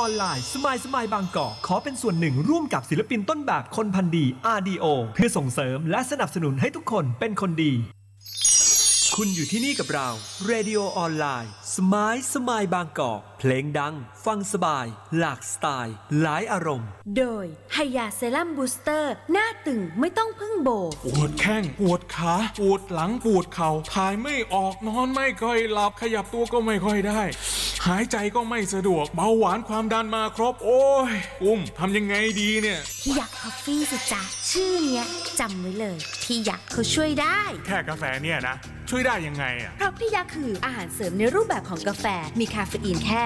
ออนไลน์สมายบางกอกขอเป็นส่วนหนึ่งร่วมกับศิลปินต้นแบบคนพันธุ์ดี RDO เพื่อส่งเสริมและสนับสนุนให้ทุกคนเป็นคนดีคุณอยู่ที่นี่กับเรา Radio ออนไลน์สมายบางกอกเพลงดังฟังสบายหลากสไตล์หลายอารมณ์โดยไฮยาเซรั่มบูสเตอร์หน้าตึงไม่ต้องพึ่งโบปวดแข้งปวดขาปวดหลังปวดเข่าถ่ายไม่ออกนอนไม่ค่อยหลับขยับตัวก็ไม่ค่อยได้หายใจก็ไม่สะดวกเบาหวานความดันมาครบโอ้ยทำยังไงดีเนี่ยพี่ยักษ์คอฟฟี่สิจ๊ะชื่อเนี้ยจำไว้เลยพี่ยักษ์เขาช่วยได้แค่กาแฟเนี่ยนะช่วยได้ยังไงอ่ะเพราะพี่ยักษ์คืออาหารเสริมในรูปแบบของกาแฟมีคาเฟอีนแค่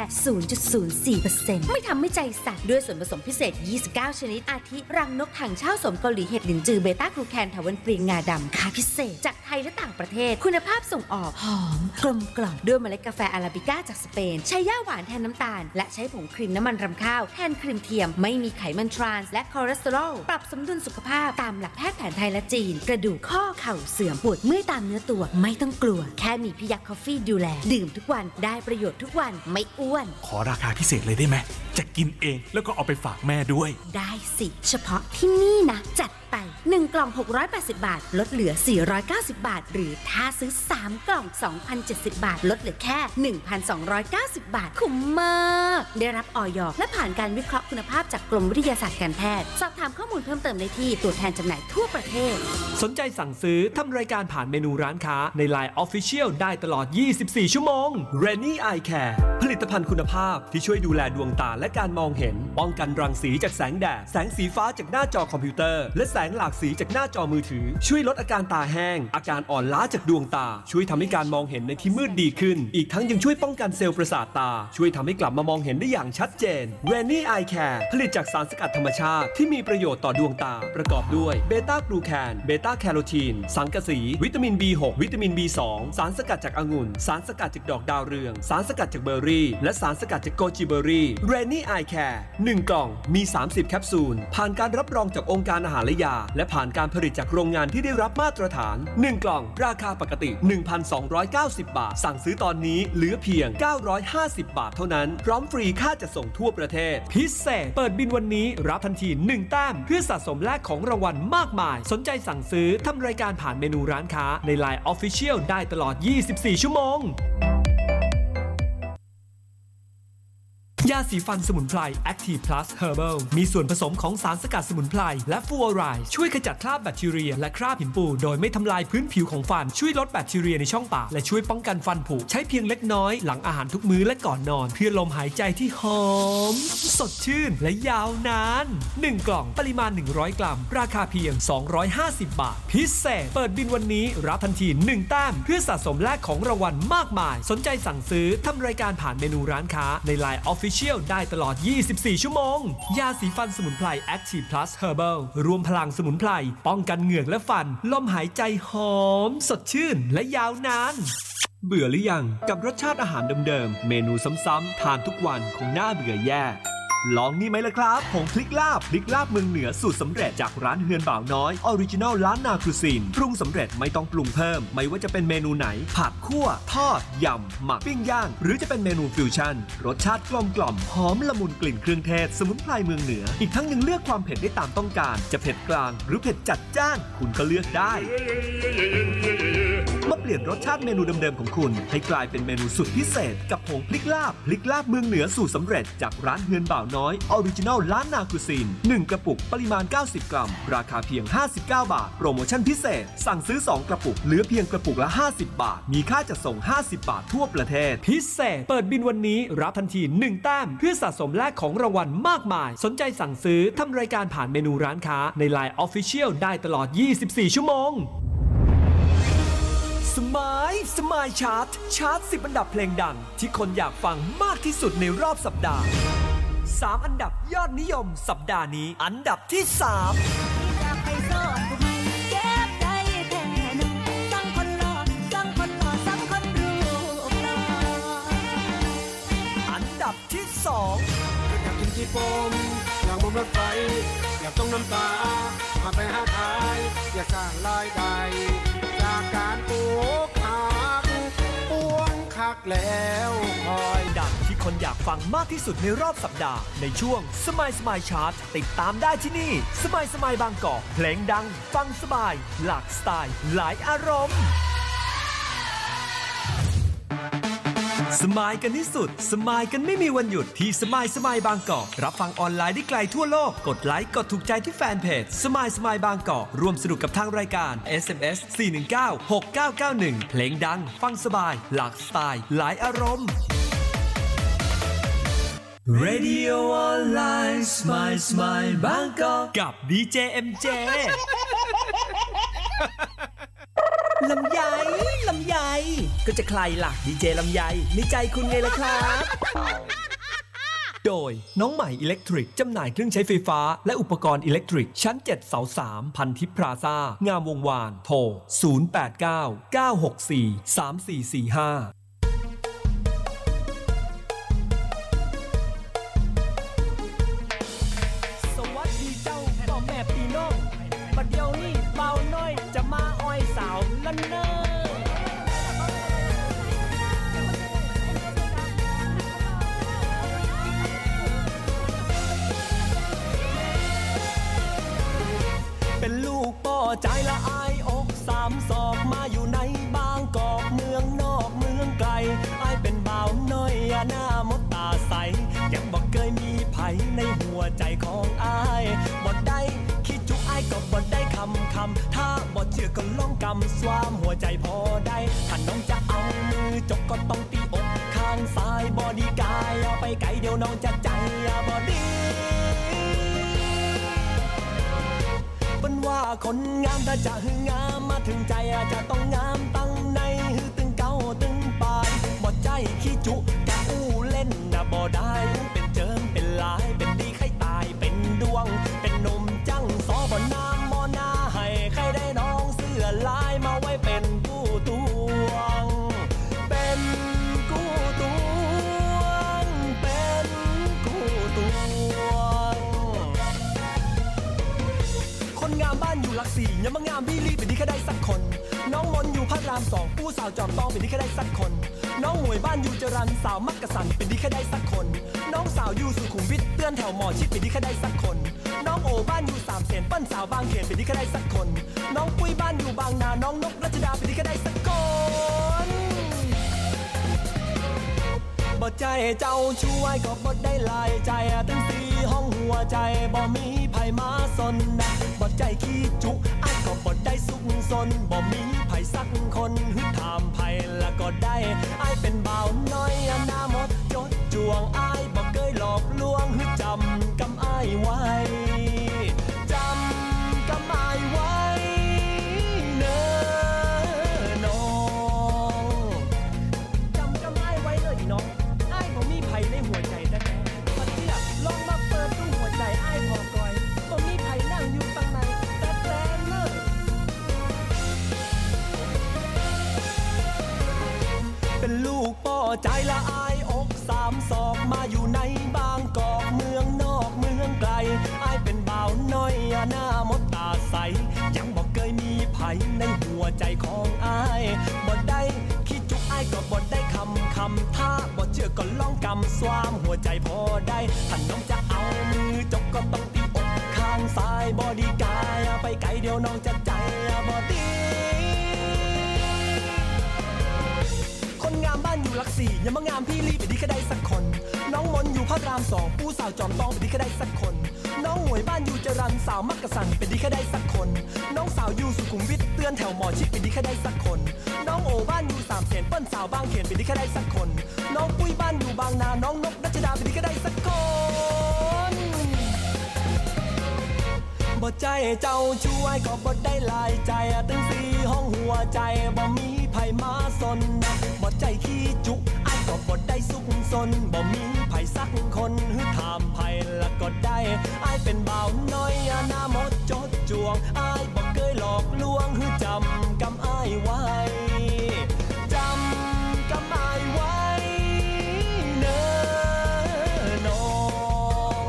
0.04% ไม่ทำให้ใจสั่นด้วยส่วนผสมพิเศษ29ชนิดอาทิรังนกถังเช่าสมเกาหลีเห็ดหลินจือเบต้ากลูแคนถาวันปรีงาดำค่าพิเศษจากไทยและต่างประเทศคุณภาพส่งออกหอมกลมกล่อมด้วยเมล็ดกาแฟอาราบิก้าจากสเปนใช้ย่าหวานแทนน้ำตาลและใช้ผงครีมน้ำมันรำข้าวแทนครีมเทียมไม่มีไขมันทรานส์และคอเลสเตอรอลปรับสมดุลสุขภาพตามหลักแพทย์แผนไทยและจีนกระดูกข้อเข่าเสื่อมปวดเมื่อยตามเนื้อตัวไม่ต้องกลัวแค่มีพี่ยักษ์คอฟฟี่ดูแลดื่มทุกวันได้ประโยชน์ทุกวันไม่อ้วนขอราคาพิเศษเลยได้ไหมจะกินเองแล้วก็เอาไปฝากแม่ด้วยได้สิเฉพาะที่นี่นะจัดไป1กล่อง680บาทลดเหลือ490บาทหรือถ้าซื้อ3กล่อง 2,070 บาทลดเหลือแค่ 1,290 บาทคุ้มมากได้รับอย.และผ่านการวิเคราะห์คุณภาพจากกรมวิทยาศาสตร์การแพทย์สอบถามข้อมูลเพิ่มเติมได้ที่ตัวแทนจำหน่ายทั่วประเทศสนใจสั่งซื้อทำรายการผ่านเมนูร้านค้าใน LINE Official ได้ตลอด24ชั่วโมง Renny Eye Care ผลิตภัณฑ์คุณภาพที่ช่วยดูแลดวงตาและการมองเห็นป้องกันรังสีจากแสงแดดแสงสีฟ้าจากหน้าจอคอมพิวเตอร์และแสงหลากสีจากหน้าจอมือถือช่วยลดอาการตาแห้งอาการอ่อนล้าจากดวงตาช่วยทำให้การมองเห็นในที่มืดดีขึ้นอีกทั้งยังช่วยป้องกันเซลล์ประสาทตาช่วยทำให้กลับมามองเห็นได้อย่างชัดเจน Renny Eye Care ผลิตจากสารสกัดธรรมชาติที่มีประโยชน์ต่อดวงตาประกอบด้วยเบต้ากลูแคนเบต้าแคโรทีนสังกะสีวิตามิน B6 วิตามิน B2 สารสกัดจากองุ่นสารสกัดจากดอกดาวเรืองสารสกัดจากเบอร์รี่และสารสกัดจากโกจิเบอร์รี่ Renny Eye Care 1 กล่องมี30แคปซูลผ่านการรับรองจากองค์การอาหารและยาและผ่านการผลิตจากโรงงานที่ได้รับมาตรฐาน1กล่องราคาปกติ 1,290 บาทสั่งซื้อตอนนี้เหลือเพียง950 บาทเท่านั้นพร้อมฟรีค่าจัดส่งทั่วประเทศพิเศษเปิดบินวันนี้รับทันที1แต้มเพื่อสะสมแลกของรางวัลมากมายสนใจสั่งซื้อทำรายการผ่านเมนูร้านค้าใน LINE Official ได้ตลอด24ชั่วโมงยาสีฟันสมุนไพร Active Plus Herbal มีส่วนผสมของสารสกัดสมุนไพรและฟลูออไรด์ช่วยขจัดคราบแบคทีเรียและคราบหินปูนโดยไม่ทำลายพื้นผิวของฟันช่วยลดแบคทีเรียในช่องปากและช่วยป้องกันฟันผุใช้เพียงเล็กน้อยหลังอาหารทุกมื้อและก่อนนอนเพื่อลมหายใจที่หอมสดชื่นและยาวนาน1กล่องปริมาณ100กรัมราคาเพียง250 บาทพิเศษเปิดบินวันนี้รับทันที1แต้มเพื่อสะสมแลกของรางวัลมากมายสนใจสั่งซื้อทำรายการผ่านเมนูร้านค้าใน LINE Officialได้ตลอด24ชั่วโมงยาสีฟันสมุนไพร Active Plus Herbal รวมพลังสมุนไพรป้องกันเหงือกและฟันลมหายใจหอมสดชื่นและยาวนานเบื่อหรือยังกับรสชาติอาหารเดิมๆเมนูซ้ำๆทานทุกวันคงน่าเบื่อแย่ลองนี่ไหมล่ะครับผงพริกลาบเมืองเหนือสูตรสำเร็จจากร้านเฮือนบ่าวน้อยออริจินอลล้านนาครูซีนปรุงสำเร็จไม่ต้องปรุงเพิ่มไม่ว่าจะเป็นเมนูไหนผัดคั่วทอดยำหมักปิ้งย่างหรือจะเป็นเมนูฟิวชั่นรสชาติกลมกล่อมหอมละมุนกลิ่นเครื่องเทศสมุนไพรเมืองเหนืออีกทั้งยังเลือกความเผ็ดได้ตามต้องการจะเผ็ดกลางหรือเผ็ดจัดจ้านคุณก็เลือกได้มาเปลี่ยนรสชาติเมนูเดิมๆของคุณให้กลายเป็นเมนูสุดพิเศษกับผงพริกลาบเมืองเหนือสูตรสำเร็จจากร้านเฮือนบ่าวน้อยออริจินอลล้านนาคุซีน1กระปุกปริมาณ90กรัมราคาเพียง59บาทโปรโมชั่นพิเศษสั่งซื้อ2กระปุกเหลือเพียงกระปุกละ50บาทมีค่าจัดส่ง50บาททั่วประเทศพิเศษเปิดบินวันนี้รับทันที1แต้มเพื่อสะสมแลกของรางวัลมากมายสนใจสั่งซื้อทำรายการผ่านเมนูร้านค้าใน LINE Official ได้ตลอด24ชั่วโมงสมายชาร์ต10อันดับเพลงดังที่คนอยากฟังมากที่สุดในรอบสัปดาห์3อันดับยอดนิยมสัปดาห์นี้อันดับที่3อันดับที่2 อยากกินจีปมอยากบนรถไฟอยากต้องน้ำตามาไปหาขายอยากสร้างรายได้จากการปลูกผักปวงคักแล้วคอยดังที่คนอยากฟังมากที่สุดในรอบสัปดาห์ในช่วงสมายสมายชาร์ตติดตามได้ที่นี่สมายสมายบางกอกเพลงดังฟังสบายหลากสไตล์หลายอารมณ์สมายกันที่สุดสมายกันไม่มีวันหยุดที่สมายสมายบางกอกรับฟังออนไลน์ได้ไกลทั่วโลกกดไลค์กดถูกใจที่แฟนเพจสมายสมายบางกอกร่วมสนุกกับทางรายการ SMS 4196991 เพลงดังฟังสบายหลากสไตล์หลายอารมณ์ Radio Online Smile Smile บางกอกกับ DJ MJ ลำไยลำไยก็จะใครล่ะดีเจลำไยในใจคุณไงล่ะครับโดยน้องใหม่อิเล็กทริกจำหน่ายเครื่องใช้ไฟฟ้าและอุปกรณ์อิเล็กทริกชั้น7เสา3พันทิพย์พลาซ่างามวงวานโทร0899643445 ใจละอายอกสามศอกมาอยู่ในบางกอกเมืองนอกเมืองไกลอายเป็นบ่าวน้อยหน้ามดตาใสยังบอกเคยมีไผในหัวใจของอายบ่ได้คิดจุอายก็บ่ได้คำถ้าบ่เชื่อก็ลองกำสวามหัวใจพอได้ถ้าน้องจะเอามือจกก็ต้องตีอกข้างซ้ายบ่ดีกายเอาไปไกลเดี๋ยวน้องจะใจบ่ดีว่าคนงามถ้าจะหึงงามมาถึงใจจะต้องงามตั้งในหึตึงเก้าตึงปลายบ่ใจขี้จุกะอู้เล่นนะบ่ได้เป็นเจิมเป็นลายเป็นดีใครตายเป็นดวงเป็นนมจังสอบ่น้ำมอนาให้ใครได้น้องเสื้อลายมาไว้เป็นกู้ตวงเป็นกู้ตวงเป็นกู้ตวงคนงามบ้านอยู่หลักสี่ยังมางามพี่รีเป็นดีแค่ได้สักคนน้องมนอยู่พระราม2ผู้สาวจอมตองเป็นดีแค่ได้สักคนน้องหมวยบ้านอยู่จรัญสาวมักกะสันเป็นดีแค่ได้สักคนน้องสาวอยู่สุขุมวิทเตือนแถวหมอชิดเป็นดีแค่ได้สักคนน้องโอบ้านอยู่สามเสนปั้นสาวบางเขนเป็นดีแค่ได้สักคนน้องปุ้ยบ้านอยู่บางนาน้องนกรัชดาเป็นดีแค่ได้สักคนบ่ใจเจ้าช่วยก็บ่ได้ลายใจตั้ง4ห้องหัวใจบ่มีไผมาสนนะบ่ใจขี้จุอ้ายก็บ่ได้สุขสนบ่มีไผสักคนฮึดถามไผแล้วก็ได้อ้ายเป็นบ่าวน้อยหน้ามดจดจวงอ้ายบ่เคยหลอกลวงฮึดจำกำอ้ายไว้จำกำอ้ายไว้เน้อน้องจำกำอ้ายไว้เลยน้องอ้ายบ่มีไผในหัวใจแท้ๆมาเทียบลองมาเปิดตู้หัวใจอ้ายพอกอยบ่มีไผนั่งอยู่ตั้งในแต่แท้ๆเลยเป็นลูกป่อใจละอายอกสามศอกมาอยู่ในบางกอกเมืองนอกเมืองไกลอายเป็นบ่าวน้อยหน้ามดตาใสยังบอกเคยมีไผในหัวใจของอายบ่ได้คิดจุกอายก็บ่ได้คำถ้าบ่เชื่อก็ลองกำสวามหัวใจพอได้ถ้าน้องจะเอามือจกก็ต้องตีอกข้างซ้ายบ่ดีกายไปไกลเดี๋ยวน้องจะใจบ่ดีคนงามบ้านอยู่หลักสี่ยังมางามพี่รีเป็นดีแค่ได้สักคนน้องมนอยู่พระราม2ผู้สาวจอมตองเป็นดีแค่ได้สักคนน้องหมวยบ้านอยู่จรัญสาวมักกะสันเป็นดีแค่ได้สักคนน้องสาวอยู่สุขุมวิทเตือนแถวหมอชิดเป็นดีแค่ได้สักคนน้องโอบ้านอยู่สามเสนปั้นสาวบางเขนเป็นดีแค่ได้สักคนน้องปุ้ยบ้านอยู่บางนาน้องนกรัชดาเป็นดีแค่ได้สักคนบ่ใจเจ้าช่วยก็บ่ได้ลายใจตั้ง4ห้องหัวใจบ่มีไผมาสนนะบ่ใจขี้จุอ้ายก็บ่ได้สุขสนบ่มีไผสักคนฮึดถามไผแล้วก็ได้อ้ายเป็นบ่าวน้อยหน้ามดจดจวงอ้ายบ่เคยหลอกลวงฮึดจำกำอ้ายไว้จำกำอ้ายไว้เน้อน้อง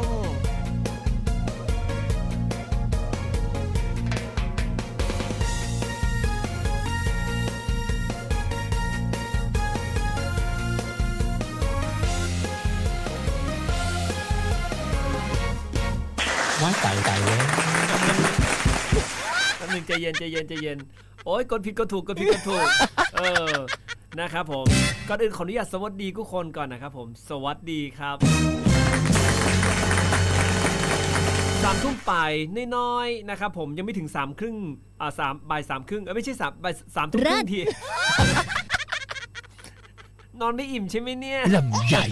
ว้ายตายเลยหนึ่งใจเย็นโอ้ยกดผิดก็ถูกนะครับผมก่อนอื่นขออนุญาตสวัสดีทุกคนก่อนนะครับผมสวัสดีครับ3 ทุ่มไปน้อยๆนะครับผมยังไม่ถึง3 ครึ่งบ่าย 3 ครึ่งไม่ใช่บ่าย 3 ทุ่มครึ่งทีนอนไม่อิ่มใช่ไหมเนี่ยลำใหญ่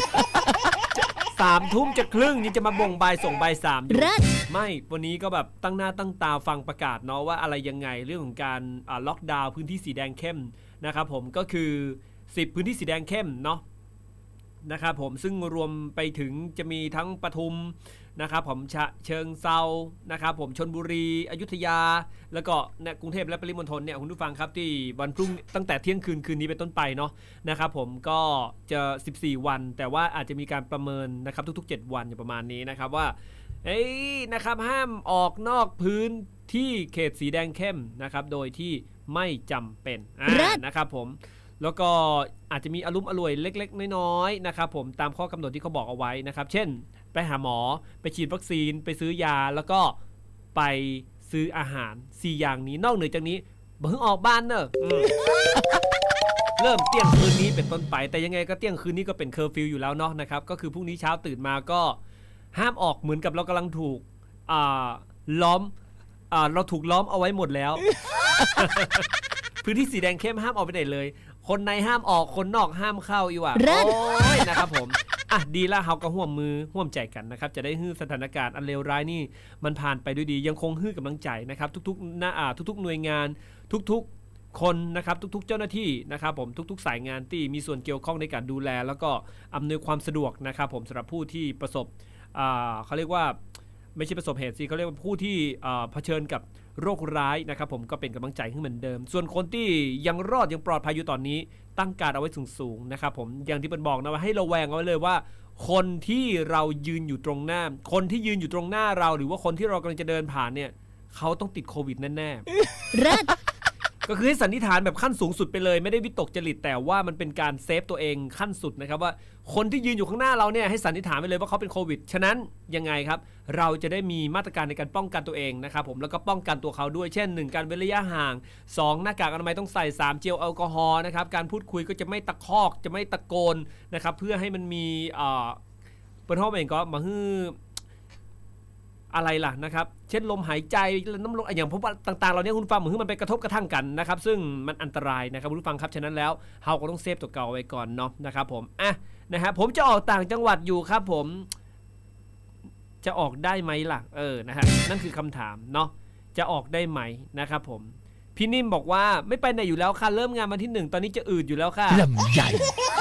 3 ทุ่มจะครึ่งนี่จะมาบ่งบ่ายส่งบ่าย 3อยู่ไม่วันนี้ก็แบบตั้งหน้าตั้งตาฟังประกาศเนาะว่าอะไรยังไงเรื่องของการล็อกดาวน์พื้นที่สีแดงเข้มนะครับผมก็คือ10พื้นที่สีแดงเข้มเนาะนะครับผมซึ่งรวมไปถึงจะมีทั้งปทุมนะครับผมฉะเชิงเซานะครับผมชลบุรีอยุธยาแล้วก็เนี่ยกรุงเทพและปริมณฑลเนี่ยคุณผู้ฟังครับที่วันพรุ่งตั้งแต่เที่ยงคืนนี้เป็นต้นไปเนาะนะครับผมก็จะ14วันแต่ว่าอาจจะมีการประเมินนะครับทุกๆ7วันอย่างประมาณนี้นะครับว่านะครับห้ามออกนอกพื้นที่เขตสีแดงเข้มนะครับโดยที่ไม่จำเป็นนะครับผมแล้วก็อาจจะมีอารมณ์อร่วยเล็กๆน้อยๆนะครับผมตามข้อกำหนดที่เขาบอกเอาไว้นะครับเช่นไปหาหมอไปฉีดวัคซีนไปซื้อยาแล้วก็ไปซื้ออาหาร4อย่างนี้นอกเหนือจากนี้เพิ่งออกบ้านเนอะเริ่มเที่ยงคืนนี้เป็นต้นไปแต่ยังไงก็เที่ยงคืนนี้ก็เป็นเคอร์ฟิวอยู่แล้วเนาะนะครับก็คือพรุ่งนี้เช้าตื่นมาก็ห้ามออกเหมือนกับเรากำลังถูกล้อมเราถูกล้อมเอาไว้หมดแล้วพื้นที่สีแดงเข้มห้ามออกไปไหนเลยคนในห้ามออกคนนอกห้ามเข้าอีว่ะโอ้ยนะครับผมดีละเฮาก็ร่วมมือร่วมใจกันนะครับจะได้ฮื้อสถานการณ์อันเลวร้ายนี่มันผ่านไปด้วยดียังคงฮื้อกำลังใจนะครับทุกๆหน่วยงานทุกๆคนนะครับทุกๆเจ้าหน้าที่นะครับผมทุกๆสายงานที่มีส่วนเกี่ยวข้องในการดูแลแล้วก็อำนวยความสะดวกนะครับผมสำหรับผู้ที่ประสบเขาเรียกว่าไม่ใช่ประสบเหตุสิเขาเรียกว่าผู้ที่เผชิญกับโรคร้ายนะครับผมก็เป็นกำลังใจให้เหมือนเดิมส่วนคนที่ยังรอดยังปลอดภัยอยู่ตอนนี้ตั้งการเอาไว้สูงๆนะครับผมอย่างที่เป็นบอกนะว่าให้ระแวงเอาไว้เลยว่าคนที่เรายืนอยู่ตรงหน้าคนที่ยืนอยู่ตรงหน้าเราหรือว่าคนที่เรากำลังจะเดินผ่านเนี่ยเขาต้องติดโควิดแน่ๆก็คือให้สันนิษฐานแบบขั้นสูงสุดไปเลยไม่ได้วิตกจริตแต่ว่ามันเป็นการเซฟตัวเองขั้นสุดนะครับว่าคนที่ยืนอยู่ข้างหน้าเราเนี่ยให้สันนิษฐานไปเลยว่าเขาเป็นโควิดฉะนั้นยังไงครับเราจะได้มีมาตรการในการป้องกันตัวเองนะครับผมแล้วก็ป้องกันตัวเขาด้วยเช่น1การเว้นระยะห่าง2หน้ากากอนามัยต้องใส่3เจลแอลกอฮอล์นะครับการพูดคุยก็จะไม่ตะคอกจะไม่ตะโกนนะครับเพื่อให้มันมีเปิดห้องเองก็มาฮื้ออะไรล่ะนะครับเช่นลมหายใจน้ำลมอย่างพวกต่างๆเราเนี่ยคุณฟังเหมือนมันไปกระทบกระทั่งกันนะครับซึ่งมันอันตรายนะครับคุณฟังครับฉะนั้นแล้วเฮาก็ต้องเซฟตัวเก่าไว้ก่อนเนาะนะครับผมนะฮะผมจะออกต่างจังหวัดอยู่ครับผมจะออกได้ไหมล่ะนะฮะนั่นคือคำถามเนาะจะออกได้ไหมนะครับผมพี่นิ่มบอกว่าไม่ไปไหนอยู่แล้วค่ะเริ่มงานวันที่1ตอนนี้จะอืดอยู่แล้วค่ะลำใหญ่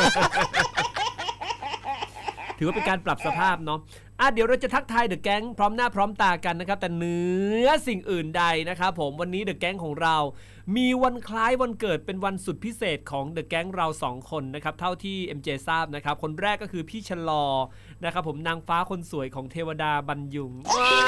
ถือว่าเป็นการปรับสภาพเนาะเดี๋ยวเราจะทักทายเดอะแก๊งพร้อมหน้าพร้อมตากันนะครับแต่เหนือสิ่งอื่นใดนะครับผมวันนี้เดอะแก๊งของเรามีวันคล้ายวันเกิดเป็นวันสุดพิเศษของเดอะแก๊งเรา2คนนะครับเท่าที่ MJ ทราบนะครับคนแรกก็คือพี่ชะลอนะครับผมนางฟ้าคนสวยของเทวดาบรรยุง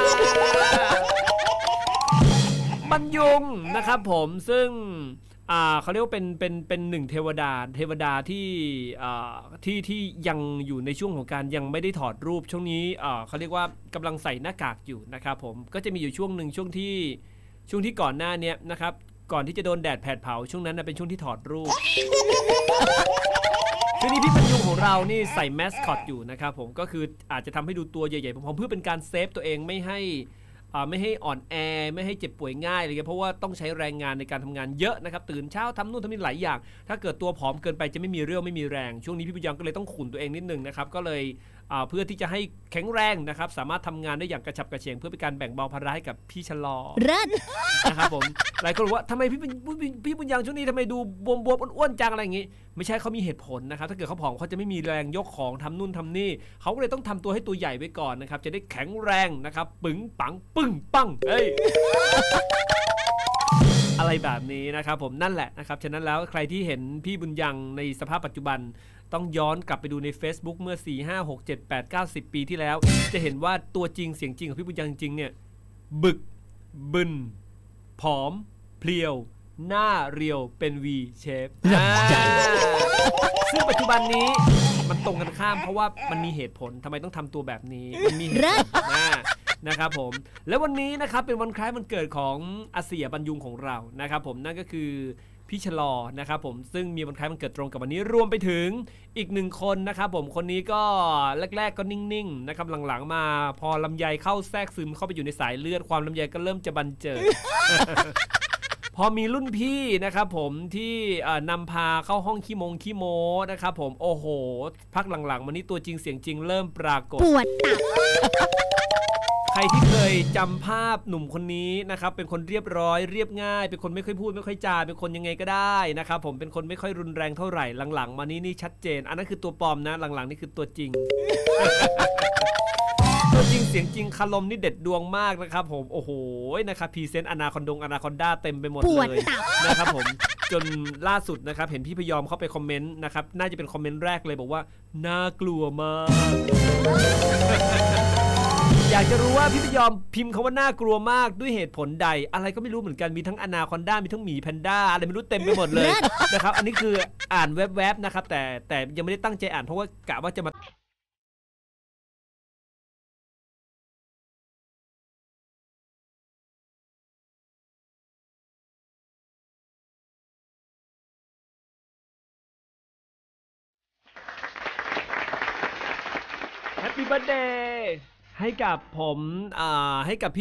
บรรยุงนะครับผมซึ่งเขาเรียกว่าเป็นหนึ่งเทวดาที่ยังอยู่ในช่วงของการยังไม่ได้ถอดรูปช่วงนี้เขาเรียกว่ากำลังใส่หน้ากากอยู่นะครับผมก็จะมีอยู่ช่วงหนึ่งช่วงที่ก่อนหน้านี้นะครับก่อนที่จะโดนแดดแผดเผาช่วงนั้นเป็นช่วงที่ถอดรูปช่วงนี้พี่บรรยุงของเรานี่ใส่แมสคอตอยู่นะครับผมก็คืออาจจะทำให้ดูตัวใหญ่ๆพอเพื่อเป็นการเซฟตัวเองไม่ให้อ่อนแอไม่ให้เจ็บป่วยง่ายอะไรเงี้ยเพราะว่าต้องใช้แรงงานในการทำงานเยอะนะครับตื่นเช้าทำนู่นทำนี่หลายอย่างถ้าเกิดตัวผอมเกินไปจะไม่มีเรี่ยวไม่มีแรงช่วงนี้พี่บุญยังก็เลยต้องขุนตัวเองนิดนึงนะครับก็เลยเพื่อที่จะให้แข็งแรงนะครับสามารถทำงานได้อย่างกระฉับกระเฉงเพื่อเป็นการแบ่งเบาภาระให้กับพี่ชะลอนะครับผมหลายคนบอกว่าทำไมพี่บุญยังช่วงนี้ทำไมดูบวมอ้วนๆจังอะไรอย่างงี้ไม่ใช่เขามีเหตุผลนะครับถ้าเกิดเขาผอมเขาจะไม่มีแรงยกของทำนู่นทำนี่เขาก็เลยต้องทำตัวให้ตัวใหญ่ไว้ก่อนนะครับจะได้แข็งแรงนะครับปึ๋งปังปึ้งปังอะไรแบบนี้นะครับผมนั่นแหละนะครับฉะนั้นแล้วใครที่เห็นพี่บุญยังในสภาพปัจจุบันต้องย้อนกลับไปดูใน Facebook เมื่อ4 5 6 7 8 9 10 ปีที่แล้วจะเห็นว่าตัวจริงเสียงจริงของพี่บุญยังจริงเนี่ยบึกบึนผอมเพลียวหน้าเรียวเป็น V shape ซึ่งปัจจุบันนี้มันตรงกันข้ามเพราะว่ามันมีเหตุผลทำไมต้องทำตัวแบบนี้มันมีเหตุผลนะครับผมและวันนี้นะครับเป็นวันคล้ายวันเกิดของอาเสียบรรยุงของเรานะครับผมนั่นก็คือพี่ชลอนะครับผมซึ่งมีวันคล้ายวันเกิดตรงกับวันนี้รวมไปถึงอีกหนึ่งคนนะครับผมคนนี้ก็แรกๆก็นิ่งๆนะครับหลังๆมาพอลำไยเข้าแทรกซึมเข้าไปอยู่ในสายเลือดความลำไยก็เริ่มจะบันเจิด พอมีรุ่นพี่นะครับผมที่นำพาเข้าห้องขี้โมนะครับผมโอ้โหพักหลังๆมานี้ตัวจริงเสียงจริงเริ่มปรากฏปวดตับใครที่เคยจำภาพหนุ่มคนนี้นะครับเป็นคนเรียบร้อยเรียบง่ายเป็นคนไม่ค่อยพูดไม่ค่อยจาเป็นคนยังไงก็ได้นะครับผมเป็นคนไม่ค่อยรุนแรงเท่าไหร่หลังๆมานี้นี่ชัดเจนอันนั้นคือตัวปลอมนะหลังๆนี่คือตัวจริง ตัวจริงเสียงจริงคารมนี่เด็ดดวงมากนะครับผมโอ้โหนะครับพรีเซนต์อนาคอนด้าเต็มไปหมดเลยนะครับผมจนล่าสุดนะครับเห็นพี่พยอมเข้าไปคอมเมนต์นะครับน่าจะเป็นคอมเมนต์แรกเลยบอกว่าน่ากลัวมาก อยากจะรู้ว่าพี่พยอมพิมพ์คำว่าน่ากลัวมากด้วยเหตุผลใดอะไรก็ไม่รู้เหมือนกันมีทั้งอนาคอนด้ามีทั้งหมีแพนด้าอะไรไม่รู้เต็มไปหมดเลยนะครับอันนี้คืออ่านแวบๆนะครับแต่ยังไม่ได้ตั้งใจอ่านเพราะว่ากะว่าจะมาแฮปปี้เบิร์ธเดย์ให้กับผมให้กับ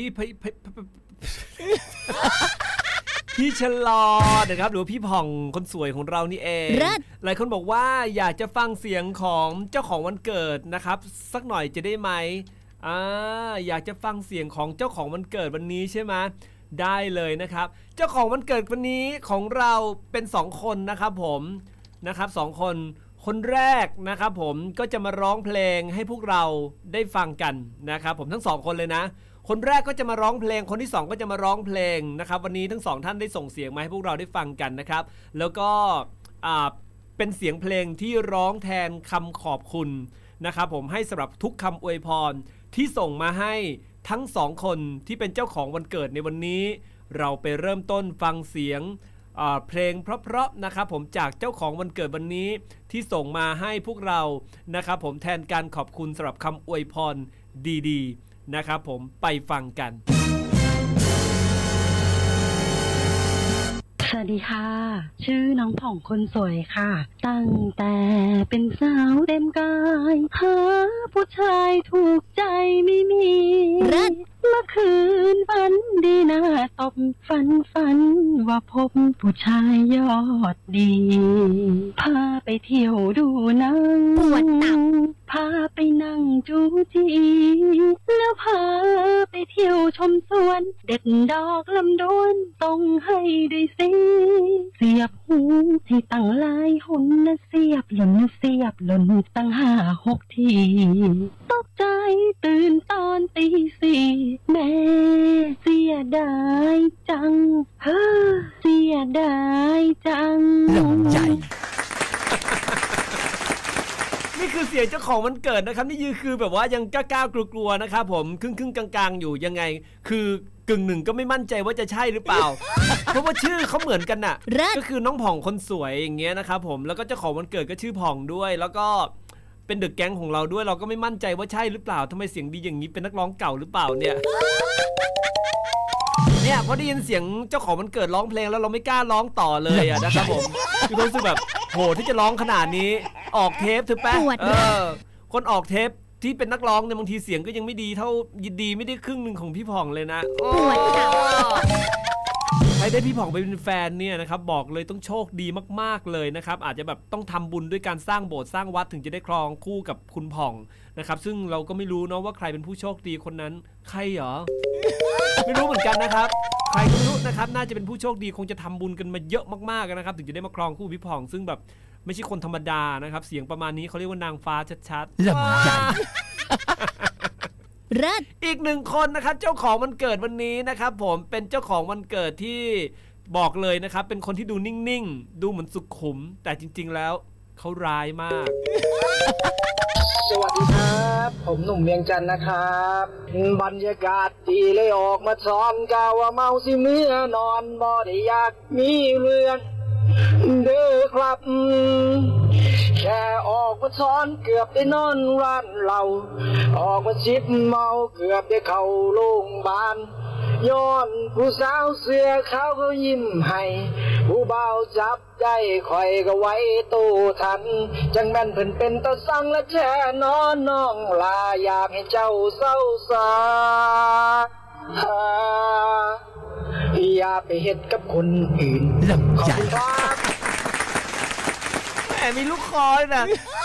พี่ชลอนะครับหรือพี่ผ่องคนสวยของเรานี่เองหลายคนบอกว่าอยากจะฟังเสียงของเจ้าของวันเกิดนะครับสักหน่อยจะได้ไหมอยากจะฟังเสียงของเจ้าของวันเกิดวันนี้ใช่ไหมได้เลยนะครับเจ้าของวันเกิดวันนี้ของเราเป็น2คนนะครับผมนะครับ2คนแรกนะครับผมก็จะมาร้องเพลงให้พวกเราได้ฟังกันนะครับผมทั้ง2คนเลยนะคนแรกก็จะมาร้องเพลงคนที่2ก็จะมาร้องเพลงนะครับวันนี้ทั้ง2ท่านได้ส่งเสียงมาให้พวกเราได้ฟังกันนะครับแล้วก็เป็นเสียงเพลงที่ร้องแทนคำขอบคุณนะครับผมให้สำหรับทุกคำอวยพรที่ส่งมาให้ทั้ง2คนที่เป็นเจ้าของวันเกิดในวันนี้เราไปเริ่มต้นฟังเสียงเพลงเพราะๆนะครับผมจากเจ้าของวันเกิดวันนี้ที่ส่งมาให้พวกเรานะครับผมแทนการขอบคุณสำหรับคำอวยพรดีๆนะครับผมไปฟังกันสวัสดีค่ะชื่อน้องผ่องคนสวยค่ะตั้งแต่เป็นสาวเต็มกายหาผู้ชายถูกใจไม่มีเมื่อคืนฝันดีน่าตบฝันว่าพบผู้ชายยอดดีพาไปเที่ยวดูหนังปวดตับพาไปนั่งจูจีแล้วพาไปเที่ยวชมสวนเด็ดดอกลำดวนต้องให้ด้วยสิเสียบหูที่ตั้งหลายหนนะเสียบหล่นตั้ง5-6 ทีตกใจตื่นตอนตี 4แม่เสียดายจังเสียดายจังลำใหญ่นี่คือเสียงเจ้าของวันเกิดนะครับนี่คือแบบว่ายังกล้ากลัวๆนะครับผมครึ่งกลางๆอยู่ยังไงคือกึ่งหนึ่งก็ไม่มั่นใจว่าจะใช่หรือเปล่า เพราะว่าชื่อเขาเหมือนกันน่ะก็คือน้องผ่องคนสวยอย่างเงี้ยนะครับผมแล้วก็เจ้าของวันเกิดก็ชื่อผ่องด้วยแล้วก็เป็นเดอะแก๊งของเราด้วยเราก็ไม่มั่นใจว่าใช่หรือเปล่าทำไมเสียงดีอย่างนี้เป็นนักร้องเก่าหรือเปล่าเนี่ยพอได้ยินเสียงเจ้าของวันเกิดร้องเพลงแล้วเราไม่กล้าร้องต่อเลยอะนะครับผมคือรู้สึกแบบโหที่จะร้องขนาดนี้ออกเทปเถอะแป๊ะคนออกเทปที่เป็นนักร้องเนี่ยบางทีเสียงก็ยังไม่ดีเท่าดีไม่ได้ครึ่งนึงของพี่ผ่องเลยนะใครได้พี่ผ่องไปเป็นแฟนเนี่ยนะครับบอกเลยต้องโชคดีมากๆเลยนะครับอาจจะแบบต้องทำบุญด้วยการสร้างโบสถ์สร้างวัดถึงจะได้ครองคู่กับคุณผ่องนะครับซึ่งเราก็ไม่รู้เนาะว่าใครเป็นผู้โชคดีคนนั้นใครเหรอไม่รู้เหมือนกันนะครับใครก็ไม่รู้นะครับน่าจะเป็นผู้โชคดีคงจะทำบุญกันมาเยอะมากๆนะครับถึงจะได้มาครองคู่พี่ผ่องซึ่งแบบไม่ใช่คนธรรมดานะครับเสียงประมาณนี้เขาเรียกว่านางฟ้าชัดๆลำใหญ่อีกหนึ่งคนนะครับเจ้าของวันเกิดวันนี้นะครับผมเป็นเจ้าของวันเกิดที่บอกเลยนะครับเป็นคนที่ดูนิ่งๆดูเหมือนสุขุมแต่จริงๆแล้วเขาร้ายมากสวัสดีครับผมหนุ่มเวียงจันทร์นะครับบรรยากาศดีเลยออกมาซ้อมกาว่าเมาสิเมื่อนอนบ่ได้อยากมีเรื่องเด้อครับแค่ออกมาช้อนเกือบได้นอนร้านเราออกมาชิดเมาเกือบได้เข้าโรงพยาบาลย้อนผู้สาวเสื้อขาวเขายิ้มให้ผู้เบาจับได้คอยก็ไว้ตู้ทันจังแม่นเพิ่นเป็นตาสั่งและแช่นอนน้องลาอยากให้เจ้าเศร้าซาอย่าไปเฮ็ดกับคนอื่นลำใหญ่แหมมีลูกคอนะ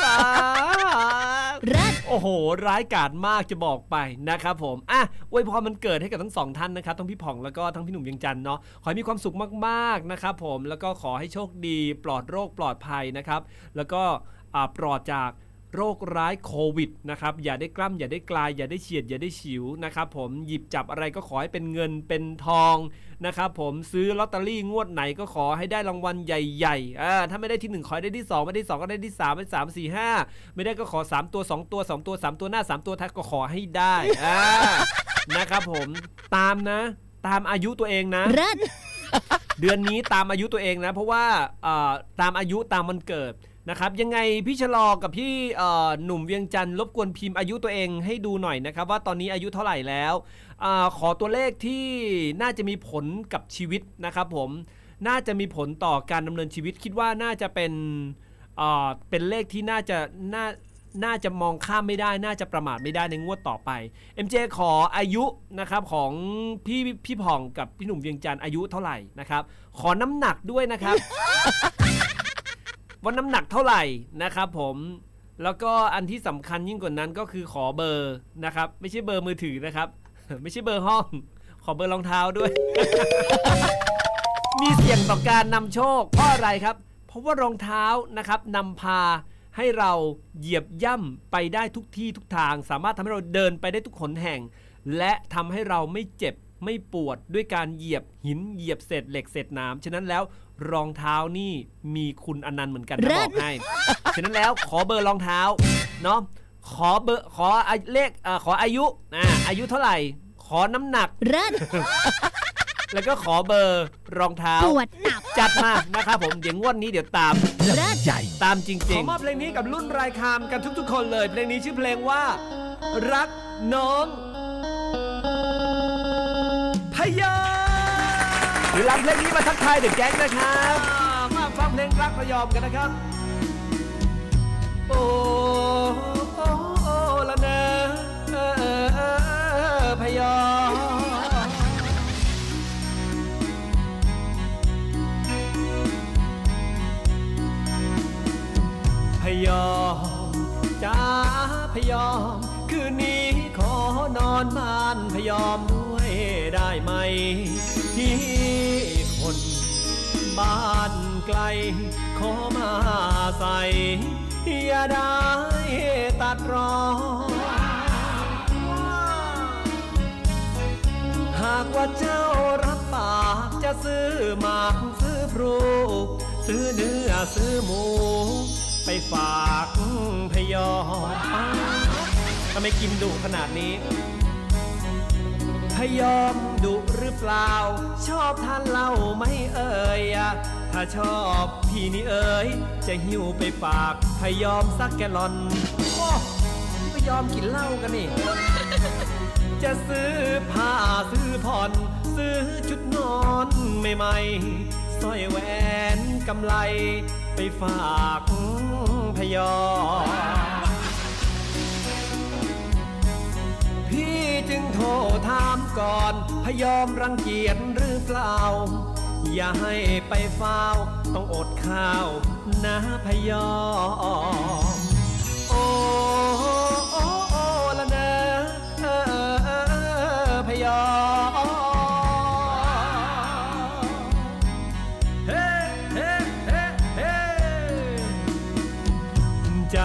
โอ้โหร้ายกาจมากจะบอกไปนะครับผมอวยพรมันเกิดให้กับทั้งสองท่านนะครับทั้งพี่ผ่องแล้วก็ทั้งพี่หนุ่มเวียงจันทร์เนาะขอให้มีความสุขมากๆนะครับผมแล้วก็ขอให้โชคดีปลอดโรคปลอดภัยนะครับแล้วก็ปลอดจากโรคร้ายโควิดนะครับอย่าได้กล้ำอย่าได้กลายอย่าได้เฉียดอย่าได้ฉิวนะครับผมหยิบจับอะไรก็ขอให้เป็นเงินเป็นทองนะครับผมซื้อลอตเตอรี่งวดไหนก็ขอให้ได้รางวัลใหญ่ๆถ้าไม่ได้ที่1ขอให้ได้ที่2ไม่ได้2ก็ได้ที่3ไม่3 4 5ไม่ได้ก็ขอ3ตัว2ตัว2ตัว3ตัวหน้า3ตัวท้ายก็ขอให้ได้นะครับผมตามนะตามอายุตัวเองนะเดือนนี้ตามอายุตัวเองนะเพราะว่าตามอายุตามวันเกิดนะครับยังไงพี่ชะลอกับพี่หนุ่มเวียงจันทร์รบกวนพิมพ์อายุตัวเองให้ดูหน่อยนะครับว่าตอนนี้อายุเท่าไหร่แล้วขอตัวเลขที่น่าจะมีผลกับชีวิตนะครับผมน่าจะมีผลต่อการดำเนินชีวิตคิดว่าน่าจะเป็นเลขที่น่าจะมองข้ามไม่ได้น่าจะประมาทไม่ได้ในงวดต่อไป MJ ขออายุนะครับของพี่ผ่องกับพี่หนุ่มเวียงจันทร์อายุเท่าไหร่นะครับขอน้ำหนักด้วยนะครับ ว่าน้ำหนักเท่าไหร่นะครับผมแล้วก็อันที่สำคัญยิ่งกว่านั้นก็คือขอเบอร์นะครับไม่ใช่เบอร์มือถือนะครับ ไม่ใช่เบอร์ห้องขอเบอร์รองเท้าด้วย มีเสี่ยงต่อการนำโชคเพราะอะไรครับเพราะว่ารองเท้านะครับนำพาให้เราเหยียบย่ำไปได้ทุกที่ทุกทางสามารถทำให้เราเดินไปได้ทุกหนแห่งและทำให้เราไม่เจ็บไม่ปวดด้วยการเหยียบหินเหยียบเศษเหล็กเศษน้ำฉะนั้นแล้วรองเท้านี่มีคุณอนันต์เหมือนกันนะบอกให้ฉะนั้นแล้วขอเบอร์รองเท้าเนาะขอเบอร์ขอเลขขออายุอายุเท่าไหร่ขอน้ำหนักแล้วก็ขอเบอร์รองเท้าจัดมานะครับผมเดี๋ยวงวดนี้เดี๋ยวตามใหญ่ตามจริงๆขอมอบเพลงนี้กับรุ่นรายคามกันทุกๆคนเลยเพลงนี้ชื่อเพลงว่ารักน้องพยอมหรือรับเพลงนี้มาทักทายเด็กแก๊งนะครับมาฟังเพลงรักพยอมกันนะครับโอ้ละเนอพยอมพยอมจ้าพยอมคืนนี้ขอนอนบ้านพยอมด้วยได้ไหมที่คนบ้านไกลขอมาใส่อย่าได้ตัดรอหากว่าเจ้ารับปากจะซื้อหมากซื้อพลูซื้อเนื้อซื้อหมูไปฝากพยอมทำไมกินดุขนาดนี้พยอมดุหรือเปล่าชอบทานเหล้าไม่เอ่ยถ้าชอบพี่นี่เอ่ยจะหิ้วไปฝากพยอมสักแกลลอนโอ้พยอมกินเหล้ากันนี่ จะซื้อผ้าซื้อผ่อนซื้อชุดนอนใหม่ๆสร้อยแหวนกำไลไปฝากพยอมพี่จึงโทรถามก่อนพยอมรังเกียจหรือเปล่าอย่าให้ไปเฝ้าต้องอดข้าวนะพยอมโอ้ละเนอพยอมเฮ้เฮ้เฮ้เฮ้ใจ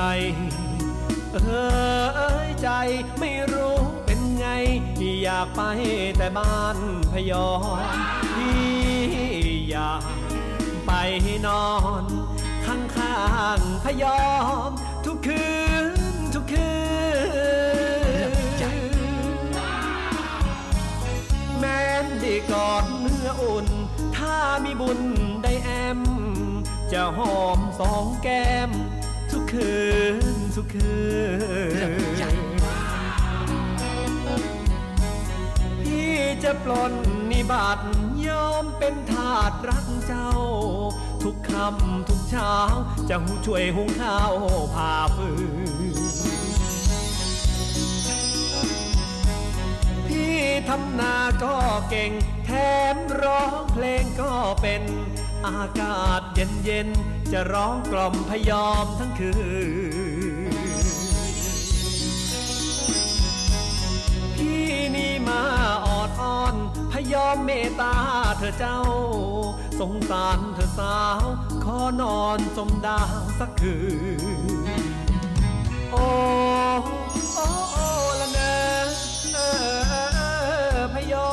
ใจไม่รู้เป็นไงอยากไปแต่บ้านพยอมพี่อยากไปนอนข้างๆพยอมทุกคืนทุกคืนแม้นได้กอดเนื้ออุ่นถ้ามีบุญได้แอมจะหอมสองแก้มทุกคืนทุกคืนพี่จะปลดนิบัติยอมเป็นทาสรักเจ้าทุกค่ำทุกเช้าจะช่วยหุงข้าวผ่าฟืนพี่ทำนาก็เก่งแถมร้องเพลงก็เป็นอากาศเย็นๆจะร้องกล่อมพยอมทั้งคืนพี่นี่มาออดอ้อนพยอมเมตตาเธอเจ้าสงสารเธอสาวขอนอนสมดาวสักคืนโอ้โอ้โอ้ละเนอพยอ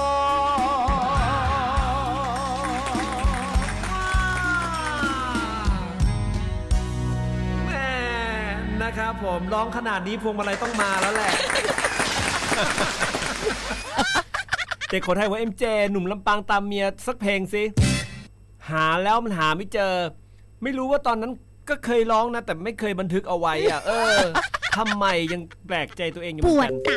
มแม่นะครับผมร้องขนาดนี้พวงมาลัยต้องมาแล้วแหละเด็กคนไทยว่า MJ หนุ่มลำปางตามเมียสักเพลงสิหาแล้วมันหาไม่เจอไม่รู้ว่าตอนนั้นก็เคยร้องนะแต่ไม่เคยบันทึกเอาไว้อ่ะทำไมยังแปลกใจตัวเองอยู่เหมือนกัน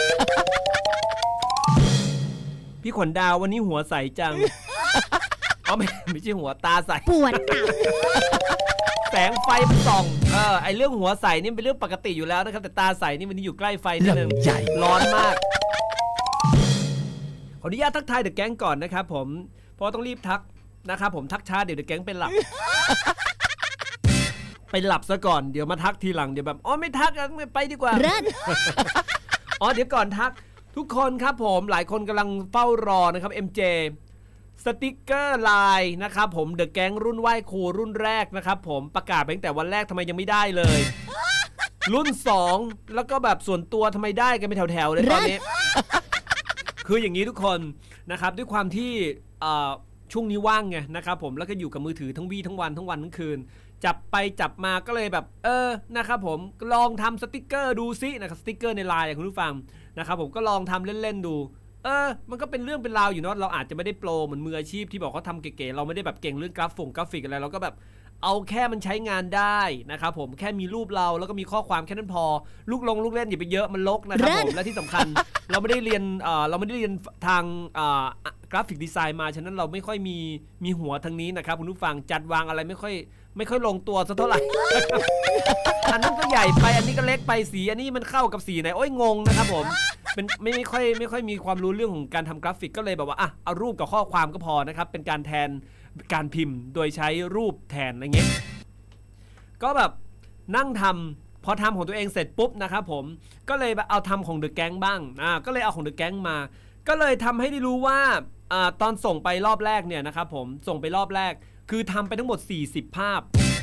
พี่ขวัญดาววันนี้หัวใสจังไม่ใช่หัวตาใสปวดตับแสงไฟมันส่องไอเรื่องหัวใสนี่เป็นเรื่องปกติอยู่แล้วนะครับแต่ตาใสนี่วันนี้อยู่ใกล้ไฟนิดนึงร้อนมากขออนุญาตทักทายเดอะแก๊งก่อนนะครับผมเพราะต้องรีบทักนะครับผมทักช้าเดี๋ยวเดอะแก๊งเป็นหลับไปหลับซะก่อนเดี๋ยวมาทักทีหลังเดี๋ยวแบบไม่ทักไปดีกว่าเดี๋ยวก่อนทักทุกคนครับผมหลายคนกำลังเฝ้ารอนะครับ MJ สติ๊กเกอร์ไลน์นะครับผมเดอะแก๊งรุ่นไหว้ครูรุ่นแรกนะครับผมประกาศไปตั้งแต่วันแรกทำไมยังไม่ได้เลยรุ่น2แล้วก็แบบส่วนตัวทำไมได้กันเป็นแถวๆเลยตอนนี้คืออย่างนี้ทุกคนนะครับด้วยความที่ช่วงนี้ว่างไงนะครับผมแล้วก็อยู่กับมือถือทั้งวี่ทั้งวันทั้งคืนจับไปจับมาก็เลยแบบนะครับผมลองทำสติ๊กเกอร์ดูซินะครับสติ๊กเกอร์ในไลน์คุณผู้ฟังนะครับผมก็ลองทำเล่นๆดูมันก็เป็นเรื่องเป็นราวอยู่เนาะเราอาจจะไม่ได้โปรเหมือนมืออาชีพที่บอกเขาทำเก๋ๆเราไม่ได้แบบเก่งเรื่องกราฟิกอะไรเราก็แบบเอาแค่มันใช้งานได้นะครับผมแค่มีรูปเราแล้วก็มีข้อความแค่นั้นพอลูกเล่นอย่าไปเยอะมันรกนะครับผมและที่สำคัญเราไม่ได้เรียนทางกราฟิกดีไซน์มาฉะนั้นเราไม่ค่อยมีหัวทางนี้นะครับคุณผู้ฟังจัดวางอะไรไม่ค่อยลงตัวสักเท่าไหร่ อันนั้นก็ใหญ่ไปอันนี้ก็เล็กไปสีอันนี้มันเข้ากับสีไหนงงนะครับผมเป็นไม่ค่อยมีความรู้เรื่องของการทำกราฟิกก็เลยแบบว่าเอารูปกับข้อความก็พอนะครับเป็นการแทนการพิมพ์โดยใช้รูปแทนอะไรเงี้ยก็แบบนั่งทำพอทำของตัวเองเสร็จปุ๊บนะครับผมก็เลยเอาทำของเดอะแก๊งบ้างก็เลยเอาของเดอะแก๊งมาก็เลยทำให้ได้รู้ว่าตอนส่งไปรอบแรกเนี่ยนะครับผมส่งไปรอบแรกคือทำไปทั้งหมด40ภาพ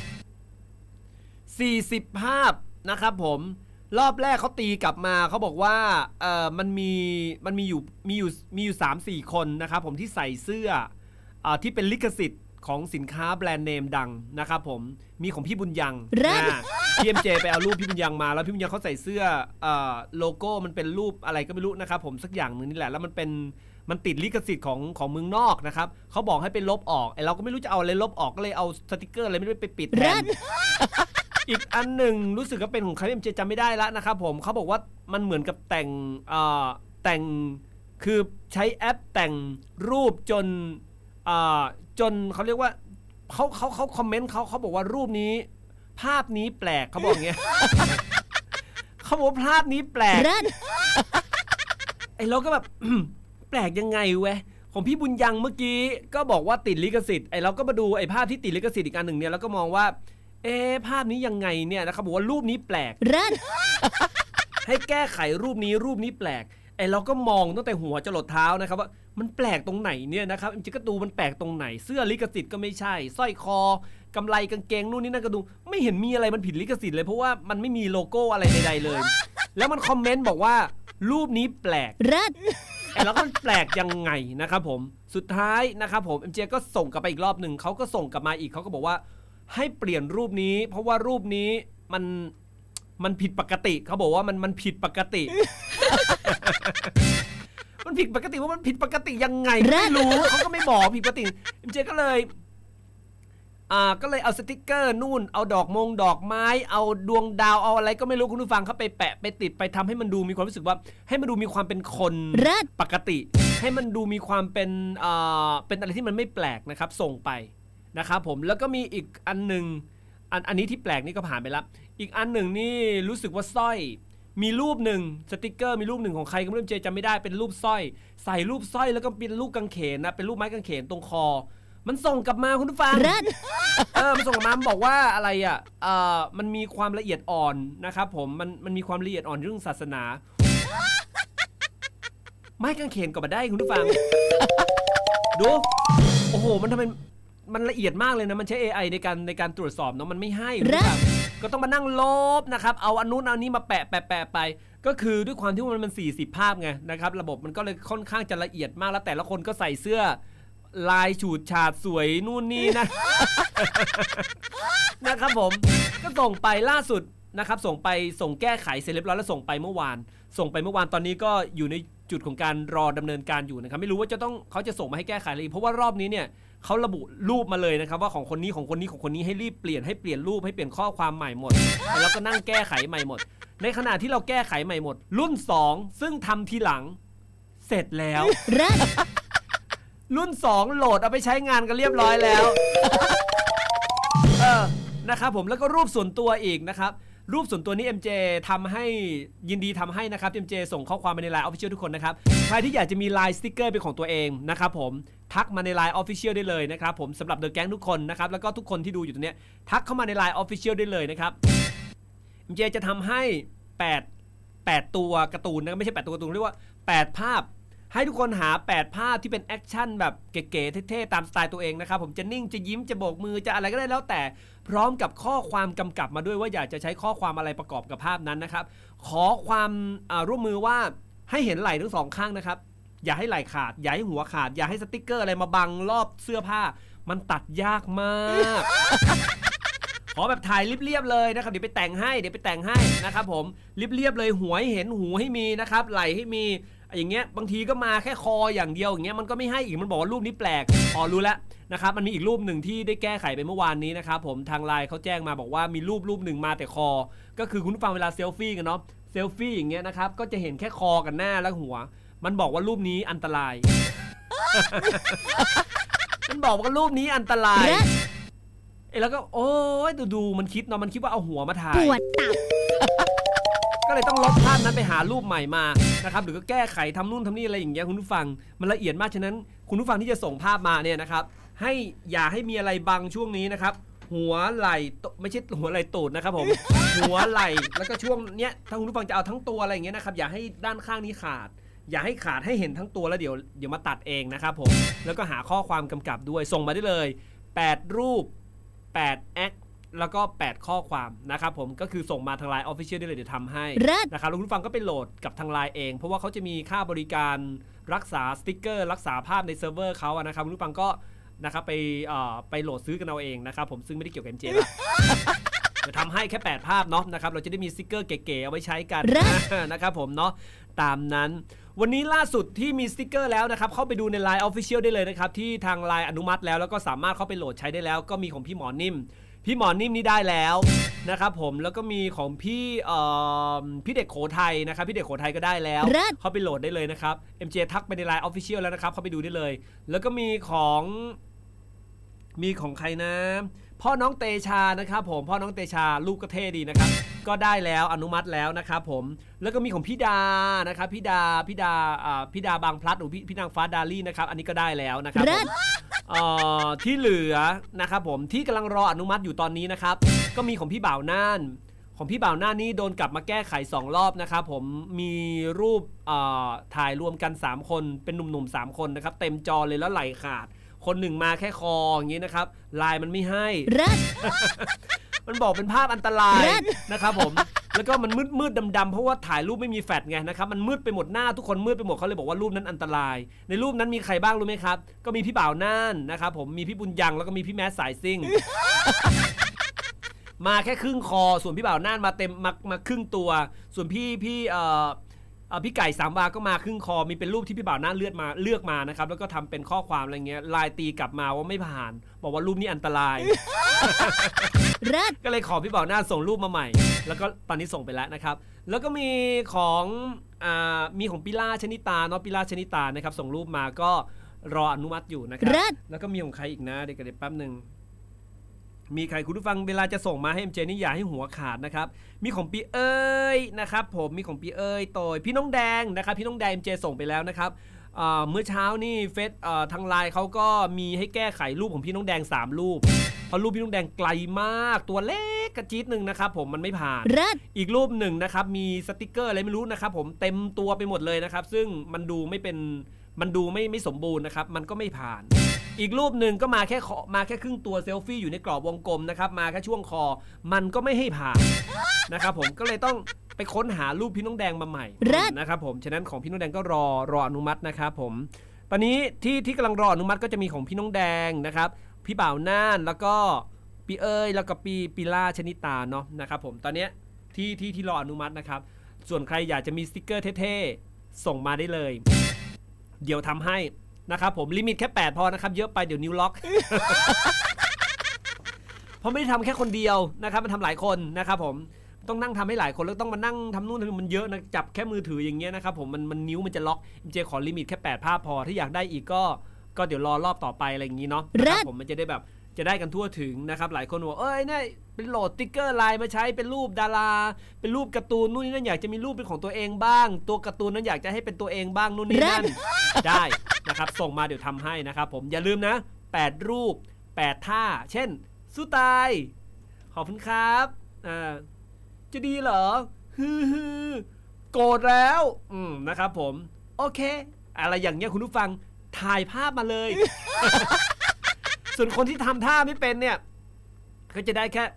นะครับผมรอบแรกเขาตีกลับมาเขาบอกว่ามันมีอยู่ 3-4 คนนะครับผมที่ใส่เสื้อที่เป็นลิขสิทธิ์ของสินค้าแบรนด์เนมดังนะครับผมมีของพี่บุญยังพี่ MJ ไปเอารูปพี่บุญยังมาแล้วพี่บุญยังเขาใส่เสื้อโลโก้มันเป็นรูปอะไรก็ไม่รู้นะครับผมสักอย่างนึงนี่แหละแล้วมันติดลิขสิทธิ์ของเมืองนอกนะครับเขาบอกให้ไปลบออกเราก็ไม่รู้จะเอาอะไรลบออกก็เลยเอาสติกเกอร์อะไรไม่รู้ไปปิดแทนอีกอันหนึ่งรู้สึกว่าเป็นของใครMJจำไม่ได้แล้วนะครับผมเขาบอกว่ามันเหมือนกับแต่งคือใช้แอปแต่งรูปจนเขาเรียกว่าเขาคอมเมนต์เขาบอกว่ารูปนี้ภาพนี้แปลกเขาบอกเงี้ยเขาบอกภาพนี้แปลกเราก็แบบแปลกยังไงเว้ยของพี่บุญยังเมื่อกี้ก็บอกว่าติดลิขสิทธิ์เราก็มาดูภาพที่ติดลิขสิทธิ์อีกอันหนึ่งเนี่ยแล้วก็มองว่าภาพนี้ยังไงเนี่ยนะครับบอกว่ารูปนี้แปลกให้แก้ไขรูปนี้แปลกเราก็มองตั้งแต่หัวจรดเท้านะครับว่ามันแปลกตรงไหนเนี่ยนะครับจริงๆก็ดูมันแปลกตรงไหนเสื้อลิขสิทธิ์ก็ไม่ใช่สร้อยคอกำไลกางเกงนู่นนี่นั่นก็ดูไม่เห็นมีอะไรมันผิดลิขสิทธิ์เลยเพราะว่ามันไม่มีโลโก้อะไรใดๆเลยแล้วมันคอมเมนต์บอกว่ารูปนี้แปลกแล้วก็แปลกยังไงนะครับผมสุดท้ายนะครับผม MJ ก็ส่งกลับไปอีกรอบหนึ่งเขาก็ส่งกลับมาอีกเขาก็บอกว่าให้เปลี่ยนรูปนี้เพราะว่ารูปนี้มันผิดปกติเขาบอกว่ามันผิดปกติ มันผิดปกติว่ามันผิดปกติยังไงไม่รู้เขาก็ไม่บอกผิดปกติMJก็เลยก็เลยเอาสติกเกอร์นู่นเอาดอกไม้เอาดวงดาวเอาอะไรก็ไม่รู้คุณผู้ฟังเขาไปแปะไปติดไปทำให้มันดูมีความรู้สึกว่าให้มันดูมีความเป็นคนปกติให้มันดูมีความเป็นอะไรที่มันไม่แปลกนะครับส่งไปนะครับผมแล้วก็มีอีกอันนึงอันนี้ที่แปลกนี่ก็ผ่านไปแล้วอีกอันหนึ่งนี่รู้สึกว่าสร้อยมีรูปหนึ่งสติกเกอร์มีรูปหนึ่งของใครก็ไม่รู้จำไม่ได้เป็นรูปสร้อยใส่รูปสร้อยแล้วก็เป็นรูปกางเขนนะเป็นรูปไม้กางเขนตรงคอมันส่งกลับมาคุณผู้ฟังมันส่งกลับมาบอกว่าอะไรมันมีความละเอียดอ่อนนะครับผมมันมีความละเอียดอ่อนเรื่องศาสนาไม้กางเขนก็มาได้คุณผู้ฟังดูโอ้โหมันทำไมมันละเอียดมากเลยนะมันใช้ AI ในการตรวจสอบเนาะมันไม่ให้ก็ต้องมานั่งลบนะครับเอาอันนู้นเอานี้มาแปะไปก็คือด้วยความที่มัน40ภาพไงนะครับระบบมันก็เลยค่อนข้างจะละเอียดมากแล้วแต่ละคนก็ใส่เสื้อลายฉูดฉาดสวยนู่นนี่นะนะครับผมก็ส่งไปล่าสุดนะครับส่งแก้ไขเสร็จเรียบร้อยแล้วส่งไปเมื่อวานตอนนี้ก็อยู่ในจุดของการรอดำเนินการอยู่นะครับไม่รู้ว่าเขาจะส่งมาให้แก้ไขอะไรเพราะว่ารอบนี้เนี่ยเขาระบุรูปมาเลยนะครับว่าของคนนี้ให้รีบเปลี่ยนรูปให้เปลี่ยนข้อความใหม่หมดแล้วก็นั่งแก้ไขใหม่หมดในขณะที่เราแก้ไขใหม่หมดรุ่น2ซึ่งทำทีหลังเสร็จแล้วรุ่น2โหลดเอาไปใช้งานกันเรียบร้อยแล้วนะครับผมแล้วก็รูปส่วนตัวอีกนะครับรูปส่วนตัวนี้ MJ ทำให้ยินดีทำให้นะครับ MJ ส่งข้อความมาใน Line Official ทุกคนนะครับใครที่อยากจะมี Line สติ๊กเกอร์เป็นของตัวเองนะครับผมทักมาใน Line Official ได้เลยนะครับผมสำหรับเดอะแก๊งทุกคนนะครับแล้วก็ทุกคนที่ดูอยู่ตรงนี้ทักเข้ามาใน Line Official ได้เลยนะครับ MJ จะทำให้8ตัวการ์ตูนนะไม่ใช่8ตัวการ์ตูนเรียกว่า8ภาพให้ทุกคนหา8ภาพที่เป็นแอคชั่นแบบเก๋ๆเท่ๆตามสไตล์ตัวเองนะครับผมจะนิ่งจะยิ้มจะโบกมือจะอะไรก็ได้แล้วแต่พร้อมกับข้อความกำกับมาด้วยว่าอยากจะใช้ข้อความอะไรประกอบกับภาพนั้นนะครับขอความร่วมมือว่าให้เห็นไหล่ทั้งสองข้างนะครับอย่าให้ไหล่ขาดอย่าให้หัวขาดอย่าให้สติ๊กเกอร์อะไรมาบังรอบเสื้อผ้ามันตัดยากมากขอแบบถ่ายเรียบๆเลยนะครับเดี๋ยวไปแต่งให้นะครับผมเรียบๆเลยหัวให้เห็นหูให้มีนะครับไหล่ให้มีอย่างเงี้ยบางทีก็มาแค่คออย่างเดียวอย่างเงี้ยมันก็ไม่ให้อีกมันบอกว่ารูปนี้แปลกรู้แล้วนะครับมันมีอีกรูปหนึ่งที่ได้แก้ไขไปเมื่อวานนี้นะครับผมทางไลน์เขาแจ้งมาบอกว่ามีรูปหนึ่งมาแต่คอก็คือคุณผู้ฟังเวลาเซลฟี่กันเนาะเซลฟี่อย่างเงี้ยนะครับก็จะเห็นแค่คอกับหน้าและหัวมันบอกว่ารูปนี้อันตราย มันบอกว่ารูปนี้อันตรายแล้วก็โอ้ยดูมันคิดเนาะมันคิดว่าเอาหัวมาถ่ายปวดตับก็เลยต้องลบภาพนั้นไปหารูปใหม่มานะครับหรือก็แก้ไขทำนู่นทำนี่อะไรอย่างเงี้ยคุณผู้ฟังมันละเอียดมากฉะนั้นคุณผู้ฟังที่จะส่งภาพมาเนี่ยนะครับให้อย่าให้มีอะไรบังช่วงนี้นะครับหัวไหล่ไม่ใช่หัวไหล่ตูดนะครับผมหัวไหล่แล้วก็ช่วงเนี้ยถ้าคุณผู้ฟังจะเอาทั้งตัวอะไรอย่างเงี้ยนะครับอย่าให้ด้านข้างนี้ขาดอย่าให้ขาดให้เห็นทั้งตัวแล้วเดี๋ยวมาตัดเองนะครับผมแล้วก็หาข้อความกำกับด้วยส่งมาได้เลย8รูป8แอคแล้วก็8ข้อความนะครับผมก็คือส่งมาทาง Line Official ได้เลยเดี๋ยวทำให้นะครับแล้วคุณผู้ฟังก็ไปโหลดกับทาง Line เองเพราะว่าเขาจะมีค่าบริการรักษาสติ๊กเกอร์รักษาภาพในเซิร์ฟเวอร์เขาอะนะครับคุณผู้ฟังก็นะครับไปโหลดซื้อกันเอาเองนะครับผมซึ่งไม่ได้เกี่ยวกับ MJ ละจะทำให้แค่8ภาพเนาะนะครับเราจะได้มีสติ๊กเกอร์เก๋ๆเอาไว้ใช้กันนะครับผมเนาะตามนั้นวันนี้ล่าสุดที่มีสติ๊กเกอร์แล้วนะครับเข้าไปดูใน Line Official ได้เลยนะครับที่ทาง Line อนุมัติแล้วก็สามารถเข้าไปโหลดใช้ได้แล้วก็มีของพี่หมอนิ่มนี่ได้แล้วนะครับผมแล้วก็มีของพี่เด็กโขทัยนะครับพี่เด็กโขทัยก็ได้แล้วเข้าไปโหลดได้เลยนะครับ MJ ทักไปใน Line Official แล้วนะครับเข้าไปดูได้เลยแล้วก็มีของใครนะพ่อน้องเตชานะครับผมพ่อน้องเตชาลูกก็เท่ดีนะครับก็ได้แล้วอนุมัติแล้วนะครับผมแล้วก็มีของพี่ดานะครับพี่ดาบางพลัดหรือพี่นางฟ้าดาลี่นะครับอันนี้ก็ได้แล้วนะครับที่เหลือนะครับผมที่กำลังรออนุมัติอยู่ตอนนี้นะครับก็มีของพี่บ่าวน่านนี่โดนกลับมาแก้ไข2รอบนะครับผมมีรูปถ่ายรวมกัน3คนเป็นหนุ่มๆ3คนนะครับเต็มจอเลยแล้วไหล่ขาดคนหนึ่งมาแค่คออย่างนี้นะครับลายมันไม่ให้ มันบอกเป็นภาพอันตรายนะครับผมแล้วก็มันมืดดำเพราะว่าถ่ายรูปไม่มีแฟลชไงนะครับมันมืดไปหมดหน้าทุกคนมืดไปหมดเขาเลยบอกว่ารูปนั้นอันตรายในรูปนั้นมีใครบ้างรู้ไหมครับก็มีพี่บ่าวน่านนะครับผมมีพี่บุญยังแล้วก็มีพี่แมสสายซิ่ง มาแค่ครึ่งคอส่วนพี่บ่าวน่านมาเต็มมาครึ่งตัวส่วนพี่พี่ไก่3 วาก็มาครึ่งคอมีเป็นรูปที่พี่บ่าวหน้าเลือกมานะครับแล้วก็ทำเป็นข้อความอะไรเงี้ยไลน์ตีกลับมาว่าไม่ผ่านบอกว่ารูปนี้อันตราย ก็เลยขอพี่บ่าวหน้าส่งรูปมาใหม่แล้วก็ตอนนี้ส่งไปแล้วนะครับแล้วก็มีของปิล่าชนิตาเนาะปิล่าชนิตานะครับส่งรูปมาก็รออนุมัติอยู่นะครับแล้วก็มีของใครอีกนะเดี๋ยวแป๊บนึงมีใครคุณผู้ฟังเวลาจะส่งมาให้ MJ นี่อย่าให้หัวขาดนะครับมีของปีเอ้ยนะครับผมมีของปีเอ้ยโตยพี่น้องแดงนะครับพี่น้องแดง MJ ส่งไปแล้วนะครับเมื่อเช้านี่เฟซทางไลน์เขาก็มีให้แก้ไขรูปของพี่น้องแดง3 รูปเพราะรูปพี่น้องแดงไกลมากตัวเล็กกระจี๊ดนึงนะครับผมมันไม่ผ่านอีกรูปหนึ่งนะครับมีสติกเกอร์อะไรไม่รู้นะครับผมเต็มตัวไปหมดเลยนะครับซึ่งมันดูไม่สมบูรณ์นะครับมันก็ไม่ผ่านอีกรูปหนึ่งก็มาแค่ครึ่งตัวเซลฟี่อยู่ในกรอบวงกลมนะครับมาแค่ช่วงคอมันก็ไม่ให้ผ่านนะครับผมก็เลยต้องไปค้นหารูปพี่น้องแดงมาใหม่นะครับผมฉะนั้นของพี่น้องแดงก็รออนุมัตินะครับผมตอนนี้ที่กำลังรออนุมัติก็จะมีของพี่น้องแดงนะครับพี่บ่าวน่านแล้วก็ปีเอ้ยแล้วก็ปีล่าชนิตาเนาะนะครับผมตอนนี้ที่รออนุมัตินะครับส่วนใครอยากจะมีสติ๊กเกอร์เท่ๆส่งมาได้เลยเดี๋ยวทำให้นะครับผมลิมิตแค่8พอนะครับเยอะไปเดี๋ยวนิ้วล็อก เพราะไม่ได้ทำแค่คนเดียวนะครับมันทำหลายคนนะครับผมต้องนั่งทำให้หลายคนแล้วต้องมานั่งทำนู่นทำนี่มันเยอะนะจับแค่มือถืออย่างเงี้ยนะครับผมมันนิ้วมันจะล็อกเจขอลิมิตแค่8 ภาพพอถ้าอยากได้อีกก็เดี๋ยวรอรอบต่อไปอะไรอย่างงี้เนาะนะครับผมมันจะได้แบบจะได้กันทั่วถึงนะครับหลายคนบอกเนี่ยเป็นโหลดติ๊กเกอร์ไลน์มาใช้เป็นรูปดาราเป็นรูปการ์ตูนนู่นนี่นั่นอยากจะมีรูปเป็นของตัวเองบ้างตัวการ์ตูนนั้นอยากจะให้เป็นตัวเองบ้างนู่นนี่นั่นได้นะครับส่งมาเดี๋ยวทำให้นะครับผมอย่าลืมนะ8 รูป 8 ท่าเช่นสู้ตายขอบคุณครับจะดีเหรอฮือโกรธแล้วนะครับผมโอเคอะไรอย่างเงี้ยคุณผู้ฟังถ่ายภาพมาเลย ส่วนคนที่ทำท่าไม่เป็นเนี่ยก็จะได้แค่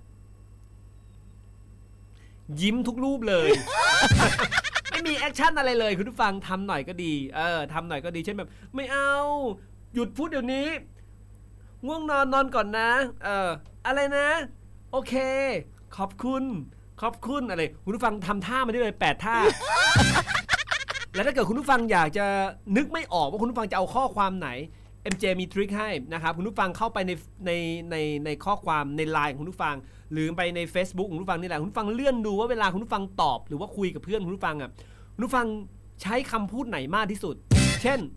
ยิ้มทุกรูปเลย ไม่มีแอคชั่นอะไรเลยคุณผู้ฟังทำหน่อยก็ดีทำหน่อยก็ดีเช่นแบบไม่เอาหยุดพูดเดี๋ยวนี้ง่วงนอนก่อนนะอะไรนะโอเคขอบคุณอะไรคุณผู้ฟังทำท่ามาได้เลย8 ท่า แล้วถ้าเกิดคุณผู้ฟังอยากจะนึกไม่ออกว่าคุณผู้ฟังจะเอาข้อความไหน MJ มีทริคให้นะครับคุณผู้ฟังเข้าไปในข้อความในไลน์ของคุณผู้ฟังหรือไปใน Facebook ของคุณผู้ฟังนี่แหละคุณผู้ฟังเลื่อนดูว่าเวลาคุณผู้ฟังตอบหรือว่าคุยกับเพื่อนคุณผู้ฟังคุณผู้ฟังใช้คำพูดไหนมากที่สุดเช่น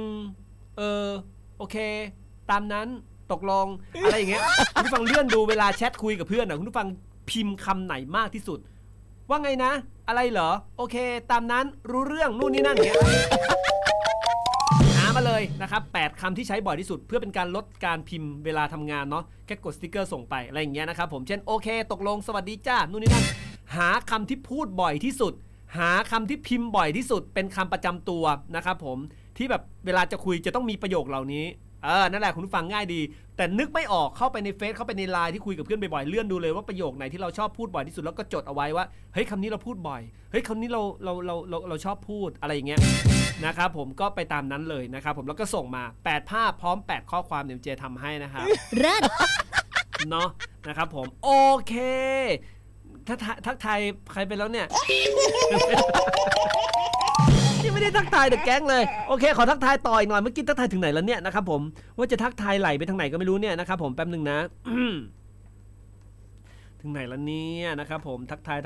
โอเคตามนั้นตกลงอะไรอย่างเงี้ยคุณผู้ฟังเลื่อนดูเวลาแชทคุยกับเพื่อนคุณผู้ฟังพิมพ์คำไหนมากที่สุดว่าไงนะอะไรเหรอโอเคตามนั้นรู้เรื่องนู่นนี่นั่นอย่างเงี้ยหามาเลยนะครับ8 คำที่ใช้บ่อยที่สุดเพื่อเป็นการลดการพิมพ์เวลาทำงานเนาะแค่กดสติ๊กเกอร์ส่งไปอะไรอย่างเงี้ยนะครับผมเช่นโอเคตกลงสวัสดีจ้านู่นนี่นั่นหาคำที่พูดบ่อยที่สุดหาคำที่พิมพ์บ่อยที่สุดเป็นคำประจำตัวนะครับผมที่แบบเวลาจะคุยจะต้องมีประโยคเหล่านี้นั่นแหละคุณผู้ฟังง่ายดีแต่นึกไม่ออกเข้าไปในเฟซเข้าไปในไลน์ที่คุยกับเพื่อนบ่อยๆเลื่อนดูเลยว่าประโยคไหนที่เราชอบพูดบ่อยที่สุดแล้วก็จดเอาไว้ว่าเฮ้ยคำนี้เราพูดบ่อยเฮ้ยคำนี้เราชอบพูดอะไรอย่างเงี้ยนะครับผมก็ไปตามนั้นเลยนะครับผมแล้วก็ส่งมา8 ภาพพร้อม8 ข้อความเดี๋ยวเจทำให้นะครับเนาะนะครับผมโอเคถ้าทักทายใครไปแล้วเนี่ย ที่ไม่ได้ทักทายเดอะแก๊งเลยโอเคขอทักทายต่ออีกหน่อยเมื่อกี้ทักทายถึงไหนแล้วเนี่ยนะครับผมว่าจะทักทายไหลไปทางไหนก็ไม่รู้เนี่ยนะครับผมแป๊บนึงนะ ถึงไหนแล้วเนี่ยนะครับผมทักทาย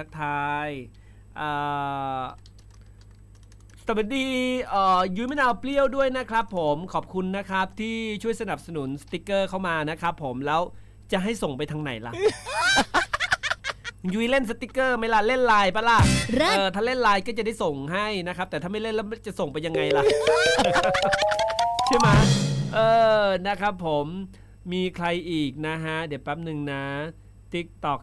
สวัสดียุ้ยมะนาวเปรี้ยวด้วยนะครับผมขอบคุณนะครับที่ช่วยสนับสนุนสติ๊กเกอร์เข้ามานะครับผมแล้วจะให้ส่งไปทางไหนล่ะ ยุ้ยเล่นสติกเกอร์ไหมล่ะเล่นไลน์ปะล่ะถ้าเล่นไลน์ก็จะได้ส่งให้นะครับแต่ถ้าไม่เล่นแล้วจะส่งไปยังไงล่ะ ใช่ไหมนะครับผมมีใครอีกนะฮะเดี๋ยวแป๊บหนึ่งนะ TikTok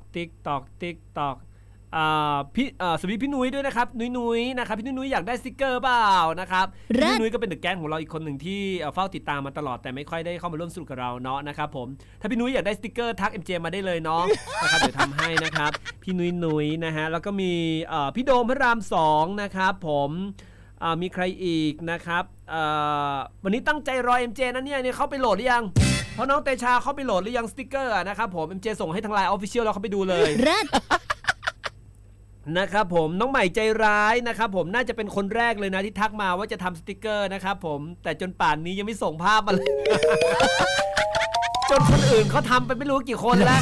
สวัสดีพี่นุ้ยด้วยนะครับนุ้ยนะครับพี่นุ้ยอยากได้สติกเกอร์เปล่านะครับพี่นุ้ยก็เป็นเดอะแก๊งของเราอีกคนหนึ่งที่เฝ้าติดตามมาตลอดแต่ไม่ค่อยได้เข้ามาร่วมสนุกกับเราเนาะนะครับผมถ้าพี่นุ้ยอยากได้สติกเกอร์ทัก MJ มาได้เลยเนาะนะครับเดี๋ยวทำให้นะครับพี่นุ้ยนะฮะแล้วก็มีพี่โดมพระราม2นะครับผมมีใครอีกนะครับวันนี้ตั้งใจรอ MJ นะเนี่ยเข้าไปโหลดหรือยังเพราะน้องเตชาเข้าไปโหลดหรือยังสติกเกอร์นะครับผม MJ ส่งให้ทาง LINE Official แล้วเข้าไปดูเลยนะครับผมน้องใหม่ใจร้ายนะครับผมน่าจะเป็นคนแรกเลยนะที่ทักมาว่าจะทำสติกเกอร์นะครับผมแต่จนป่านนี้ยังไม่ส่งภาพมาเลย จนคนอื่นเขาทำไปไม่รู้กี่คนแล้ว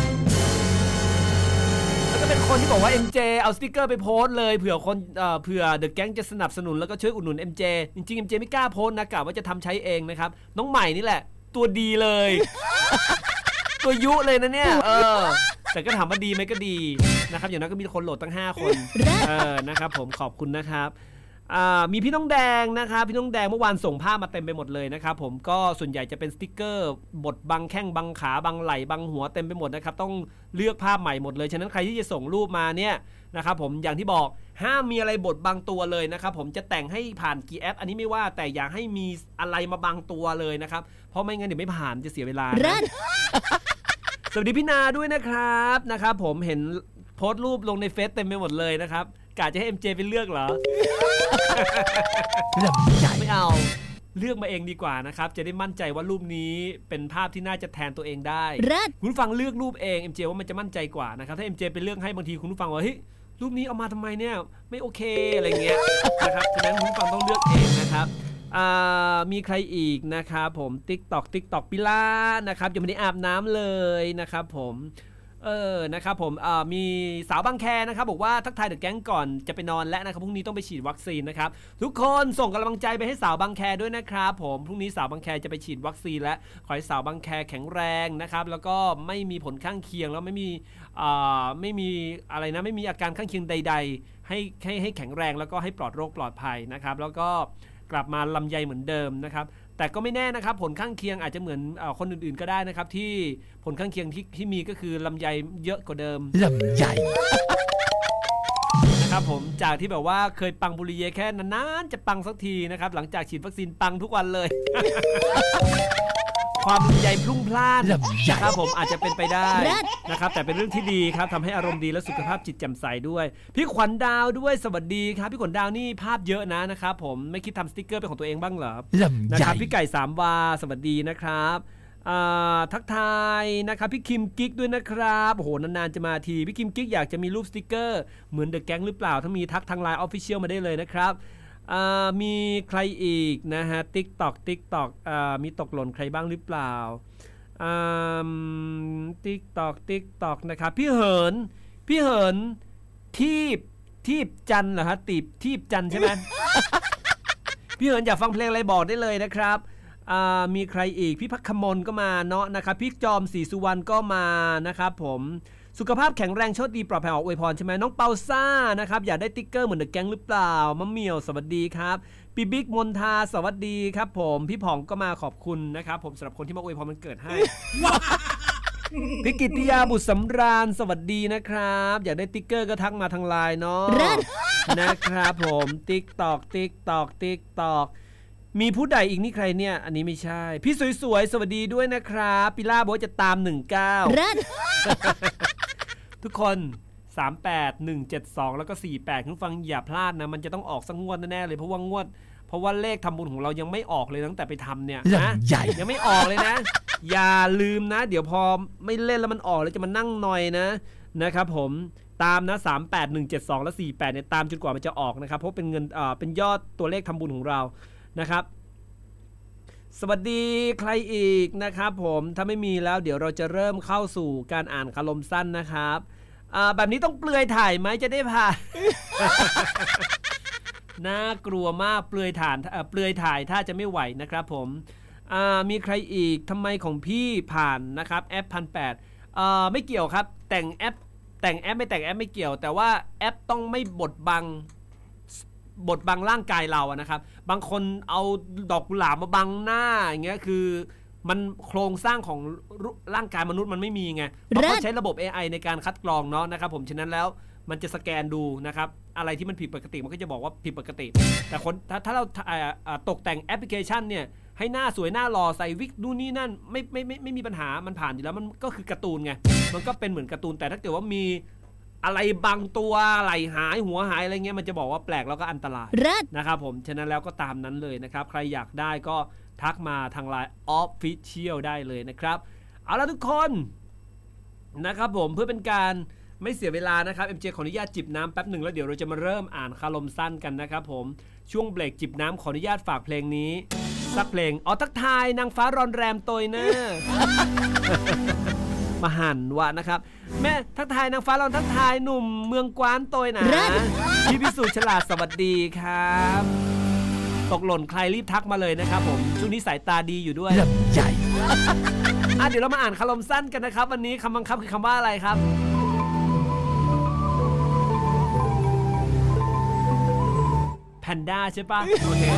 แล้วก็เป็นคนที่บอกว่า MJ เอาสติกเกอร์ไปโพสเลยเผื่อคนเผื่อเดอะแก๊งจะสนับสนุนแล้วก็ช่วยอุดหนุน MJ จริงๆ MJ ไม่กล้าโพสนะกะว่าจะทำใช้เองนะครับน้องใหม่นี่แหละตัวดีเลย ตัวยุเลยนะเนี่ยแต่ก็ถามว่าดีไหมก็ดีนะครับอย่างนั้นก็มีคนโหลดตั้ง5คนนะครับผมขอบคุณนะครับมีพี่น้องแดงนะครับพี่น้องแดงเมื่อวานส่งภาพมาเต็มไปหมดเลยนะครับผมก็ส่วนใหญ่จะเป็นสติ๊กเกอร์บดบังแข้งบังขาบังไหล่บังหัวเต็มไปหมดนะครับต้องเลือกภาพใหม่หมดเลยฉะนั้นใครที่จะส่งรูปมาเนี่ยนะครับผมอย่างที่บอกห้ามมีอะไรบดบังตัวเลยนะครับผมจะแต่งให้ผ่านกี่แอปอันนี้ไม่ว่าแต่อย่าให้มีอะไรมาบังตัวเลยนะครับเพราะไม่งั้นเดี๋ยวไม่ผ่านจะเสียเวลาสวัสดีพี่นาด้วยนะครับผมเห็นโพสต์รูปลงในเฟซเต็มไปหมดเลยนะครับกะจะให้ MJ ไปเลือกเหรอ ไม่เอาเลือกมาเองดีกว่านะครับจะได้มั่นใจว่ารูปนี้เป็นภาพที่น่าจะแทนตัวเองได้คุณฟังเลือกรูปเอง MJ ว่ามันจะมั่นใจกว่านะครับถ้า MJ ไปเลือกให้บางทีคุณฟังว่าเฮ้ยรูปนี้เอามาทำไมเนี่ยไม่โอเคอะไรเงี้ยนะครับฉะนั้นคุณฟังต้องเลือกเองนะครับมีใครอีกนะครับผม TikTok ปิล่านะครับยังไม่ได้อาบน้ำเลยนะครับผมนะครับผมมีสาวบางแคนะครับบอกว่าทักทายเดอะแก๊งก่อนจะไปนอนและนะครับพรุ่งนี้ต้องไปฉีดวัคซีนนะครับทุกคนส่งกำลังใจไปให้สาวบางแคด้วยนะครับผมพรุ่งนี้สาวบางแคจะไปฉีดวัคซีนและขอให้สาวบางแคแข็งแรงนะครับแล้วก็ไม่มีผลข้างเคียงแล้วไม่มีอะไรนะไม่มีอาการข้างเคียงใดๆให้แข็งแรงแล้วก็ให้ปลอดโรคปลอดภัยนะครับแล้วก็กลับมาลำไยเหมือนเดิมนะครับแต่ก็ไม่แน่นะครับผลข้างเคียงอาจจะเหมือนคนอื่นๆก็ได้นะครับที่ผลข้างเคียงที่มีก็คือลำไยเยอะกว่าเดิมลำไยนะครับผมจากที่แบบว่าเคยปังบุรีเยแค่นานๆจะปังสักทีนะครับหลังจากฉีดวัคซีนปังทุกวันเลย ความลำไยพลุ่งพล่านนะครับผมอาจจะเป็นไปได้นะครับแต่เป็นเรื่องที่ดีครับทำให้อารมณ์ดีและสุขภาพจิตแจ่มใสด้วยพี่ขวัญดาวด้วยสวัสดีครับพี่ขวัญดาวนี่ภาพเยอะนะครับผมไม่คิดทำสติ๊กเกอร์เป็นของตัวเองบ้างเหรอนะครับพี่ไก่3วาสวัสดีนะครับทักทายนะครับพี่คิมกิ๊กด้วยนะครับโอ้โหนานๆจะมาทีพี่คิมกิ๊กอยากจะมีรูปสติ๊กเกอร์เหมือนเดอะแก๊งหรือเปล่าถ้ามีทักทาง LINE Official มาได้เลยนะครับมีใครอีกนะฮะ TikTok มีตกหล่นใครบ้างหรือเปล่าTikTok นะครับพี่เหินทีบจันเหรอฮะทีบจันใช่ไหม พี่เหินอยากฟังเพลงอะไรบอกได้เลยนะครับมีใครอีกพี่พักขมลก็มาเนาะนะครับพี่จอมศรีสุวรรณก็มานะครับผมสุขภาพแข็งแรงโชคดีปลอดภัยออกอวยพรใช่ไหมน้องเปาซ่านะครับอยากได้ติ๊กเกอร์เหมือนเดอะแก๊งหรือเปล่ามะเหมี่ยวสวัสดีครับปีบิ๊กมนทาสวัสดีครับผมพี่ผ่องก็มาขอบคุณนะครับผมสำหรับคนที่มาอวยพรมันเกิดให้ พี่กิตติยาบุตรสำราญสวัสดีนะครับอยากได้ติ๊กเกอร์ก็ทักมาทางไลน์เนาะนะครับผม TikTok มีผู้ใดอีกนี่ใครเนี่ยอันนี้ไม่ใช่พี่สวยๆสวัสดีด้วยนะครับปิล่าบอกว่าจะตาม19ทุกคน38 172แล้วก็48คุณฟังอย่าพลาดนะมันจะต้องออกสักงวดแน่ๆเลยเพราะว่าเลขทำบุญของเรายังไม่ออกเลยตั้งแต่ไปทำเนี่ยนะยังไม่ออกเลยนะ อย่าลืมนะเดี๋ยวพอไม่เล่นแล้วมันออกแล้วจะมานั่งหน่อยนะครับผมตามนะ38 172และ48เนี่ยตามจนกว่ามันจะออกนะครับเพราะเป็นเงินเป็นยอดตัวเลขทำบุญของเรานะครับสวัสดีใครอีกนะครับผมถ้าไม่มีแล้วเดี๋ยวเราจะเริ่มเข้าสู่การอ่านคำลมสั้นนะครับแบบนี้ต้องเปลือยถ่ายไหมจะได้ผ่าน น่ากลัวมากเปลือยถ่ายถ้าจะไม่ไหวนะครับผมมีใครอีกทำไมของพี่ผ่านนะครับแอป1,800ไม่เกี่ยวครับแต่งแอปไม่แต่งแอปไม่เกี่ยวแต่ว่าแอปต้องไม่บดบังร่างกายเราอะนะครับบางคนเอาดอกกุหลาบมาบังหน้าอย่างเงี้ยคือมันโครงสร้างของร่างกายมนุษย์มันไม่มีไงเพราะเขาใช้ระบบ AI ในการคัดกรองเนาะนะครับผมฉะนั้นแล้วมันจะสแกนดูนะครับอะไรที่มันผิดปกติมันก็จะบอกว่าผิดปกติแต่ถ้าเราตกแต่งแอปพลิเคชันเนี่ยให้หน้าสวยหน้าหล่อใส่วิกนู่นนี่นั่นไม่มีปัญหามันผ่านอยู่แล้วมันก็คือการ์ตูนไงมันก็เป็นเหมือนการ์ตูนแต่ถ้าเกิดว่ามีอะไรบางตัวไหลหายหัวหายอะไรเงี้ยมันจะบอกว่าแปลกแล้วก็อันตรายนะครับผมฉะนั้นแล้วก็ตามนั้นเลยนะครับใครอยากได้ก็ทักมาทาง LINE Official ได้เลยนะครับเอาละทุกคนนะครับผมเพื่อเป็นการไม่เสียเวลานะครับ MJ ขออนุญาตจิบน้ำแป๊บหนึ่งแล้วเดี๋ยวเราจะมาเริ่มอ่านคาลมสั้นกันนะครับผมช่วงเบรกจิบน้ำขออนุญาตฝากเพลงนี้สักเพลงทักทายนางฟ้ารอนแรมตยเนอะมาหันวะนะครับแม่ทักทายนางฟ้ารอนทักทายหนุ่มเมืองกวานตยนะพี่พิสูจน์ฉลาดสวัสดีครับตกหล่นใครรีบทักมาเลยนะครับผมช่วงนี้สายตาดีอยู่ด้วยใหญ่เดี๋ยวเรามาอ่านคาลมสั้นกันนะครับวันนี้คำบังคับคือคำว่าอะไรครับแพนด้าใช่ปะโอเค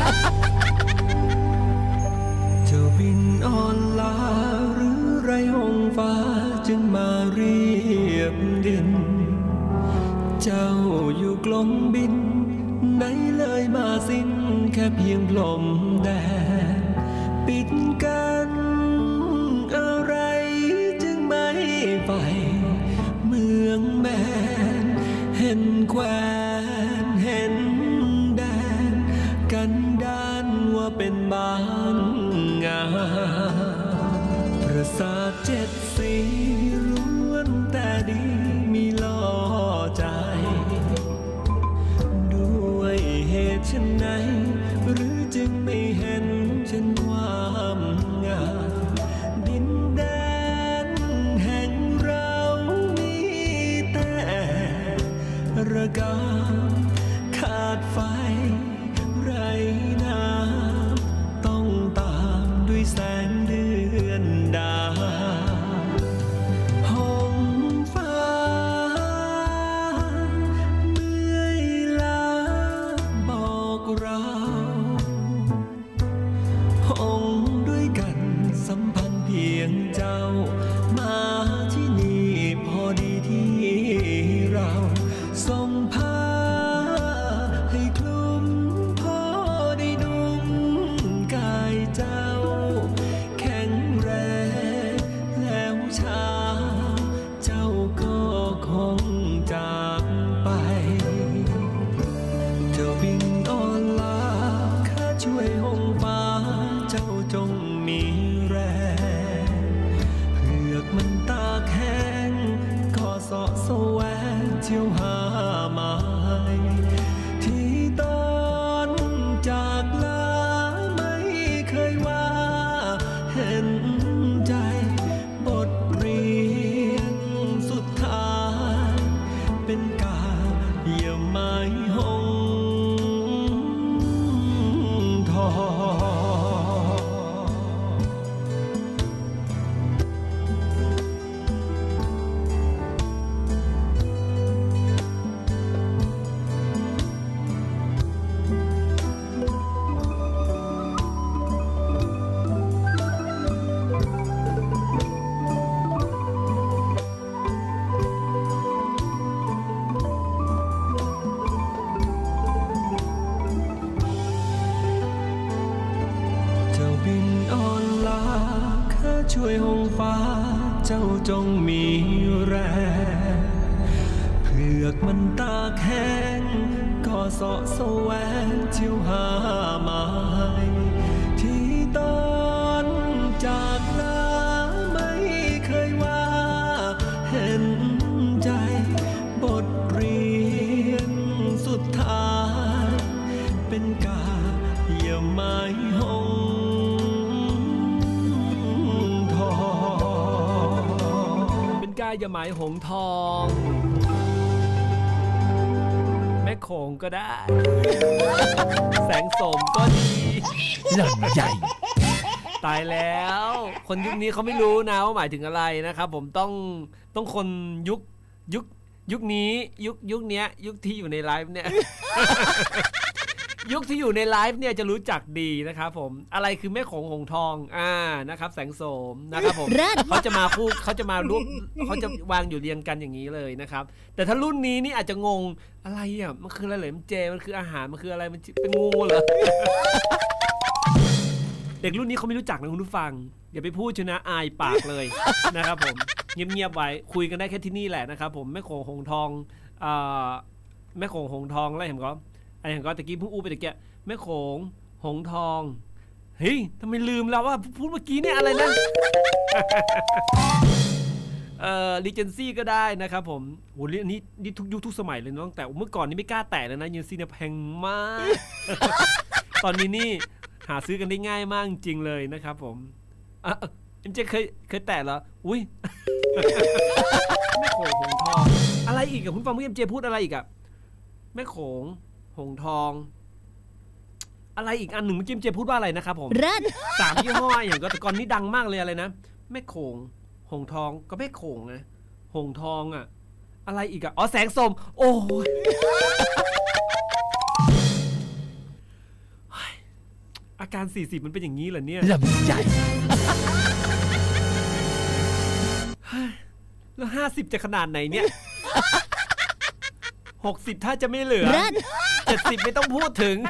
เจ้าบินอ่อนลาหรือไรหงฟ้าจึงมาเรียบดินเจ้าอยู่กลมบินไหนเลยมาสิ้นแค่เพียงลมแดดปิดกันอะไรจึงไม่ไปเมืองแมนเห็นแควนเห็นแดนกันดานว่าเป็นบ้านงามประสาท7 สีล้วนแต่ดีมีล่อใจด้วยเหตุเช่นไหนหรือจึงไม่เห็นเช่นความงามดินแดนแห่งเรามีแต่ระกำขาดไฟไรน้ำต้องตามด้วยแสงเดือนดาวหงฟ้าเมื่อยล้าบอกเราหงด้วยกันสัมพันธ์เพียงเจ้ามาที่นี่พอดีที่เราส่งผ้าให้คลุมพอได้นุ่มกายเจ้าแข็งแรงแล้วเช้าเจ้าก็คงจากไปเจ้าบินอ่อนลาข้าช่วยหงฟ้าเจ้าจงมีแรงเผือกมันตากแห้งก็เสาะแสวงเที่ยวหาไม้ที่ตอนจากลาไม่เคยว่าเห็นใจบทเรียนสุดท้ายเป็นกาเยี่ยมไม้หงทองเจ้าบินอ่อนลาข้าช่วยหงฟ้าเจ้าจงมีแรงเผือกมันตากแห้งก็เสาะแสวงเที่ยวหาไม้ที่ตอนจากลาไม่เคยว่าเห็นใจบทเรียนสุดท้ายเป็นกาเยี่ยมไม้หงทองเป็นกายยาหมายหงทองแม่โขงก็ได้แสงโสมก็ดีลำใหญ่ตายแล้วคนยุคนี้เขาไม่รู้นะว่าหมายถึงอะไรนะครับผมต้องคนยุคนี้ยุคนี้ยุคที่อยู่ในไลฟ์เนี่ย ยุคที่อยู่ในไลฟ์เนี่ยจะรู้จักดีนะครับผมอะไรคือแม่โขงหงทองนะครับแสงโสมนะครับผมเขาจะมาคู่เขาจะมารวบเขาจะวางอยู่เรียงกันอย่างนี้เลยนะครับแต่ถ้ารุ่นนี้นี่อาจจะงงอะไรอ่ะมันคืออะไรเหรอมันเจมันคืออาหารมันคืออะไรมันเป็นงูเหรอ เด็กรุ่นนี้เขาไม่รู้จักนะคุณผู้ฟังอย่าไปพูดชนะอายปากเลยนะครับผมเงียบๆไว้คุยกันได้แค่ที่นี่แหละนะครับผมแม่โขงหงทองแม่โขงหงทองอะไรเห็นก็ตะกี้พูดไปตะกี้แม่โขงหงทองเฮ้ยทำไมลืมแล้วว่าพูดเมื่อกี้เนี่ยอะไรนะรีเจนซี่ก็ได้นะครับผมโหนี่ทุกยุคทุกสมัยเลยตั้งแต่เมื่อก่อนนี่ไม่กล้าแตะเลยนะรีเจนซี่เนี่ยแพงมาก ตอนนี้นี่หาซื้อกันได้ง่ายมากจริงเลยนะครับผมเอ็มเจเคยแตะเหรออุ้ย แม่โขงหงทองอะไรอีกอะคุณฟังพี่เอ็มเจพูดอะไรอีกอะแม่โขงหงทองอะไรอีกอันหนึ่งเมื่อกี้เอ็มเจพูดว่าอะไรนะครับผม3 ยี่ห้ออย่างก็แต่ก่อนนี่ดังมากเลยอะไรนะแม่โขงหงทองก็แม่โขงนะหงทองอะอะไรอีกอะอ๋อแสงส้มโอ้ยอาการ40มันเป็นอย่างนี้เหรอเนี่ยลำใหญ่แล้ว50จะขนาดไหนเนี่ย60ถ้าจะไม่เหลือ70ไม่ต้องพูดถึง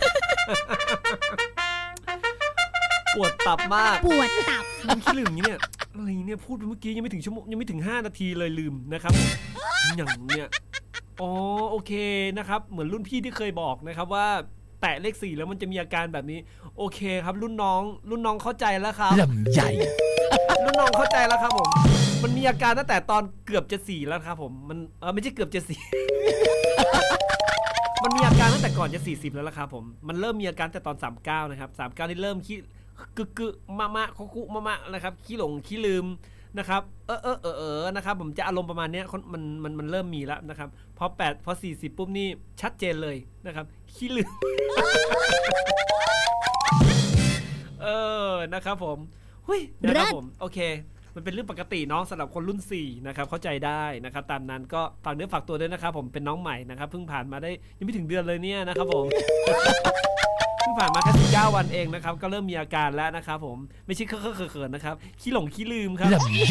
ปวดตับมากปวดตับมันขี้ลืมอย่างนี้เนี่ยอะไรเนี่ยพูดไปเมื่อกี้ยังไม่ถึงชั่วโมงยังไม่ถึง5 นาทีเลยลืมนะครับอย่างเนี้ยอ๋อโอเคนะครับเหมือนรุ่นพี่ที่เคยบอกนะครับว่าแตะเลข4แล้วมันจะมีอาการแบบนี้โอเคครับรุ่นน้องเข้าใจแล้วครับลำใหญ่รุ่นน้องเข้าใจแล้วครับผมมันมีอาการตั้งแต่ตอนเกือบจะ4แล้วครับผมมันไม่ใช่เกือบจะ4 มันมีอาการตั้งแต่ก่อนจะ40แล้วละครับผมมันเริ่มมีอาการแต่ตอน39นะครับ39นี่เริ่มขี้กึมะคุมะนะครับขี้หลงขี้ลืมนะครับนะครับผมจะอารมณ์ประมาณนี้มันเริ่มมีแล้วนะครับพอ40ปุ๊บนี่ชัดเจนเลยนะครับขี้ลืม นะครับผมหุ้ยนะครับผมโอเคมันเป็นเรื่องปกติน้องสำหรับคนรุ่น4นะครับเข้าใจได้นะครับตามนั้นก็ฝากเนื้อฝากตัวด้วยนะครับผมเป็นน้องใหม่นะครับเพิ่งผ่านมาได้ยังไม่ถึงเดือนเลยเนี่ยนะครับผม เพิ่งผ่านมาแค่19 วันเองนะครับก็เริ่มมีอาการแล้วนะครับผมไม่ใช่เขินๆนะครับขี้หลงขี้ลืมครับ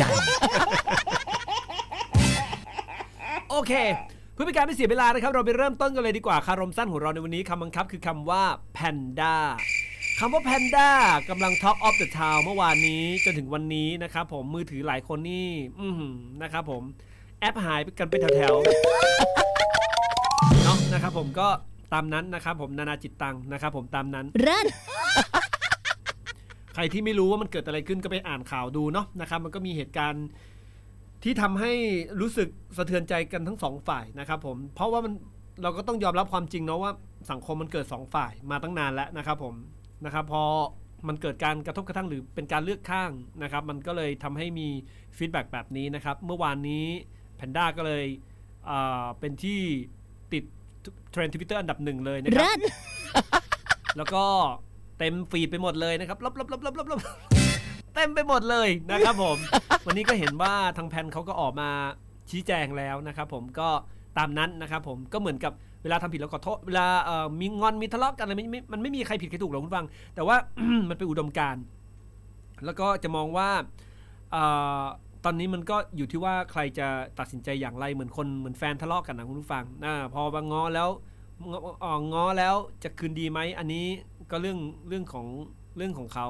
โอเคเพื่อเป็นการไม่เสียเวลานะครับเราไปเริ่มต้นกันเลยดีกว่าคารมสั้นของเราในวันนี้คำบังคับคือคำว่าแพนด้าคำว่าแพนด้ากำลัง Talk of the Town เมื่อวานนี้จนถึงวันนี้นะครับผมมือถือหลายคนนี่นะครับผมแอปหายกันไปแถวๆเนาะนะครับผมก็ตามนั้นนะครับผมนานาจิตตังนะครับผมตามนั้นใครที่ไม่รู้ว่ามันเกิดอะไรขึ้นก็ไปอ่านข่าวดูเนาะนะครับมันก็มีเหตุการณ์ที่ทำให้รู้สึกสะเทือนใจกันทั้ง2 ฝ่ายนะครับผมเพราะว่าเราก็ต้องยอมรับความจริงเนาะว่าสังคมมันเกิด2 ฝ่ายมาตั้งนานแล้วนะครับผมนะครับพอมันเกิดการกระทบกระทั่งหรือเป็นการเลือกข้างนะครับมันก็เลยทำให้มีฟีดแบ็กแบบนี้นะครับเมื่อวานนี้แพนด้าก็เลยเป็นที่ติดเทรนด์ Twitter อันดับ1เลยนะครับแล้วก็เต็มฟีดไปหมดเลยนะครับลบเต็มไปหมดเลยนะครับผมวันนี้ก็เห็นว่าทางแพนเขาก็ออกมาชี้แจงแล้วนะครับผมก็ตามนั้นนะครับผมก็เหมือนกับเวลาทำผิดแล้วขอโทษเวลามีงอนมีทะเลาะกันอะไรมันไม่มีใครผิดใครถูกหรอกคุณฟังแต่ว่า มันเป็นอุดมการณ์แล้วก็จะมองว่าตอนนี้มันก็อยู่ที่ว่าใครจะตัดสินใจอย่างไรเหมือนแฟนทะเลาะกันนะคุณผู้ฟังพอง้อแล้วจะคืนดีไหมอันนี้ก็เรื่องของเขา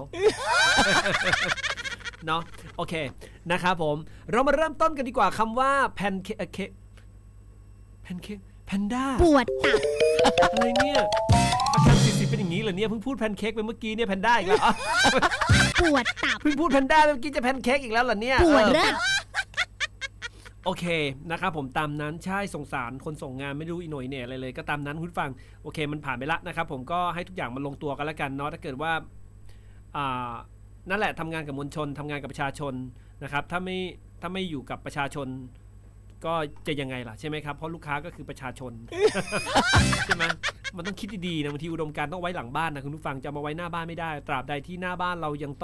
เนาะโอเคนะครับผมเรามาเริ่มต้นกันดีกว่าคำว่าแพนเค้กแพนด้าปวดตับอะไรเนี่ยอาการ40เป็นอย่างนี้เหรอเนี่ยเพิ่งพูดแพนเค้กไปเมื่อกี้เนี่ยแพนด้าอีกแล้วปวดตับเพิ่งพูดแพนด้าเมื่อกี้จะแพนเค้กอีกแล้วเหรอเนี่ยปวดเริ่มโอเคนะครับผมตามนั้นใช่สงสารคนส่งงานไม่รู้อีหน่อยเนี่ยอะไรเลยก็ตามนั้นคุณฟังโอเคมันผ่านไปละนะครับผมก็ให้ทุกอย่างมันลงตัวกันแล้วกันเนาะถ้าเกิดว่านั่นแหละทำงานกับมวลชนทำงานกับประชาชนนะครับถ้าไม่อยู่กับประชาชนก็จะยังไงล่ะใช่ไหมครับเพราะลูกค้าก็คือประชาชน ใช่ไหมมันต้องคิดดีๆนะบางทีอุดมการณ์ต้องไว้หลังบ้านนะคุณผู้ฟังจะมาไว้หน้าบ้านไม่ได้ตราบใดที่หน้าบ้านเรายัง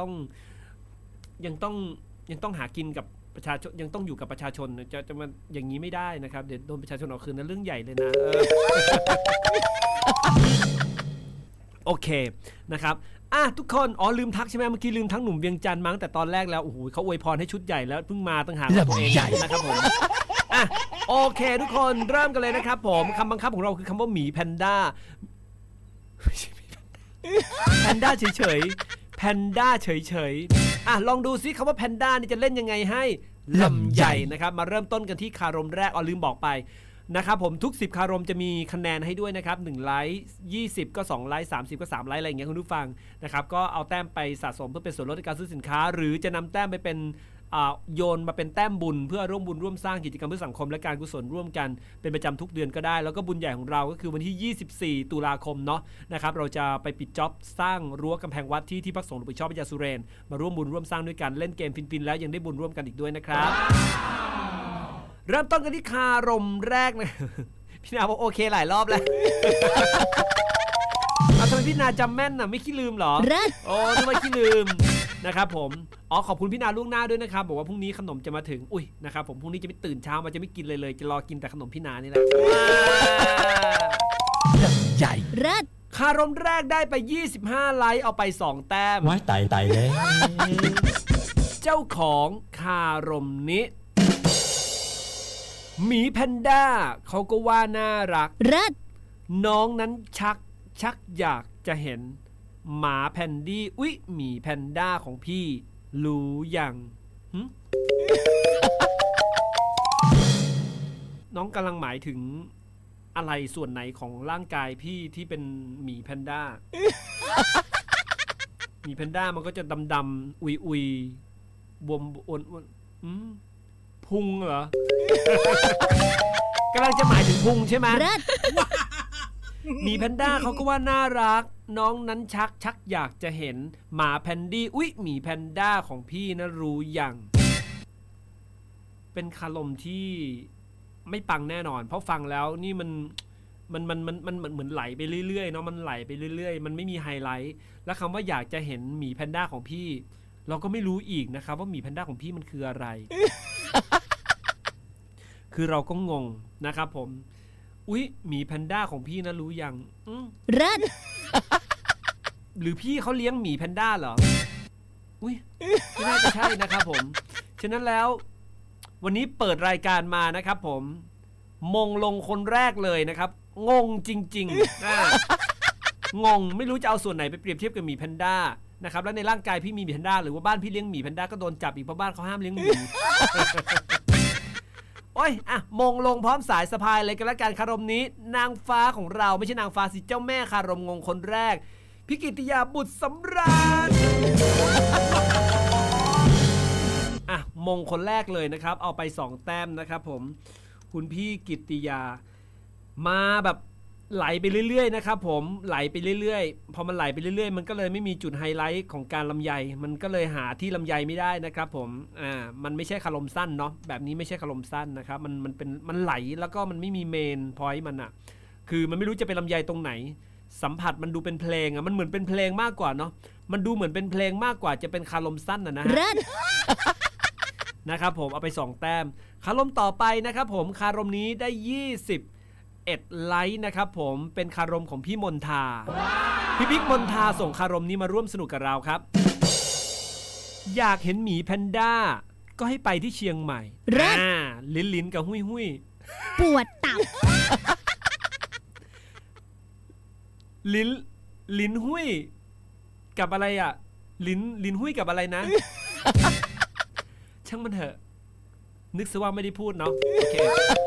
ต้องหากินกับประชาชนยังต้องอยู่กับประชาชนจะมาอย่างนี้ไม่ได้นะครับเดี๋ยวโดนประชาชนเอาคืนนะเรื่องใหญ่เลยนะโอเคนะครับทุกคนลืมทักใช่ไหมเมื่อกี้ลืมทั้งหนุ่มเวียงจันทร์มาตั้งแต่ตอนแรกแล้วโอ้โหเขาอวยพรให้ชุดใหญ่แล้วเพิ่งมาตั้งหากตัวเองนะครับผมโอเคทุกคนเริ่มกันเลยนะครับผมคำบังคับของเราคือคำว่าหมีแพนด้าแพนด้าเฉยๆแพนด้าเฉยๆลองดูซิคำว่าแพนด้านี่จะเล่นยังไงให้ลำใหญ่นะครับมาเริ่มต้นกันที่คารมแรกลืมบอกไปนะครับผมทุก10คารมจะมีคะแนนให้ด้วยนะครับ1ไลค์20ก็2ไลค์30ก็3ไลค์อะไรอย่างเงี้ยคุณผู้ฟังนะครับก็เอาแต้มไปสะสมเพื่อเป็นส่วนลดในการซื้อสินค้าหรือจะนำแต้มไปเป็นโยนมาเป็นแต้มบุญเพื่อร่วมบุญร่วมสร้างกิจกรรมเพื่อสังคมและการกุศลร่วมกันเป็นประจำทุกเดือนก็ได้แล้วก็บุญใหญ่ของเราก็คือวันที่24ตุลาคมเนาะนะครับเราจะไปปิดจ็อบสร้างรั้วกำแพงวัดที่พักสงฆ์หลวงปู่ชอบพระยาสุเรนมาร่วมบุญร่วมสร้างด้วยกันเล่นเกมฟินๆแล้วยังได้บุญร่วมกันอีกด้วยนะครับเริ่มต้นกันที่คารมแรกนะพี่นาบอกโอเคหลายรอบแล้วทำไมพี่นาจำแม่นน่ะไม่ขี้ลืมหรอโอ้นึกว่าขี้ลืมนะครับผมขอบคุณพี่นาล่วงหน้าด้วยนะครับบอกว่าพรุ่งนี้ขนมจะมาถึงนะครับผมพรุ่งนี้จะไม่ตื่นเช้ามาจะไม่กินเลยจะรอกินแต่ขนมพี่นานี่แหละใหญ่เลิศคารมแรกได้ไป25ไลค์เอาไป2แต้มว้ายตายเลยเจ้าของคารมนี้หมีแพนด้าเขาก็ว่าน่ารักเลิศน้องนั้นชักอยากจะเห็นหมาแพนดี้หมีแพนด้าของพี่รู้ยังน้องกำลังหมายถึงอะไรส่วนไหนของร่างกายพี่ที่เป็นหมีแพนด้าหมีแพนด้ามันก็จะดำๆอุยบวมอ้วนพุงเหรอกำลังจะหมายถึงพุงใช่ไหมหมีแพนด้าเขาก็ว่าน่ารักน้องนั้นชักอยากจะเห็นหมาแพนดี้หมีแพนด้าของพี่นะรู้ยังเป็นคารมที่ไม่ปังแน่นอนเพราะฟังแล้วนี่มันเหมือนไหลไปเรื่อยๆเนาะมันไหลไปเรื่อยๆมันไม่มีไฮไลท์และคำว่าอยากจะเห็นหมีแพนด้าของพี่เราก็ไม่รู้อีกนะครับว่าหมีแพนด้าของพี่มันคืออะไร คือเราก็งงนะครับผมหมีแพนด้าของพี่นะรู้ยังเลิศหรือพี่เขาเลี้ยงหมีแพนด้าเหรอไม่น่าจะใช่นะครับผมฉะนั้นแล้ววันนี้เปิดรายการมานะครับผมมงลงคนแรกเลยนะครับงงจริงๆงงไม่รู้จะเอาส่วนไหนไปเปรียบเทียบกับหมีแพนด้านะครับแล้วในร่างกายพี่มีหมีแพนด้าหรือว่าบ้านพี่เลี้ยงหมีแพนด้าก็โดนจับอีกเพราะบ้านเขาห้ามเลี้ยงหมีมงลงพร้อมสายสะพายเลยกันละกันคารมนี้นางฟ้าของเราไม่ใช่นางฟ้าสิเจ้าแม่คารมงงคนแรกพี่กิตติยาบุตรสำราญมงคนแรกเลยนะครับเอาไป2แต้มนะครับผมคุณพี่กิตติยามาแบบไหลไปเรื่อยๆนะครับผมไหลไปเรื่อยๆพอมันไหลไปเรื่อยๆมันก็เลยไม่มีจุดไฮไลท์ของการลำไยมันก็เลยหาที่ลำไยไม่ได้นะครับผมมันไม่ใช่คารมสั้นเนาะแบบนี้ไม่ใช่คารมสั้นนะครับมันไหลแล้วก็มันไม่มีเมนพอยต์มันคือมันไม่รู้จะเป็นลำไยตรงไหนสัมผัสมันดูเป็นเพลงมันเหมือนเป็นเพลงมากกว่าเนาะมันดูเหมือนเป็นเพลงมากกว่าจะเป็นคารมสั้นนะฮะนะครับผมเอาไป2แต้มคารมต่อไปนะครับผมคารมนี้ได้21ไลค์นะครับผมเป็นคารมของพี่มนทาพี่บิ๊กมนทาส่งคารมนี้มาร่วมสนุกกับเราครับอยากเห็นหมีแพนด้าก็ให้ไปที่เชียงใหม่ลิ้นกับหุ้ยปวดตับลิ้นหุ้ยกับอะไรลิ้นหุ้ยกับอะไรนะช่างมันเถอะนึกซะว่าไม่ได้พูดเนาะโอเค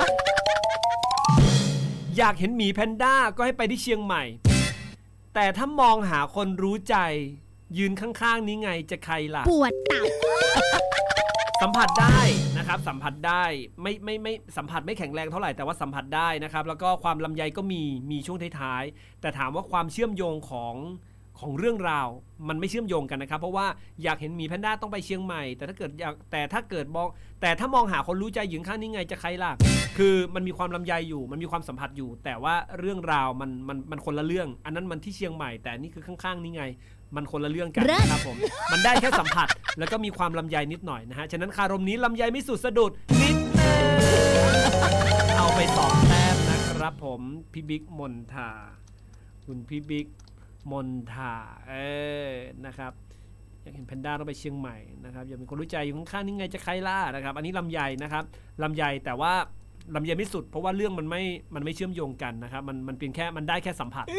อยากเห็นหมีแพนด้าก็ให้ไปที่เชียงใหม่แต่ถ้ามองหาคนรู้ใจยืนข้างๆนี้ไงจะใครล่ะปวดตับสัมผัสได้นะครับสัมผัสได้ไม่สัมผัสไม่แข็งแรงเท่าไหร่แต่ว่าสัมผัสได้นะครับแล้วก็ความลำไยก็มีช่วงท้ายๆแต่ถามว่าความเชื่อมโยงของเรื่องราวมันไม่เชื่อมโยงกันนะครับเพราะว่าอยากเห็นหมีแพนด้าต้องไปเชียงใหม่แต่ถ้ามองหาคนรู้ใจยืนข้างนี้ไงจะใครล่ะคือมันมีความลำไยอยู่มันมีความสัมผัสอยู่แต่ว่าเรื่องราวมันคนละเรื่องอันนั้นมันที่เชียงใหม่แต่นี่คือข้างๆนี่ไงมันคนละเรื่องกันนะครับผมมันได้แค่สัมผัสแล้วก็มีความลำไยนิดหน่อยนะฮะฉะนั้นคารมนี้ลำไยไม่สุดสะดุดนิดนึงเอาไป2แต้มนะครับผมพี่บิ๊กมนทาคุณพี่บิ๊กมนทานะครับอยากเห็นแพนด้าต้องไปเชียงใหม่นะครับอยากมีคนรู้ใจอยู่ข้างๆนี่ไงจะใครล่ะนะครับอันนี้ลำไยนะครับลำไยแต่ว่าลำไยไม่สุดเพราะว่าเรื่องมันไม่เชื่อมโยงกันนะครับมันเป็นแค่มันได้แค่สัมผัส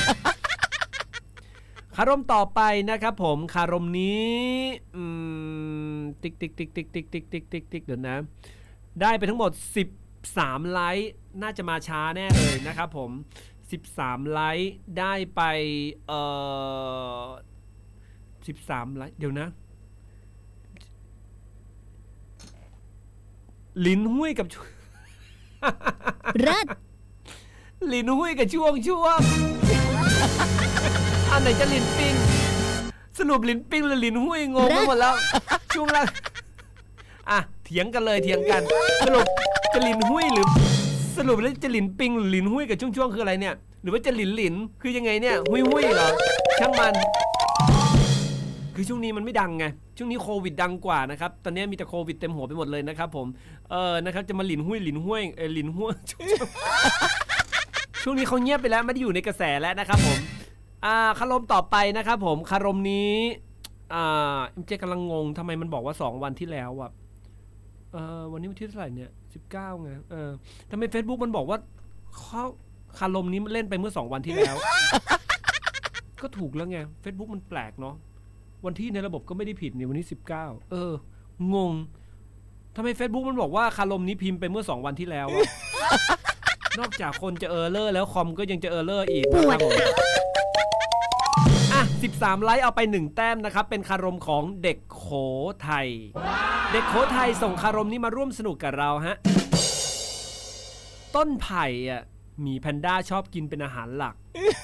คารมต่อไปนะครับผมคารมนี้ติ๊กเดี๋ยวนะได้ไปทั้งหมด 13ไลค์น่าจะมาช้าแน่เลยนะครับผม13ไลค์ได้ไป13ไลค์เดี๋ยวนะลิ้นหุ้ยกับเลิศลิ้นหุ้ยกับช่วงอันไหนจะลิ้นปิงสรุปลิ้นปิงหรือลิ้นหุ้ยงงไปหมดแล้วช่วงแรกเถียงกันสรุปจะลิ้นหุ้ยหรือสรุปแล้วจะลิ้นปิงหรือลิ้นหุ้ยกับช่วงคืออะไรเนี่ยหรือว่าจะลิ้นคือยังไงเนี่ยหุ้ยเหรอช่างมันคือช่วงนี้มันไม่ดังไงช่วงนี้โควิดดังกว่านะครับตอนนี้มีแต่โควิดเต็มหัวไปหมดเลยนะครับผมนะครับจะมาลิ้นหุ้ยช่วงนี้เขาเงียบไปแล้วไม่ได้อยู่ในกระแสแล้วนะครับผมคารมต่อไปนะครับผมคารมนี้เจ๊กำลังงงทำไมมันบอกว่า2วันที่แล้วอ่ะวันนี้วันที่เท่าไหร่เนี่ย19ไงทำไม Facebook มันบอกว่าคารมนี้มันเล่นไปเมื่อ2วันที่แล้ว ก็ถูกแล้วไง Facebook มันแปลกเนาะวันที่ในระบบก็ไม่ได้ผิดนี่วันนี้19งงทำไม Facebook มันบอกว่าคารมนี้พิมพ์ไปเมื่อ2วันที่แล้วนอกจากคนจะเออร์เลอร์แล้วคอมก็ยังจะเออร์เลอร์อีกนะครับผม13ไลค์เอาไป1แต้มนะครับเป็นคารมของเด็กโขทัยเด็กโขทัยส่งคารมนี้มาร่วมสนุกกับเราฮะต้นไผ่หมีแพนด้าชอบกินเป็นอาหารหลัก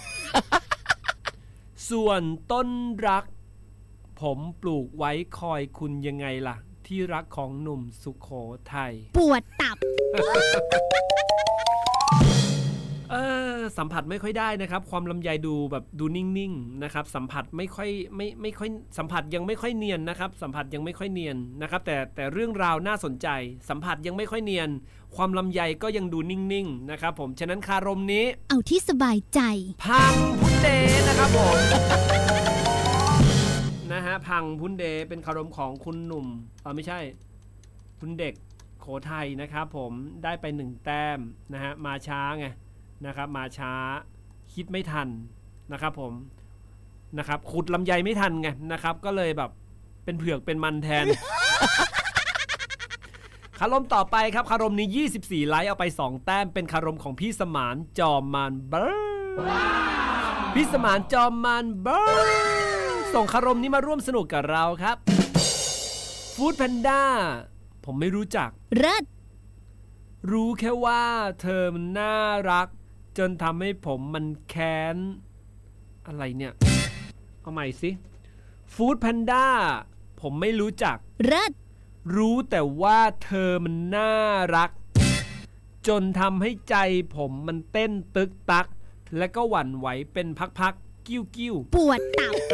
ส่วนต้นรักผมปลูกไว้คอยคุณยังไงล่ะที่รักของหนุ่มสุโขทัยปวดตับสัมผัสไม่ค่อยได้นะครับความลำไยดูแบบดูนิ่งๆนะครับสัมผัสไม่ค่อยสัมผัสยังไม่ค่อยเนียนนะครับสัมผัสยังไม่ค่อยเนียนนะครับแต่เรื่องราวน่าสนใจสัมผัสยังไม่ค่อยเนียนความลำไยก็ยังดูนิ่งๆนะครับผมฉะนั้นคารมนี้เอาที่สบายใจพังพุนเดนะครับผมนะฮะพังพุนเดเป็นคารมของคุณหนุ่มไม่ใช่คุณเด็กโขทัยนะครับผมได้ไป1แต้มนะฮะมาช้าไงนะครับมาช้าคิดไม่ทันนะครับผมนะครับขุดลำไยไม่ทันไงนะครับก็เลยแบบเป็นเผือกเป็นมันแทน คารมต่อไปครับคารมนี้24ไลค์เอาไป2แต้มเป็นคารมของพี่สมานจอมมานเบอร์พี่สมานจอมมานเบอร์ส่งคารมนี้มาร่วมสนุกกับเราครับฟู้ดแพนด้าผมไม่รู้จักเลิศรู้แค่ว่าเธอมันน่ารักจนทำให้ผมมันแค้นอะไรเนี่ยเอาใหม่สิฟู้ดแพนด้าผมไม่รู้จักเลิศรู้แต่ว่าเธอมันน่ารักจนทำให้ใจผมมันเต้นตึกตักและก็หวั่นไหวเป็นพักๆกิ้วปวดตับ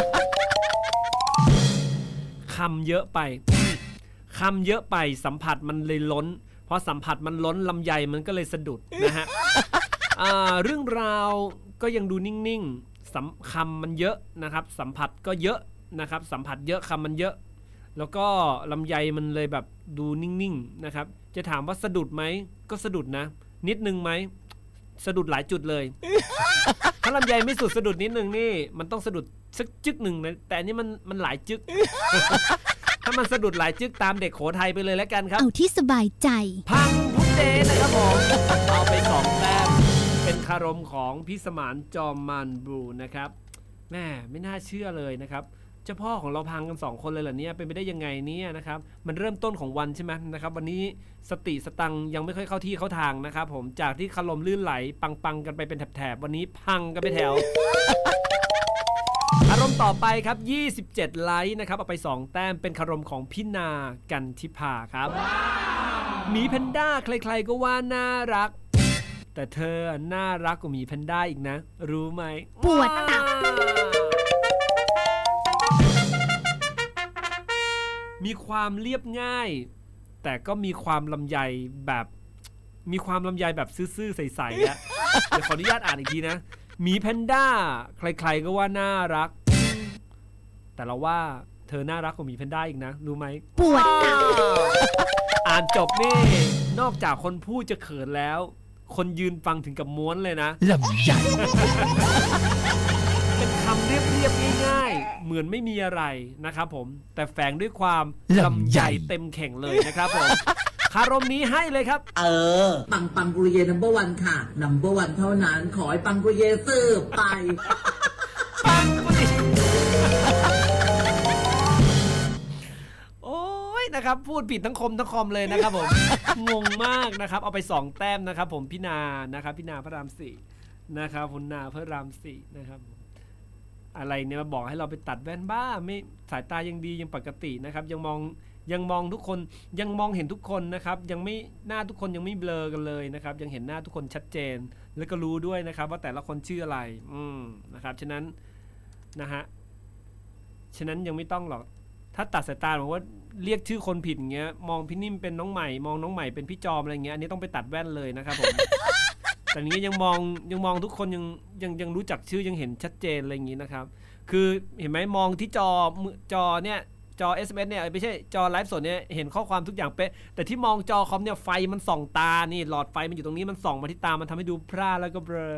คำเยอะไป คำเยอะไปสัมผัสมันเลยล้นพอสัมผัสมันล้นลำไยมันก็เลยสะดุดนะฮะ เรื่องราวก็ยังดูนิ่งๆคำมันเยอะนะครับสัมผัสก็เยอะนะครับสัมผัสเยอะคำมันเยอะแล้วก็ลำไยมันเลยแบบดูนิ่งๆนะครับจะถามว่าสะดุดไหมก็สะดุดนะนิดนึงไหมสะดุดหลายจุดเลย ถ้าลำไยไม่สุดสะดุดนิดนึงนี่มันต้องสะดุดสักจึกหนึ่งนะแต่อันนี้มันหลายจึก ถ้ามันสะดุดหลายจึกตามเด็กโขทัยไปเลยแล้วกันครับเอาที่สบายใจพังพุทเดนะครับผมเอาไป2แต้มเป็นคารมของพี่สมานจอมมานบลูนะครับแม่ไม่น่าเชื่อเลยนะครับเจ้าพ่อของเราพังกัน2คนเลยเหรอเนี่ยเป็นไปได้ยังไงเนี่ยนะครับมันเริ่มต้นของวันใช่ไหมนะครับวันนี้สติสตังยังไม่ค่อยเข้าที่เข้าทางนะครับผมจากที่คารมลื่นไหลปังกันไปเป็นแถบๆวันนี้พังกันไปแถว อารมณ์ต่อไปครับ27ไลค์นะครับเอาไป2แต้มเป็นคารมของพี่นากันทิพาครับหมีแพนด้าใครๆก็ว่าน่ารักแต่เธอน่ารักกว่าหมีแพนด้าอีกนะรู้ไหมปวดตับมีความเรียบง่ายแต่ก็มีความลำไยแบบซื่อๆใสๆอะเดี๋ยวขออนุญาตอ่านอีกทีนะหมีแพนด้าใครๆก็ว่าน่ารักแต่เราว่าเธอน่ารักกว่าหมีแพนด้าอีกนะรู้ไหมปวดตับอ่านจบนี่นอกจากคนพูดจะเขินแล้วคนยืนฟังถึงกับม้วนเลยนะลำใหญ่เป็นคำเรียบๆง่ายๆเหมือนไม่มีอะไรนะครับผมแต่แฝงด้วยความลำใหญ่เต็มแข่งเลยนะครับผมคารมนี้ให้เลยครับปังปุริเย่ number 1 ค่ะ number 1 เท่านั้นขอให้ปังปุริเย่สืบไปปังปุริโอ้ยนะครับพูดผิดทั้งคมทั้งคอมเลยนะครับผมงงมากนะครับเอาไป2แต้มนะครับผมพี่นานะครับพี่นาพระราม4นะครับคุณนาพระราม4นะครับอะไรเนี่ยมาบอกให้เราไปตัดแว่นบ้าไม่สายตายังดียังปกตินะครับยังมองทุกคนยังมองเห็นทุกคนนะครับยังไม่หน้าทุกคนยังไม่เบลอกันเลยนะครับยังเห็นหน้าทุกคนชัดเจนแล้วก็รู้ด้วยนะครับว่าแต่ละคนชื่ออะไรนะครับฉะนั้นนะฮะฉะนั้นยังไม่ต้องหรอกถ้าตัดสายตาบอกว่าเรียกชื่อคนผิดอย่างเงี้ยมองพี่นิ่มเป็นน้องใหม่มองน้องใหม่เป็นพี่จอมอะไรเงี้ยอันนี้ต้องไปตัดแว่นเลยนะครับผมแต่นี้ยังมองทุกคนยังรู้จักชื่อยังเห็นชัดเจนอะไรอย่างงี้นะครับคือเห็นไหมมองที่จอเนี่ยจอ SMS เนี่ยไม่ใช่จอไลฟ์สดเนี่ยเห็นข้อความทุกอย่างเป๊ะแต่ที่มองจอคอมเนี่ยไฟมันส่องตานี่หลอดไฟมันอยู่ตรงนี้มันส่องมาที่ตามันทำให้ดูพร่าแล้วก็เบลอ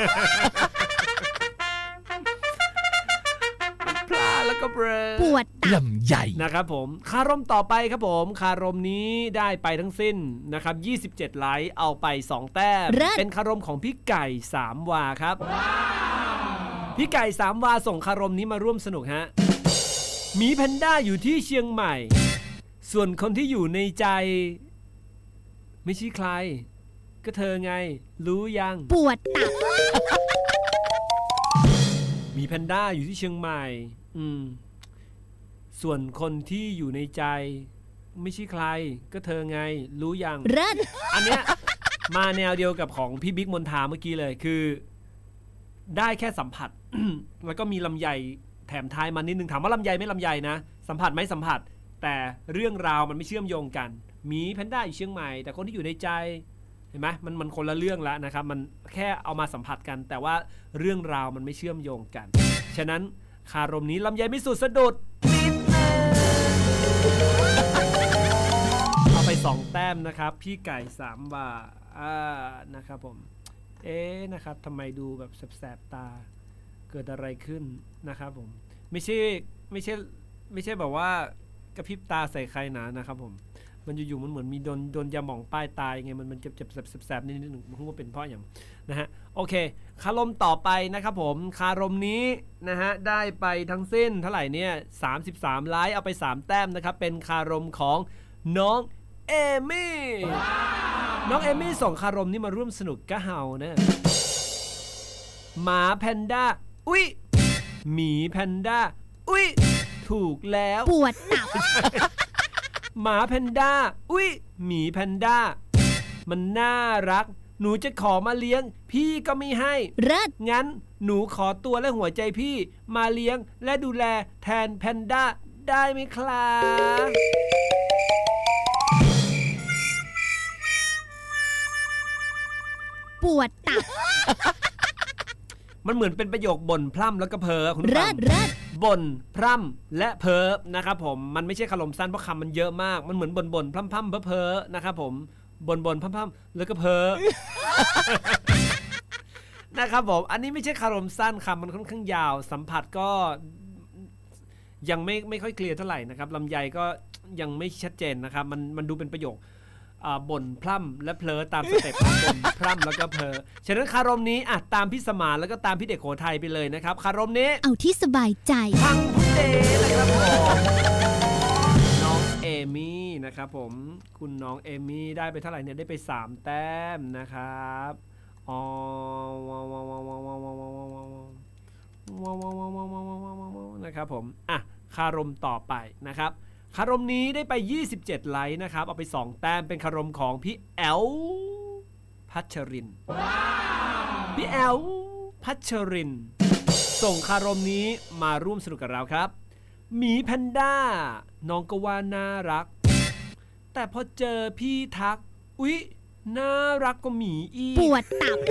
พร่าแล้วก็เบลอปวดตับลำใหญ่นะครับผมคารมต่อไปครับผมคารมนี้ได้ไปทั้งสิ้นนะครับ27ไลค์เอาไป2แต้มเป็นคารมของพี่ไก่3วาครับพี่ไก่3วาส่งคารมนี้มาร่วมสนุกฮะหมีแพนด้าอยู่ที่เชียงใหม่ส่วนคนที่อยู่ในใจไม่ใช่ใครก็เธอไงรู้ยังปวดตับหมีแพนด้าอยู่ที่เชียงใหม่ส่วนคนที่อยู่ในใจไม่ใช่ใครก็เธอไงรู้ยังอันเนี้ยมาแนวเดียวกับของพี่บิ๊กมนทาเมื่อกี้เลยคือได้แค่สัมผัส แล้วก็มีลำไยแถมท้ายมานิดนึงถามว่าลำไยไม่ลำไยนะสัมผัสไม่สัมผัสแต่เรื่องราวมันไม่เชื่อมโยงกันหมีแพนด้าอยู่เชียงใหม่แต่คนที่อยู่ในใจเห็นไหมมันคนละเรื่องแล้วนะครับมันแค่เอามาสัมผัสกันแต่ว่าเรื่องราวมันไม่เชื่อมโยงกันฉะนั้นคารมนี้ลำไยไม่สุดสะดุดนิดนึงเอาไป2แต้มนะครับพี่ไก่3วานะครับผมนะครับทำไมดูแบบแสบๆตาเกิดอะไรขึ้นนะครับผมไม่ใช่แบบว่ากระพริบตาใส่ใครนะครับผมมันอยู่ๆมันเหมือนมีโดนยาหม่องป้ายตายไงมันเจ็บๆแสบๆนิดนึงไม่รู้ว่าเป็นเพราะอย่างนะฮะโอเคคารมต่อไปนะครับผมคารมนี้นะฮะได้ไปทั้งสิ้นเท่าไหร่เนี่ย33ไลค์เอาไป3แต้มนะครับเป็นคารมของน้องเอมี่น้องเอมี่ส่งคารมนี้มาร่วมสนุกกะเห่านะหมาแพนด้าอุ๊ยหมีแพนด้าอุ๊ยถูกแล้วปวดตับหมาแพนด้าอุ๊ยหมีแพนด้ามันน่ารักหนูจะขอมาเลี้ยงพี่ก็ไม่ให้งั้นหนูขอตัวและหัวใจพี่มาเลี้ยงและดูแลแทนแพนด้าได้ไหมครับปวดตับมันเหมือนเป็นประโยคบ่นพร่ำแล้วก็เพ้อคุณผู้ฟังบ่นพร่ำและเพ้อนะครับผมมันไม่ใช่คารมสั้นเพราะคำมันเยอะมากมันเหมือนบ่นพร่ำเพ้อนะครับผมบ่นพร่ำแล้วก็เพ้อ นะครับผมอันนี้ไม่ใช่คารมสั้นคำมันค่อนข้างยาวสัมผัสก็ยังไม่ค่อยเคลียร์เท่าไหร่นะครับลำไยก็ยังไม่ชัดเจนนะครับมันดูเป็นประโยคบ่นพร่ำและเพลอตามสเต็ปบ่นพร่ำแล้วก็เพลอฉะนั้นคารมนี้ตามพี่สมานแล้วก็ตามพี่เด็กโขทัยไปเลยนะครับคารมนี้เอาที่สบายใจพังพุเดนะครับผมน้องเอมี่นะครับผมคุณน้องเอมี่ได้ไปเท่าไหร่เนี่ยได้ไป3แต้มนะครับนะครับผมคารมต่อไปนะครับคารมนี้ได้ไป27ไลค์นะครับเอาไป2แต้มเป็นคารมของพี่แอลพัชรินพี่แอลพัชรินส่งคารมนี้มาร่วมสนุกกับเราครับหมีแพนด้าน้องก็ว่าน่ารักแต่พอเจอพี่ทักอุ๊ยน่ารักก็หมีอีกปวดตับ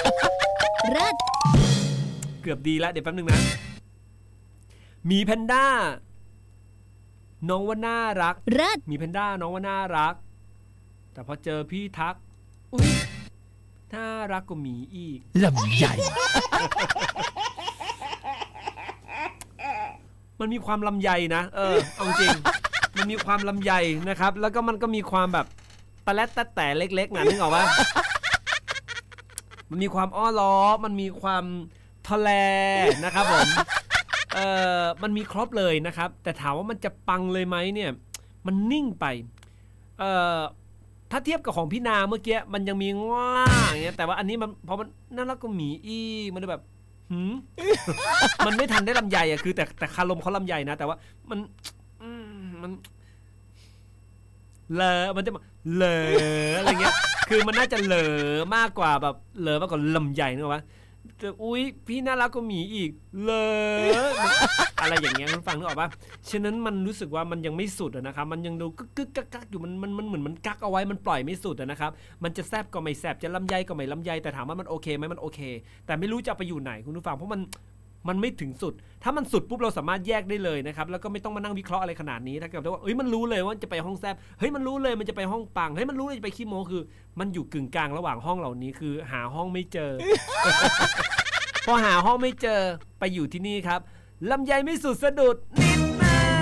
เกือบดีแล้วเดี๋ยวแป๊บนึงนะหมีแพนด้าน้องว่าน่ารักมีแพนด้าน้องว่าน่ารักแต่พอเจอพี่ทักอุ๊ยน่ารักกว่าหมีอีกลำใหญ่มันมีความลำใหญ่นะเอาจริงมันมีความลำใหญ่นะครับแล้วก็มันก็มีความแบบตะแลดตะแต่เล็กๆนะนึกออกปะมันมีความอ้อล้อมันมีความทะเลนะครับผมมันมีครบเลยนะครับแต่ถามว่ามันจะปังเลยไหมเนี่ยมันนิ่งไปถ้าเทียบกับของพี่นาเมื่อกี้มันยังมีง่าอย่างเงี้ยแต่ว่าอันนี้มันพอมันน่ารักก็หมีมันเลยแบบมันไม่ทันได้ลำไยอ่ะคือแต่คารมเขาลำไยนะแต่ว่ามันเลอมันจะเลออะไรเงี้ยคือมันน่าจะเลอมากกว่าแบบเลอมากกว่าลำไยนึกว่าแต่อุ้ยพี่น่ารักก็หมีอีกเลออะไรอย่างเงี้ยคุณฟังนึกออกปะฉะนั้นมันรู้สึกว่ามันยังไม่สุดนะครับมันยังดูกึกกักอยู่มันเหมือนมันกักเอาไว้มันปล่อยไม่สุดนะครับมันจะแซบก็ไม่แซบจะลำไยก็ไม่ลำไยแต่ถามว่ามันโอเคไหมมันโอเคแต่ไม่รู้จะไปอยู่ไหนคุณผู้ฟังเพราะมันไม่ถึงสุดถ้ามันสุดปุ๊บเราสามารถแยกได้เลยนะครับแล้วก็ไม่ต้องมานั่งวิเคราะห์อะไรขนาดนี้ถ้าเกิดว่ามันรู้เลยว่าจะไปห้องแซบเฮ้ยมันรู้เลยมันจะไปห้องปังเฮ้ยมันรู้เลยจะไปขี้โม้คือมันอยู่กึ่งกลางระหว่างห้องเหล่านี้คือหาห้องไม่เจอ พอหาห้องไม่เจอไปอยู่ที่นี่ครับลำไยไม่สุดสะดุดนิดนึง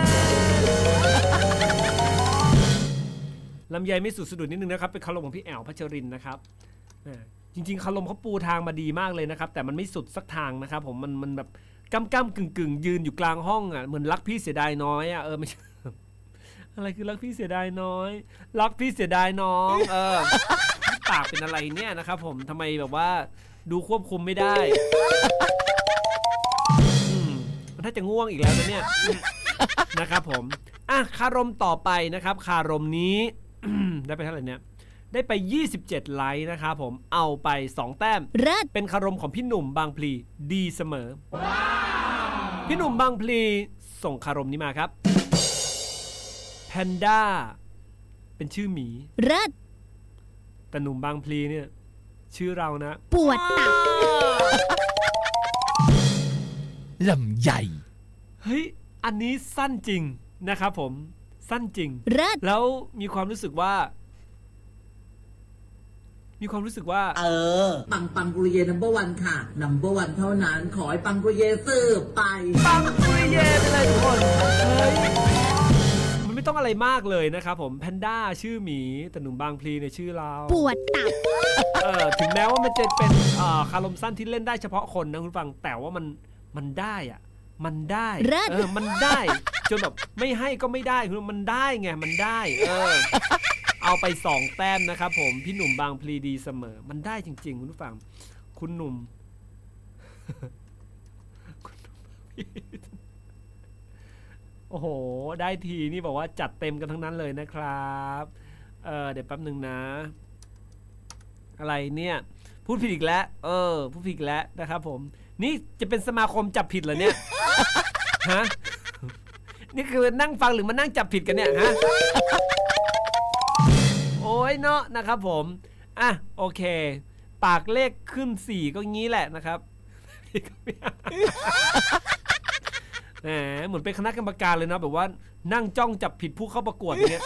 ลำไยไม่สุดสะดุดนิดนึงนะครับเป็นคารมของพี่แอลพัชรินนะครับจริงๆคารมเขาปูทางมาดีมากเลยนะครับแต่มันไม่สุดสักทางนะครับผมมันแบบก้ำกึ่งยืนอยู่กลางห้องอ่ะเหมือนรักพี่เสียดายน้อยอ่ะไม่ใช่อะไรคือรักพี่เสียดายน้อยรักพี่เสียดายน้องปากเป็นอะไรเนี่ยนะครับผมทำไมแบบว่าดูควบคุมไม่ได้ถ้าจะง่วงอีกแล้วนะเนี่ยนะครับผมคารมต่อไปนะครับคารมนี้ ได้ไปเท่าไหร่เนี่ยได้ไป27ไลค์นะครับผมเอาไป2แต้มเป็นคารมของพี่หนุ่มบางพลีดีเสมอพี่หนุ่มบางพลีส่งคารมนี้มาครับแพนด้าเป็นชื่อหมีแต่หนุ่มบางพลีเนี่ยชื่อเรานะปวดตับลำใหญ่เฮ้ยอันนี้สั้นจริงนะครับผมสั้นจริงแล้วมีความรู้สึกว่าปังปุริเย่ number 1 ค่ะ number 1 เท่านั้นขอให้ปังปุริเย่สืบไปปังปุริเย่ไปเลยทุกคนเฮ้ยมันไม่ต้องอะไรมากเลยนะครับผมแพนด้าชื่อหมีแต่หนุ่มบางพลีเนี่ยชื่อเราปวดตับถึงแม้ว่ามันจะเป็นคารมสั้นที่เล่นได้เฉพาะคนนะคุณฟังแต่ว่ามันได้อะมันได้มันได้จนแบบไม่ให้ก็ไม่ได้คือมันได้ไงมันได้เอาไป2แต้มนะครับผมพี่หนุ่มบางพลีดีเสมอมันได้จริงๆคุณผู้ฟังคุณหนุ่ม โอ้โหได้ทีนี่บอกว่าจัดเต็มกันทั้งนั้นเลยนะครับเดี๋ยวแป๊บนึงนะอะไรเนี่ยพูดผิดอีกแล้วพูดผิดอีกแล้วนะครับผมนี่จะเป็นสมาคมจับผิดเหรอเนี่ยฮะนี่คือนั่งฟังหรือมานั่งจับผิดกันเนี่ยฮะโอ้ยเนาะนะครับผมโอเคปากเลขขึ้น4ก็งี้แหละนะครับเหมือนเป็นคณะกรรมการเลยนะแบบว่านั่งจ้องจับผิดผู้เข้าประกวดเนี่ย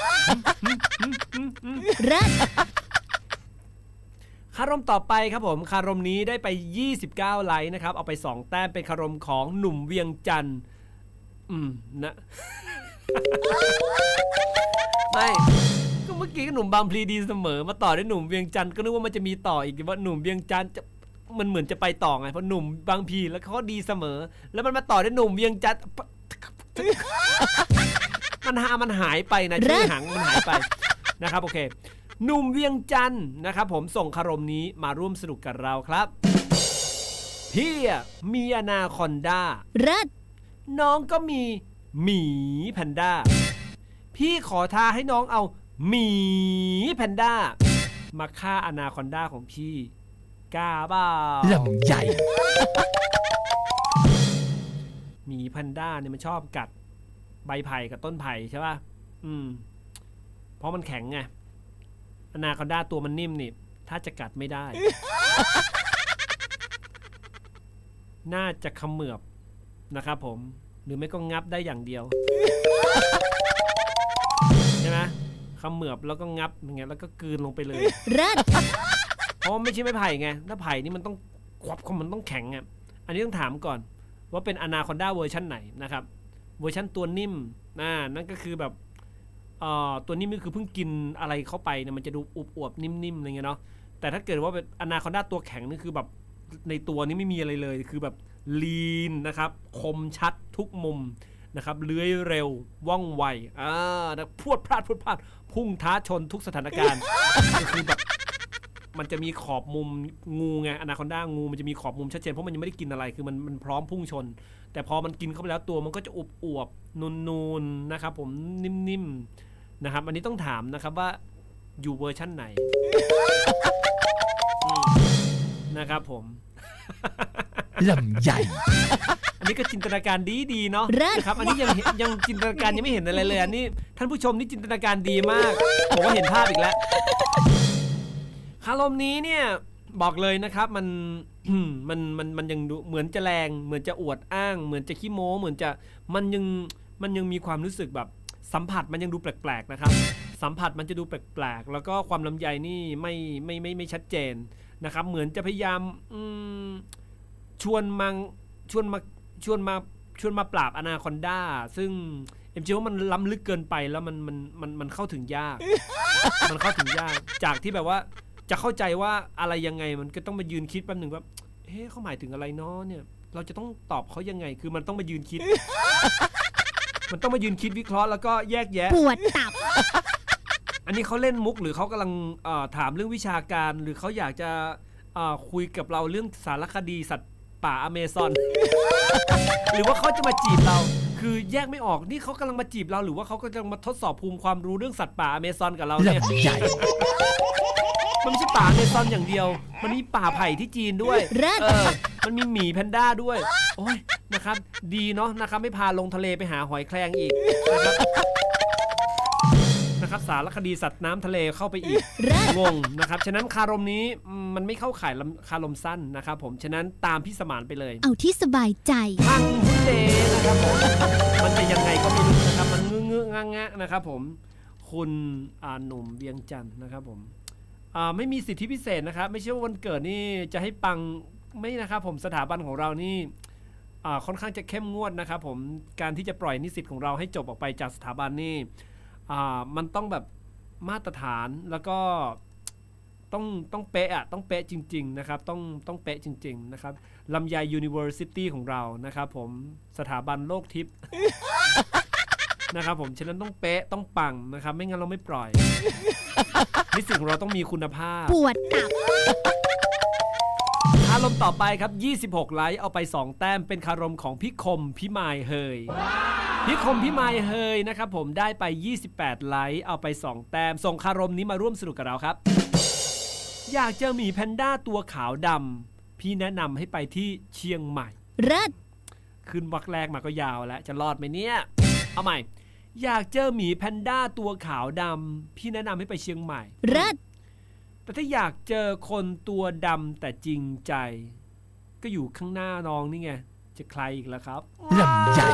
คารมต่อไปครับผมคารมนี้ได้ไป29ไลค์นะครับเอาไป2แต้มเป็นคารมของหนุ่มเวียงจันทร์นะไม่ก็เมื่อกี้หนุ่มบางพลีดีเสมอมาต่อด้วยหนุ่มเวียงจันทร์ก็นึกว่ามันจะมีต่ออีกว่าหนุ่มเวียงจันทร์มันเหมือนจะไปต่อไงเพราะหนุ่มบางพลีแล้วเขาดีเสมอแล้วมันมาต่อด้วยหนุ่มเวียงจันทร์มันหายไปนะชื่อหางมันหายไปนะครับโอเคหนุ่มเวียงจันทร์นะครับผมส่งคารมนี้มาร่วมสนุกกับเราครับพี่มีอนาคอนดาน้องก็มีหมีแพนด้าพี่ขอท้าให้น้องเอาหมีแพนด้ามาฆ่าอนาคอนดาของพี่กล้าเปล่าลำใหญ่หมีแพนด้าเนี่ยมันชอบกัดใบไผ่กับต้นไผ่ใช่ป่ะเพราะมันแข็งไงอนาคอนดาตัวมันนิ่มนี่ถ้าจะกัดไม่ได้ น่าจะเขมือบนะครับผมหรือไม่ก็งับได้อย่างเดียวใช่ไหมเขมือบแล้วก็งับอย่างเงี้ยแล้วก็กลืนลงไปเลยเพราะไม่ใช่ไม้ไผ่ไงถ้าไผ่นี่มันต้องควบคุมมันต้องแข็งอ่ะอันนี้ต้องถามก่อนว่าเป็นอนาคอนดาเวอร์ชันไหนนะครับเวอร์ชันตัวนิ่มนั่นก็คือแบบตัวนี้มันคือเพิ่งกินอะไรเข้าไปเนี่ยมันจะดูอวบๆนิ่มๆอะไรเงี้ยเนาะแต่ถ้าเกิดว่าเป็นอนาคอนดาตัวแข็งนี่คือแบบในตัวนี้ไม่มีอะไรเลยคือแบบลีนนะครับคมชัดทุกมุมนะครับเลื้อยเร็วว่องไวพรวดพลาดพุ่งท้าชนทุกสถานการณ์คือแบบมันจะมีขอบมุมงูไงอนาคอนดางูมันจะมีขอบมุมชัดเจนเพราะมันยังไม่ได้กินอะไรคือมันพร้อมพุ่งชนแต่พอมันกินเข้าไปแล้วตัวมันก็จะอวบนูนๆนะครับผมนิ่มๆนะครับอันนี้ต้องถามนะครับว่าอยู่เวอร์ชั่นไหนนะครับผมลำใหญ่อันนี้ก็จินตนาการดีเนาะนะครับอันนี้ยังจินตนาการยังไม่เห็นอะไรเลยอันนี้ท่านผู้ชมนี่จินตนาการดีมากผมว่าเห็นภาพอีกแล้วคารมนี้เนี่ยบอกเลยนะครับมันยังดูเหมือนจะแรงเหมือนจะอวดอ้างเหมือนจะขี้โม้เหมือนจะมันยังมีความรู้สึกแบบสัมผัสมันยังดูแปลกๆนะครับสัมผัสมันจะดูแปลกๆแล้วก็ความลำไยนี่ไม่ชัดเจนนะครับเหมือนจะพยายามชวนมาปราบอนาคอนดาซึ่งเอ็มเชื่อว่ามันล้ำลึกเกินไปแล้วมันเข้าถึงยากมันเข้าถึงยากจากที่แบบว่าจะเข้าใจว่าอะไรยังไงมันก็ต้องมายืนคิดแป๊บหนึ่งว่าเฮ้เขาหมายถึงอะไรเนาะเนี่ยเราจะต้องตอบเขายังไงคือมันต้องมายืนคิด มันต้องมายืนคิดวิเคราะห์แล้วก็แยกแยะปวดตับอันนี้เขาเล่นมุกหรือเขากำลังถามเรื่องวิชาการหรือเขาอยากจะคุยกับเราเรื่องสารคดีสัตว์ป่าอเมซอน หรือว่าเขาจะมาจีบเราคือแยกไม่ออกนี่เขากำลังมาจีบเราหรือว่าเขากำลังมาทดสอบภูมิความรู้เรื่องสัตว์ป่าอเมซอนกับเราเนี่ยมันไม่ใช่ป่าอเมซอนอย่างเดียวมันมีป่าไผ่ที่จีนด้วยมันมีหมีแพนด้าด้วยโอ้ยนะครับดีเนาะนะครับไม่พาลงทะเลไปหาหอยแครงอีกนะครับสารคดีสัตว์น้ำทะเลเข้าไปอีกงงนะครับฉะนั้นคารมนี้มันไม่เข้าข่ายคารมสั้นนะครับผมฉะนั้นตามพี่สมานไปเลยเอาที่สบายใจพังทุเลนะครับผมมันจะยังไงก็ไม่รู้นะครับมันเงื้องะนะครับผมคุณหนุ่มเวียงจันทร์นะครับผมไม่มีสิทธิพิเศษนะครับไม่ใช่ว่าวันเกิดนี่จะให้ปังไม่นะครับผมสถาบันของเรานี่ค่อนข้างจะเข้มงวดนะครับผมการที่จะปล่อยนิสิตของเราให้จบออกไปจากสถาบันนี่มันต้องแบบมาตรฐานแล้วก็ต้องเป๊ะต้องเป๊ะจริงๆนะครับต้องเป๊ะจริงๆนะครับลำไย University ของเรานะครับผมสถาบันโลกทิพย์ นะครับผมฉะนั้นต้องเป๊ะต้องปังนะครับไม่งั้นเราไม่ปล่อย นิสิตของเราต้องมีคุณภาพปวดตับคารมต่อไปครับ26ไลค์เอาไป2แต้มเป็นคารมของพี่คมพี่มายเฮยพี่คมพี่มายเฮยนะครับผมได้ไป28ไลค์เอาไป2แต้มส่งคารมนี้มาร่วมสนุกกับเราครับอยากเจอหมีแพนด้าตัวขาวดำพี่แนะนำให้ไปที่เชียงใหม่เลิศขึ้นวรรคแรกมาก็ยาวแล้วจะรอดไหมเนี่ยเอาใหม่อยากเจอหมีแพนด้าตัวขาวดำพี่แนะนำให้ไปเชียงใหม่เลิศแต่ถ้าอยากเจอคนตัวดำแต่จริงใจก็อยู่ข้างหน้าน้องนี่ไงจะใครอีกล่ะครับลำใหญ่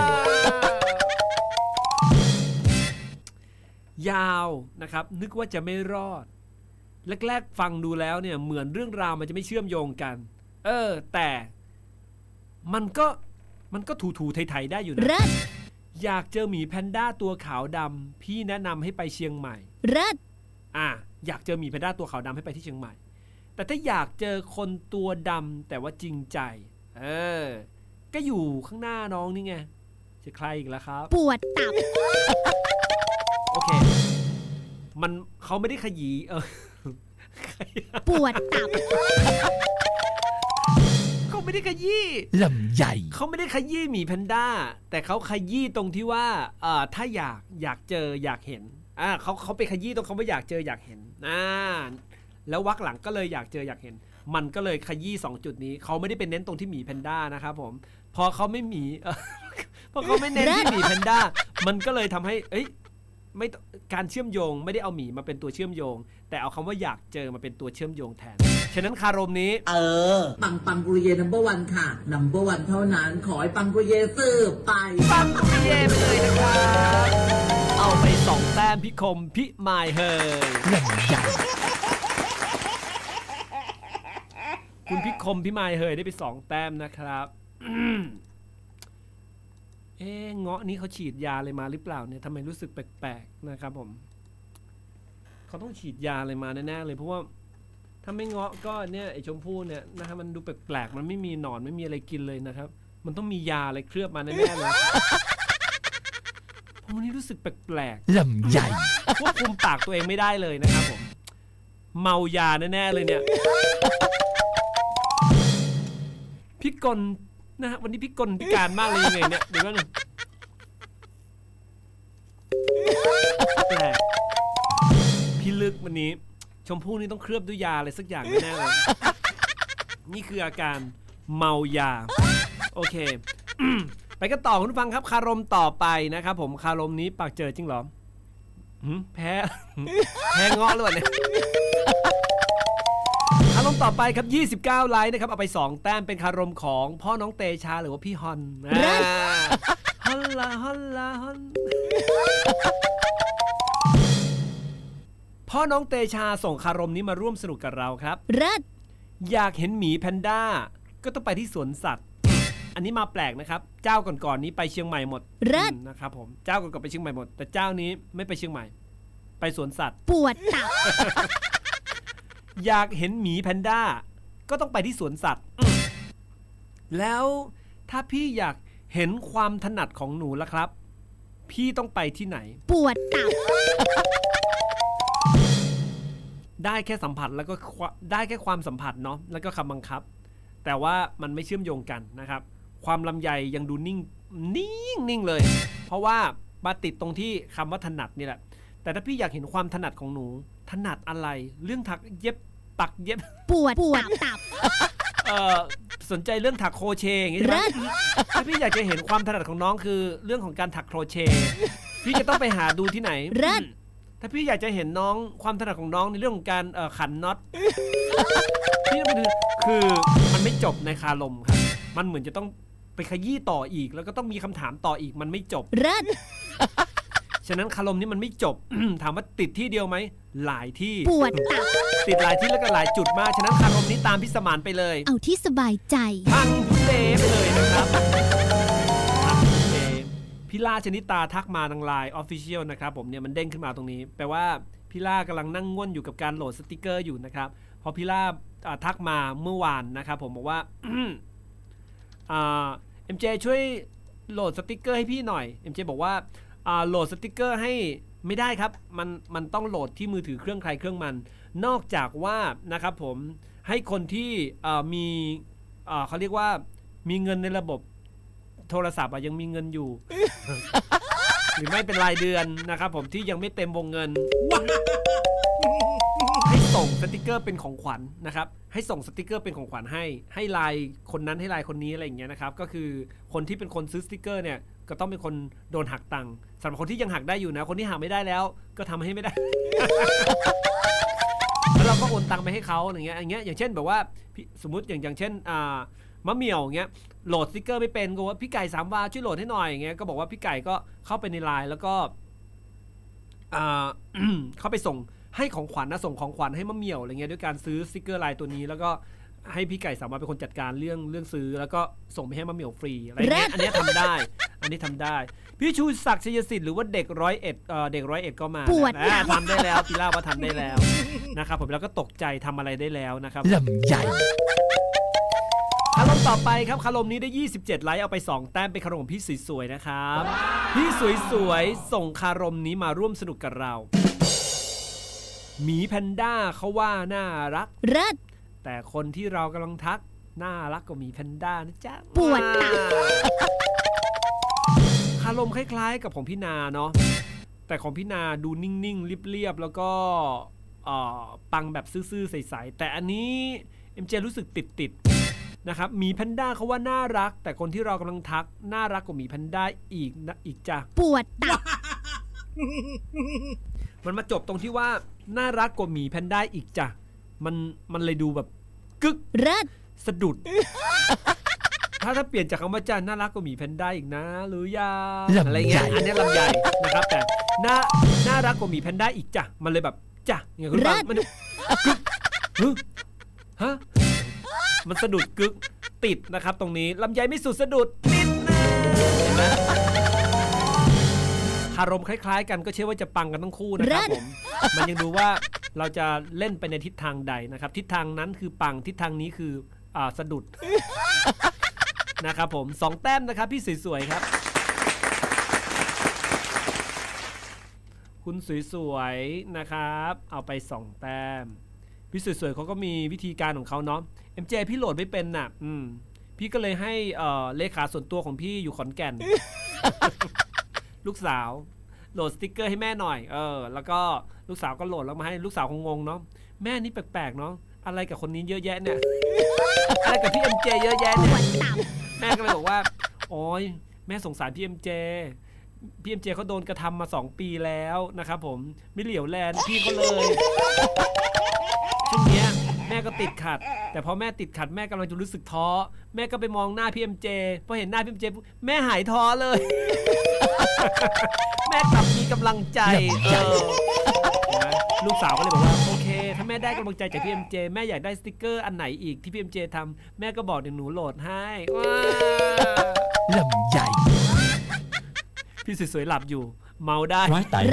ยาวนะครับนึกว่าจะไม่รอดแรกๆฟังดูแล้วเนี่ยเหมือนเรื่องราวมันจะไม่เชื่อมโยงกันแต่มันก็ถูๆไทยๆได้อยู่นะอยากเจอหมีแพนด้าตัวขาวดำพี่แนะนำให้ไปเชียงใหม่อยากเจอหมีแพนด้าตัวขาวดำให้ไปที่เชียงใหม่แต่ถ้าอยากเจอคนตัวดำแต่ว่าจริงใจก็อยู่ข้างหน้าน้องนี่ไงจะใครอีกแล้วครับปวดตับโอเคมันเขาไม่ได้ขยี้ปวดตับเขาไม่ได้ขยี้ลำใหญ่เขาไม่ได้ขยี้หมีแพนด้าแต่เขาขยี้ตรงที่ว่าถ้าอยากเจออยากเห็นเขาไปขยี้ตรงคำว่าอยากเจออยากเห็นแล้ววรรคหลังก็เลยอยากเจออยากเห็นมันก็เลยขยี้2จุดนี้เขาไม่ได้เป็นเน้นตรงที่หมีแพนด้านะครับผมพอเขาไม่พอเขาไม่เน้นที่หมีแพนด้ามันก็เลยทำให้ไม่การเชื่อมโยงไม่ได้เอาหมีมาเป็นตัวเชื่อมโยงแต่เอาคำว่าอยากเจอมาเป็นตัวเชื่อมโยงแทนฉะนั้นคารมนี้ปังปุริเย่ No.1 ค่ะ No.1 เท่านั้นขอให้ปังปุริเย่สืบไปปังปุริเย่ไปเลยนะครับเอาไป2แต้มพี่คมพี่มายเฮยคุณพี่คมพี่มายเฮยได้ไป2แต้มนะครับเงาะนี้เขาฉีดยาอะไรมาหรือเปล่าเนี่ยทำไมรู้สึกแปลกๆนะครับผมเขาต้องฉีดยาอะไรมาแน่ๆเลยเพราะว่าถ้าไม่เงาะก็เนี่ยไอชมพู่เนี่ยนะครับมันดูแปลกๆมันไม่มีหนอนไม่มีอะไรกินเลยนะครับมันต้องมียาอะไรเคลือบมาแน่ๆเลยเพราะวันนี้รู้สึกแปลกๆลำใหญ่ควบคุมปากตัวเองไม่ได้เลยนะครับผมเมายาแน่ๆเลยเนี่ยพี่กลนะฮะวันนี้พี่กลพิการมากเลยยังไงเนี่ยเดี๋ยวก่อนนึงแปลกพี่ลึกวันนี้ชมพู่นี่ต้องเคลือบด้วยยาอะไรสักอย่างแน่เลยนี่คืออาการเมายาโอเคไปกันต่อคุณผู้ฟังครับคารมต่อไปนะครับผมคารมนี้ปากเจอจริงเหรอแพ้เงาะหรือเปล่าเนี่ยคารมต่อไปครับ29ไลค์นะครับเอาไป2แต้มเป็นคารมของพ่อน้องเตชาหรือว่าพี่ฮอนฮอนลาฮอนลาฮอนพ่อน้องเตชาส่งคารมนี้มาร่วมสนุกกับเราครับอยากเห็นหมีแพนด้าก็ต้องไปที่สวนสัตว์อันนี้มาแปลกนะครับเจ้าก่อนนี้ไปเชียงใหม่หมดนะครับผมเจ้าก่อนไปเชียงใหม่หมดแต่เจ้านี้ไม่ไปเชียงใหม่ไปสวนสัตว์ปวดตับอยากเห็นหมีแพนด้าก็ต้องไปที่สวนสัตว์แล้วถ้าพี่อยากเห็นความถนัดของหนูล่ะครับพี่ต้องไปที่ไหนปวดตับได้แค่สัมผัสแล้วก็ได้แค่ความสัมผัสเนาะแล้วก็คำบังคับแต่ว่ามันไม่เชื่อมโยงกันนะครับความลำไยยังดูนิ่งเลยเพราะว่ามาติดตรงที่คำว่าถนัดนี่แหละแต่ถ้าพี่อยากเห็นความถนัดของหนูถนัดอะไรเรื่องถักเย็บปักเย็บปวดตับสนใจเรื่องถักโครเชต์อย่างงี้ใช่ไหมถ้าพี่อยากจะเห็นความถนัดของน้องคือเรื่องของการถักโครเชต์พี่จะต้องไปหาดูที่ไหนถ้าพี่อยากจะเห็นน้องความถนัดของน้องในเรื่องของการขันน็อตพี่ต้องไปดูคือมันไม่จบในคารมครับมันเหมือนจะต้องไปขยี้ต่ออีกแล้วก็ต้องมีคำถามต่ออีกมันไม่จบฉะนั้นคารมนี้มันไม่จบ ถามว่าติดที่เดียวไหมหลายที่ปวดตับติดหลายที่แล้วก็หลายจุดมากฉะนั้นคารมนี้ตามพี่สมานไปเลยเอาที่สบายใจพังเลไปเลยนะครับพี่ล่าชนิตาทักมาทางไลน์ Official นะครับผมเนี่ยมันเด้งขึ้นมาตรงนี้แปลว่าพี่ล่ากำลังนั่งง่วนอยู่กับการโหลดสติกเกอร์อยู่นะครับพอพี่ล่าทักมาเมื่อวานนะครับผมบอกว่าMJ ช่วยโหลดสติกเกอร์ให้พี่หน่อย MJ บอกว่าโหลดสติกเกอร์ให้ไม่ได้ครับมันต้องโหลดที่มือถือเครื่องใครเครื่องมันนอกจากว่านะครับผมให้คนที่มีเขาเรียกว่ามีเงินในระบบโทรศัพท์ยังมีเงินอยู่ หรือไม่เป็นรายเดือนนะครับผมที่ยังไม่เต็มวงเงิน ให้ส่งสติกเกอร์เป็นของขวัญนะครับให้ส่งสติกเกอร์เป็นของขวัญให้ไลน์คนนั้นให้ไลน์คนนี้อะไรอย่างเงี้ยนะครับก็คือคนที่เป็นคนซื้อสติกเกอร์เนี่ยก็ต้องเป็นคนโดนหักตังค์สำหรับคนที่ยังหักได้อยู่นะคนที่หักไม่ได้แล้วก็ทำให้ไม่ได้ แล้วเราก็โอนตังค์ไปให้เขาอย่างเงี้ยอย่างเช่นแบบว่าสมมุติอย่างเช่นมะเหมี่ยวอย่างเงี้ยโหลดสติกเกอร์ไม่เป็นก็ว่าพี่ไก่3 วาช่วยโหลดให้หน่อยอย่างเงี้ยก็บอกว่าพี่ไก่ก็เข้าไปในไลน์แล้วก็เข้าไปส่งให้ของขวัญนะส่งของขวัญให้มะเหมี่ยวอะไรเงี้ยด้วยการซื้อสติกเกอร์ไลน์ตัวนี้แล้วก็ให้พี่ไก่สามารถเป็นคนจัดการเรื่องซื้อแล้วก็ส่งไปให้มะเหมี่ยวฟรีอะไรเงี้ยอันนี้ทำได้พี่ชูศักดิ์ชัยสิทธิ์หรือว่าเด็ก101ก็มาทำได้แล้วพี่ล่าว่าทำได้แล้วนะครับผมแล้วก็ตกใจทำอะไรได้แล้วนะครับลำใหญ่คารมต่อไปครับคารมนี้ได้27ไลค์เอาไป2แต้มเป็นคารมของพี่สวยๆนะครับพี่สวยๆส่งคารมนี้มาร่วมสนุกกับเราหมีแพนด้าเขาว่าน่ารักแต่คนที่เรากำลังทักน่ารักกว่าหมีแพนด้านะจ๊ะปวดตับคารมคล้ายๆกับของพี่นาเนาะแต่ของพี่นาดูนิ่งๆเรียบๆแล้วก็ปังแบบซื่อๆใสๆแต่อันนี้MJรู้สึกติดนะครับหมีแพนด้าเขาว่าน่ารักแต่คนที่เรากำลังทักน่ารักกว่าหมีแพนด้าอีกจ้ะปวดตับมันมาจบตรงที่ว่าน่ารักกว่าหมีแพนด้าอีกจ้ะมันเลยดูแบบกึกสะดุด ถ้าเปลี่ยนจากคำว่าจ้าน่ารักกว่าหมีแพนด้าอีกนะหรือยังอะไรเงี้ยอันนี้ลำใหญ่นะครับแต่น่ารักกว่าหมีแพนด้าอีกจ้ะมันเลยแบบจ้ะอย่างเงี้ยคุณฟังมันกึกฮะมันสะดุดกึกติดนะครับตรงนี้ลำไยไม่สุดสะดุดติดนะเห็นไหมารมคล้ายๆกันก็เชื่อว่าจะปังกันทั้งคู่นะครับผมมันยังดูว่าเราจะเล่นไปในทิศทางใดนะครับทิศทางนั้นคือปังทิศทางนี้คือสะดุดนะครับผม2 แต้มนะครับพี่สวยๆครับคุณสวยๆนะครับเอาไป2 แต้มพี่สวยๆเขาก็มีวิธีการของเขาเนาะ MJ พี่โหลดไม่เป็นน่ะพี่ก็เลยให้เลขาส่วนตัวของพี่อยู่ขอนแก่น ลูกสาวโหลดสติ๊กเกอร์ให้แม่หน่อยแล้วก็ลูกสาวก็โหลดแล้วมาให้ลูกสาวคงงเนาะแม่นี่แปลกๆเนาะอะไรกับคนนี้เยอะแยะเนี่ย อะไรกับพี่ MJ เยอะแยะเนี่ยแม่ก็เลยบอกว่าโอ๊ยแม่สงสารพี่ MJ เขาโดนกระทำมา2 ปีแล้วนะครับผมไม่เหลียวแลพี่เขาเลยช่วงนี้แม่ก็ติดขัดแต่พอแม่ติดขัดแม่กำลังจะรู้สึกท้อแม่ก็ไปมองหน้าพี่ MJ พอเห็นหน้าพี่ MJ แม่หายท้อเลย แม่กลับมีกำลังใจลูกสาวก็เลยบอกว่าโอเคถ้าแม่ได้กำลังใจจากพี่ MJ แม่อยากได้สติ๊กเกอร์อันไหนอีกที่พี่ MJ ทำแม่ก็บอกเดี๋ยวหนูโหลดให้ลำใหญ่พี่สวยๆหลับอยู่เมาได้ตาย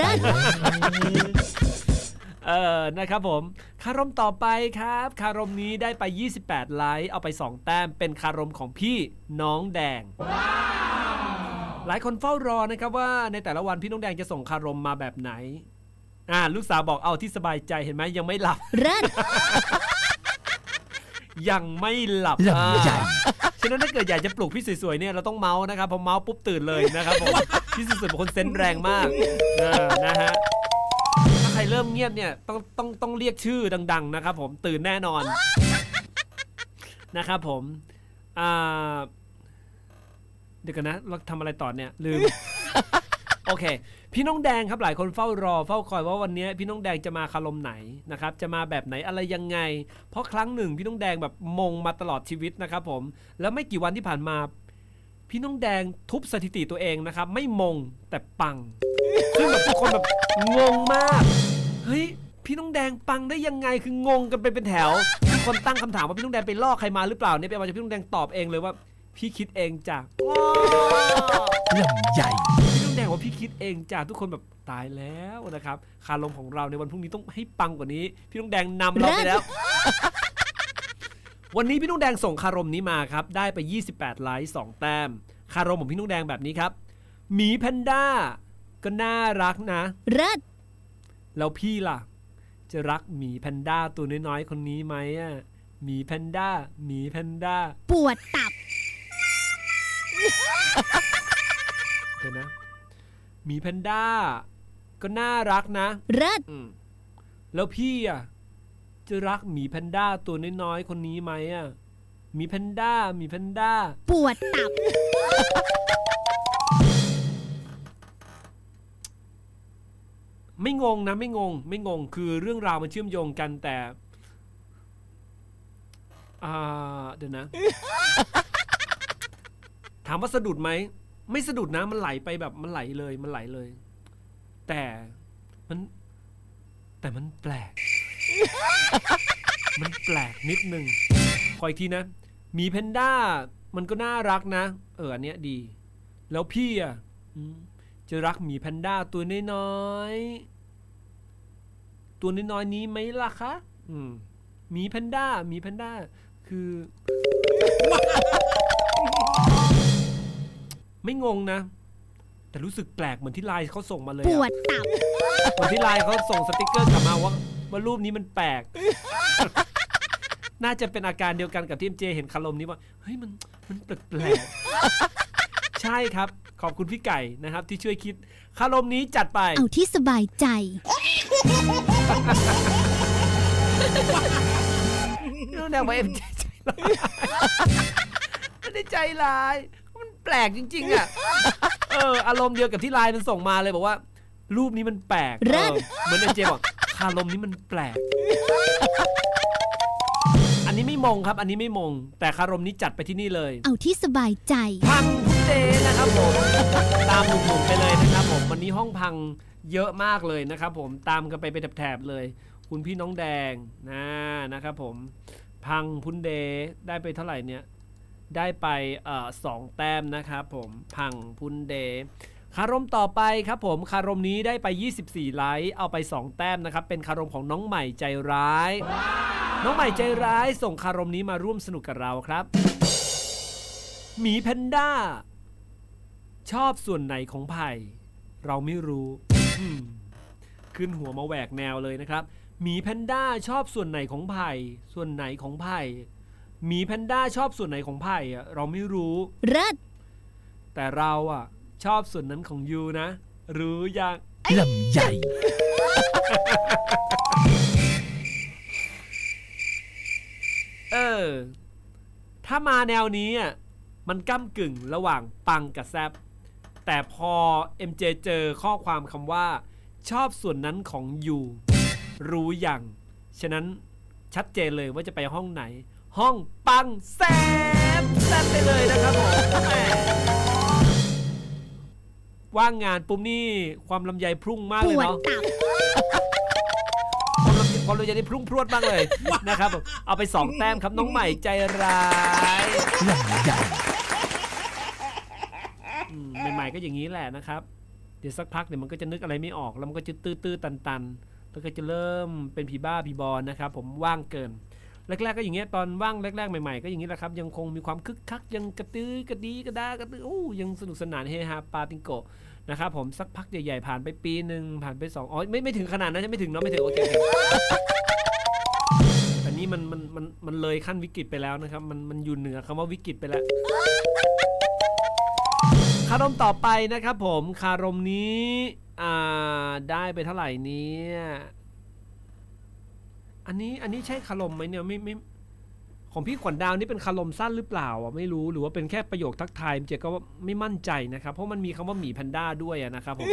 นะครับผมคารมต่อไปครับคารมนี้ได้ไป28 ไลค์เอาไป2 แต้มเป็นคารมของพี่น้องแดงหลายคนเฝ้ารอนะครับว่าในแต่ละวันพี่น้องแดงจะส่งคารมมาแบบไหนลูกสาวบอกเอาที่สบายใจเห็นไหมยังไม่หลับยังไม่หลับฉะนั้นถ้าเกิดอยากจะปลุกพี่สวยๆเนี่ยเราต้องเมาส์นะครับพอเมาส์ปุ๊บตื่นเลยนะครับผมพี่สวยๆเป็นคนเซนส์แรงมากนะฮะถ้าใครเริ่มเงียบเนี่ยต้องเรียกชื่อดังๆนะครับผมตื่นแน่นอนนะครับผมเดี๋ยวกันนะเราทำอะไรต่อเนี่ยลืมโอเคพี่น้องแดงครับหลายคนเฝ้ารอเฝ้าคอยว่าวันนี้พี่น้องแดงจะมาคารมไหนนะครับจะมาแบบไหนอะไรยังไงเพราะครั้งหนึ่งพี่น้องแดงแบบมงมาตลอดชีวิตนะครับผมแล้วไม่กี่วันที่ผ่านมาพี่น้องแดงทุบสถิติตัวเองนะครับไม่มงแต่ปังซึ่งแบบทุกคนแบบงงมากเฮ้ยพี่น้องแดงปังได้ยังไงคืองงกันไปเป็นแถวมีคนตั้งคำถามว่าพี่น้องแดงไปล่อใครมาหรือเปล่าเนี่ยเป็นว่าพี่น้องแดงตอบเองเลยว่าพี่คิดเองจ้ะลำใหญ่พี่น้องแดงว่าพี่คิดเองจ้ะทุกคนแบบตายแล้วนะครับคารมของเราในวันพรุ่งนี้ต้องให้ปังกว่านี้พี่น้องแดงนำเราไปแล้ว วันนี้พี่น้องแดงส่งคารมนี้มาครับได้ไป28 ไลค์2 แต้มคารมของพี่น้องแดงแบบนี้ครับหมีแพนด้าก็น่ารักนะแล้วพี่ล่ะจะรักหมีแพนด้าตัวน้อยๆคนนี้ไหมหมีแพนด้าปวดตับเดี๋ยวนะหมีแพนด้าก็น่ารักนะแล้วพี่จะรักหมีแพนด้าตัวน้อยๆคนนี้ไหมหมีแพนด้าปวดตับไม่งงนะไม่งงคือเรื่องราวมันเชื่อมโยงกันแต่เดี๋ยวนะ ถามว่าสะดุดไหมไม่สะดุดนะมันไหลไปแบบมันไหลเลยแต่มันแปลก มันแปลกนิดนึงขออีกทีนะหมีแพนด้ามันก็น่ารักนะอันเนี้ยดีแล้วพี่จะรักหมีแพนด้าตัวน้อยนี้ไหมล่ะคะหมีแพนด้าคือ ไม่งงนะแต่รู้สึกแปลกเหมือนที่ไลน์เขาส่งมาเลยปวดตับเหมือนที่ไลน์เขาส่งสติ๊กเกอร์กลับมาว่ารูปนี้มันแปลก น่าจะเป็นอาการเดียวกันกับที่ MJ เห็นคารมนี้ว่าเฮ้ยมันแปลกใช่ครับขอบคุณพี่ไก่นะครับที่ช่วยคิดคารมนี้จัดไปเอาที่สบายใจน้องแดงว่า MJ ใจร้ายไม่ได้ใจร้ายมันแปลกจริงๆอารมณ์เดียวกับที่ไลน์มันส่งมาเลยบอกว่ารูปนี้มันแปลกเหมือน MJ บอกคารมนี้มันแปลกอันนี้ไม่มงครับอันนี้ไม่มงแต่คารมนี้จัดไปที่นี่เลยเอาที่สบายใจพังเดนะครับผมตามหนุ่มๆไปเลยนะครับผมวันนี้ห้องพังเยอะมากเลยนะครับผมตามกันไปแถบๆเลยคุณพี่น้องแดงนะครับผมพังพุนเดได้ไปเท่าไหร่เนี่ยได้ไป2 แต้มนะครับผมพังพุนเดคคารมต่อไปครับผมคารมนี้ได้ไป24ไลค์เอาไป2แต้มนะครับเป็นคารมของน้องใหม่ใจร้ายน้องใหม่ใจร้ายส่งคารมนี้มาร่วมสนุกกับเราครับหมีแพนด้าชอบส่วนไหนของไผ่เราไม่รู้ขึ้นหัวมาแหวกแนวเลยนะครับหมีแพนด้าชอบส่วนไหนของไผ่ส่วนไหนของไผ่หมีแพนด้าชอบส่วนไหนของไผ่เราไม่รู้เลิศแต่เราชอบส่วนนั้นของยูนะรู้ยังลำใหญ่ถ้ามาแนวนี้มันก้ำกึ่งระหว่างปังกับแซบแต่พอ MJ เจอข้อความคำว่าชอบส่วนนั้นของยูรู้ยังฉะนั้นชัดเจนเลยว่าจะไปห้องไหนห้องปังแซบไปเลยนะครับผมว่างงานปุ๊บนี่ความลำไยพุ่งมากเลยเนาะความลำไยได้พุ่งพรวดมากเลยนะครับเอาไป2แต้มครับน้องใหม่ใจร้ายใหม่ๆก็อย่างนี้แหละนะครับเดี๋ยวสักพักเดี๋ยวมันก็จะนึกอะไรไม่ออกแล้วมันก็จะตื้อๆตันๆแล้วก็จะเริ่มเป็นผีบ้าผีบอลนะครับผมว่างเกินแรกๆก็อย่างเงี้ยตอนว่างแรกๆใหม่ๆก็อย่างนี้แหละครับยังคงมีความคึกคักยังกระตือกระดีกระดากระตือยังสนุกสนานเฮฮาปาติงโกนะครับผมสักพักใหญ่ๆผ่านไปปีนึงผ่านไป2ไม่ถึงขนาดนั้นไม่ถึงเนาะไม่ถึงโอเคแต่นี่มันเลยขั้นวิกฤตไปแล้วนะครับมันอยู่เหนือคำว่าวิกฤตไปแล้วคารมต่อไปนะครับผมคารมนี้ได้ไปเท่าไหร่เนี่ยอันนี้ใช่คารมไหมเนี่ยไม่ของพี่ขวัญดาวนี่เป็นคารมสั้นหรือเปล่าไม่รู้หรือว่าเป็นแค่ประโยคทักทายเจ๊ก็ไม่มั่นใจนะครับเพราะมันมีคำว่าหมีแพนด้าด้วยนะครับผม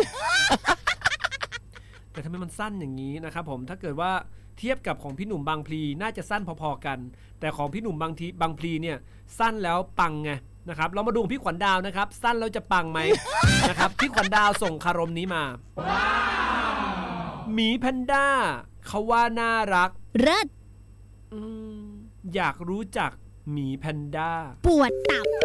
แต่ทำไมมันสั้นอย่างนี้นะครับผมถ้าเกิดว่าเทียบกับของพี่หนุ่มบางพลีน่าจะสั้นพอๆกันแต่ของพี่หนุ่มบางพลีเนี่ยสั้นแล้วปังไงนะครับเรามาดูพี่ขวัญดาวนะครับสั้นแล้วจะปังไหม นะครับพี่ขวัญดาวส่งคารมนี้มาหมีแพนด้าเขาว่าน่ารักเลิศอยากรู้จักหมีแพนด้าปวดตับ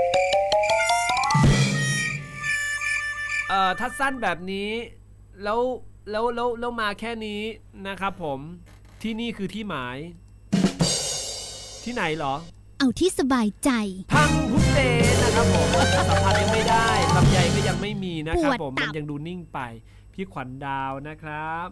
ถ้าสั้นแบบนี้แล้วมาแค่นี้นะครับผมที่นี่คือที่หมายที่ไหนเหรอเอาที่สบายใจพังพุเตนะครับผมสัมผัสยังไม่ได้ลำไยก็ยังไม่มีนะครับผมมันยังดูนิ่งไปพี่ขวัญดาวนะครับ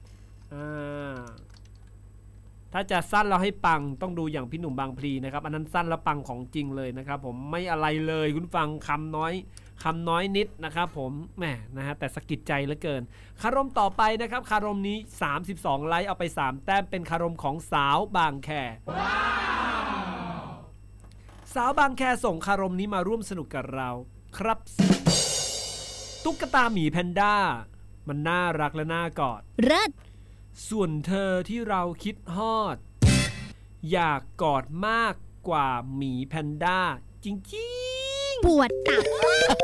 ถ้าจะสั้นเราให้ปังต้องดูอย่างพี่หนุ่มบางพลีนะครับอันนั้นสั้นแล้วปังของจริงเลยนะครับผมไม่อะไรเลยคุณฟังคำน้อยนิดนะครับผมแหมนะฮะแต่สะกิดใจเหลือเกินคารมต่อไปนะครับคารมนี้32ไลค์เอาไป3แต้มเป็นคารมของสาวบางแคสาวบางแคส่งคารมนี้มาร่วมสนุกกับเราครับตุ๊กตาหมีแพนด้ามันน่ารักและน่ากอดเลิศส่วนเธอที่เราคิดฮอดอยากกอดมากกว่าหมีแพนด้าจริงๆปวดตับ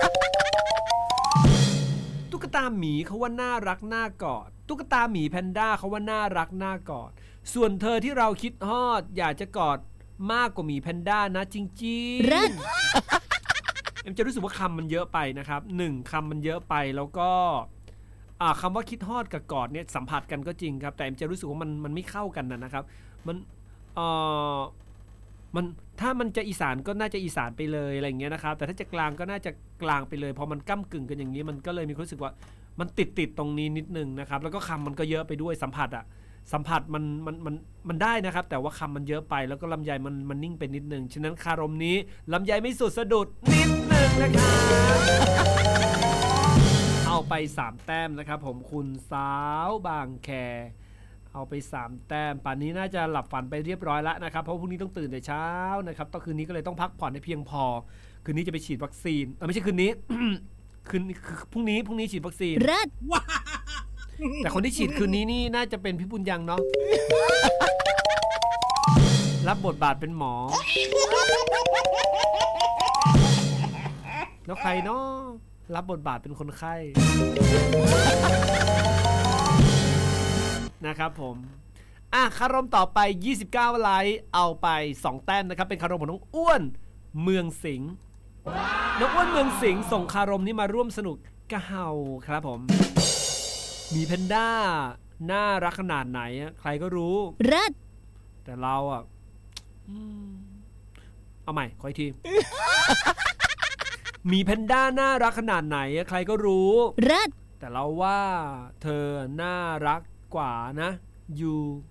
ตุ๊กตาหมีเขาว่าน่ารักน่ากอดตุ๊กตาหมีแพนด้าเขาว่าน่ารักน่ากอดส่วนเธอที่เราคิดฮอดอยากจะกอดมากกว่าหมีแพนด้านะจริงๆเอ็มจะรู้สึกว่าคำมันเยอะไปนะครับ1คำมันเยอะไปแล้วก็คำว่าคิดฮอดกับกอดเนี่ยสัมผัสกันก็จริงครับแต่เอ็มจะรู้สึกว่ามันไม่เข้ากันนะครับมันถ้ามันจะอีสานก็น่าจะอีสานไปเลยอะไรอย่างเงี้ยนะครับแต่ถ้าจะกลางก็น่าจะกลางไปเลยพอมันก้ำกึ่งกันอย่างนี้มันก็เลยมีความรู้สึกว่ามันติดตรงนี้นิดนึงนะครับแล้วก็คำมันก็เยอะไปด้วยสัมผัสมันได้นะครับแต่ว่าคำมันเยอะไปแล้วก็ลำไยมันนิ่งไปนิดนึงฉะนั้นคารมนี้ลำไยไม่สุดสะดุดนิดนึงนะครับเอาไป3แต้มนะครับผมคุณสาวบางแคเอาไป3แต้มป่านนี้น่าจะหลับฝันไปเรียบร้อยแล้วนะครับเพราะพรุ่งนี้ต้องตื่นแต่เช้านะครับคืนนี้ก็เลยต้องพักผ่อนให้เพียงพอคืนนี้จะไปฉีดวัคซีนไม่ใช่คืนนี้ พรุ่งนี้ฉีดวัคซีนเลิศแต่คนที่ฉีดคืนนี้นี่น่าจะเป็นพี่บุญยังเนาะรับบทบาทเป็นหมอแล้วใครเนาะรับบทบาทเป็นคนไข้นะครับผมคารมต่อไป29ไลค์เอาไป2แต้มนะครับเป็นคารมของน้องอ้วนเมืองสิงห์น้องอ้วนเมืองสิงห์ส่งคารมนี้มาร่วมสนุกกะเฮาครับผมมีแพนด้าน่ารักขนาดไหนใครก็รู้เลิศแต่เราอ่ะเอาใหม่ขออีกที มีแพนด้าน่ารักขนาดไหนใครก็รู้เลิศแต่เราว่าเธอน่ารักกว่านะยู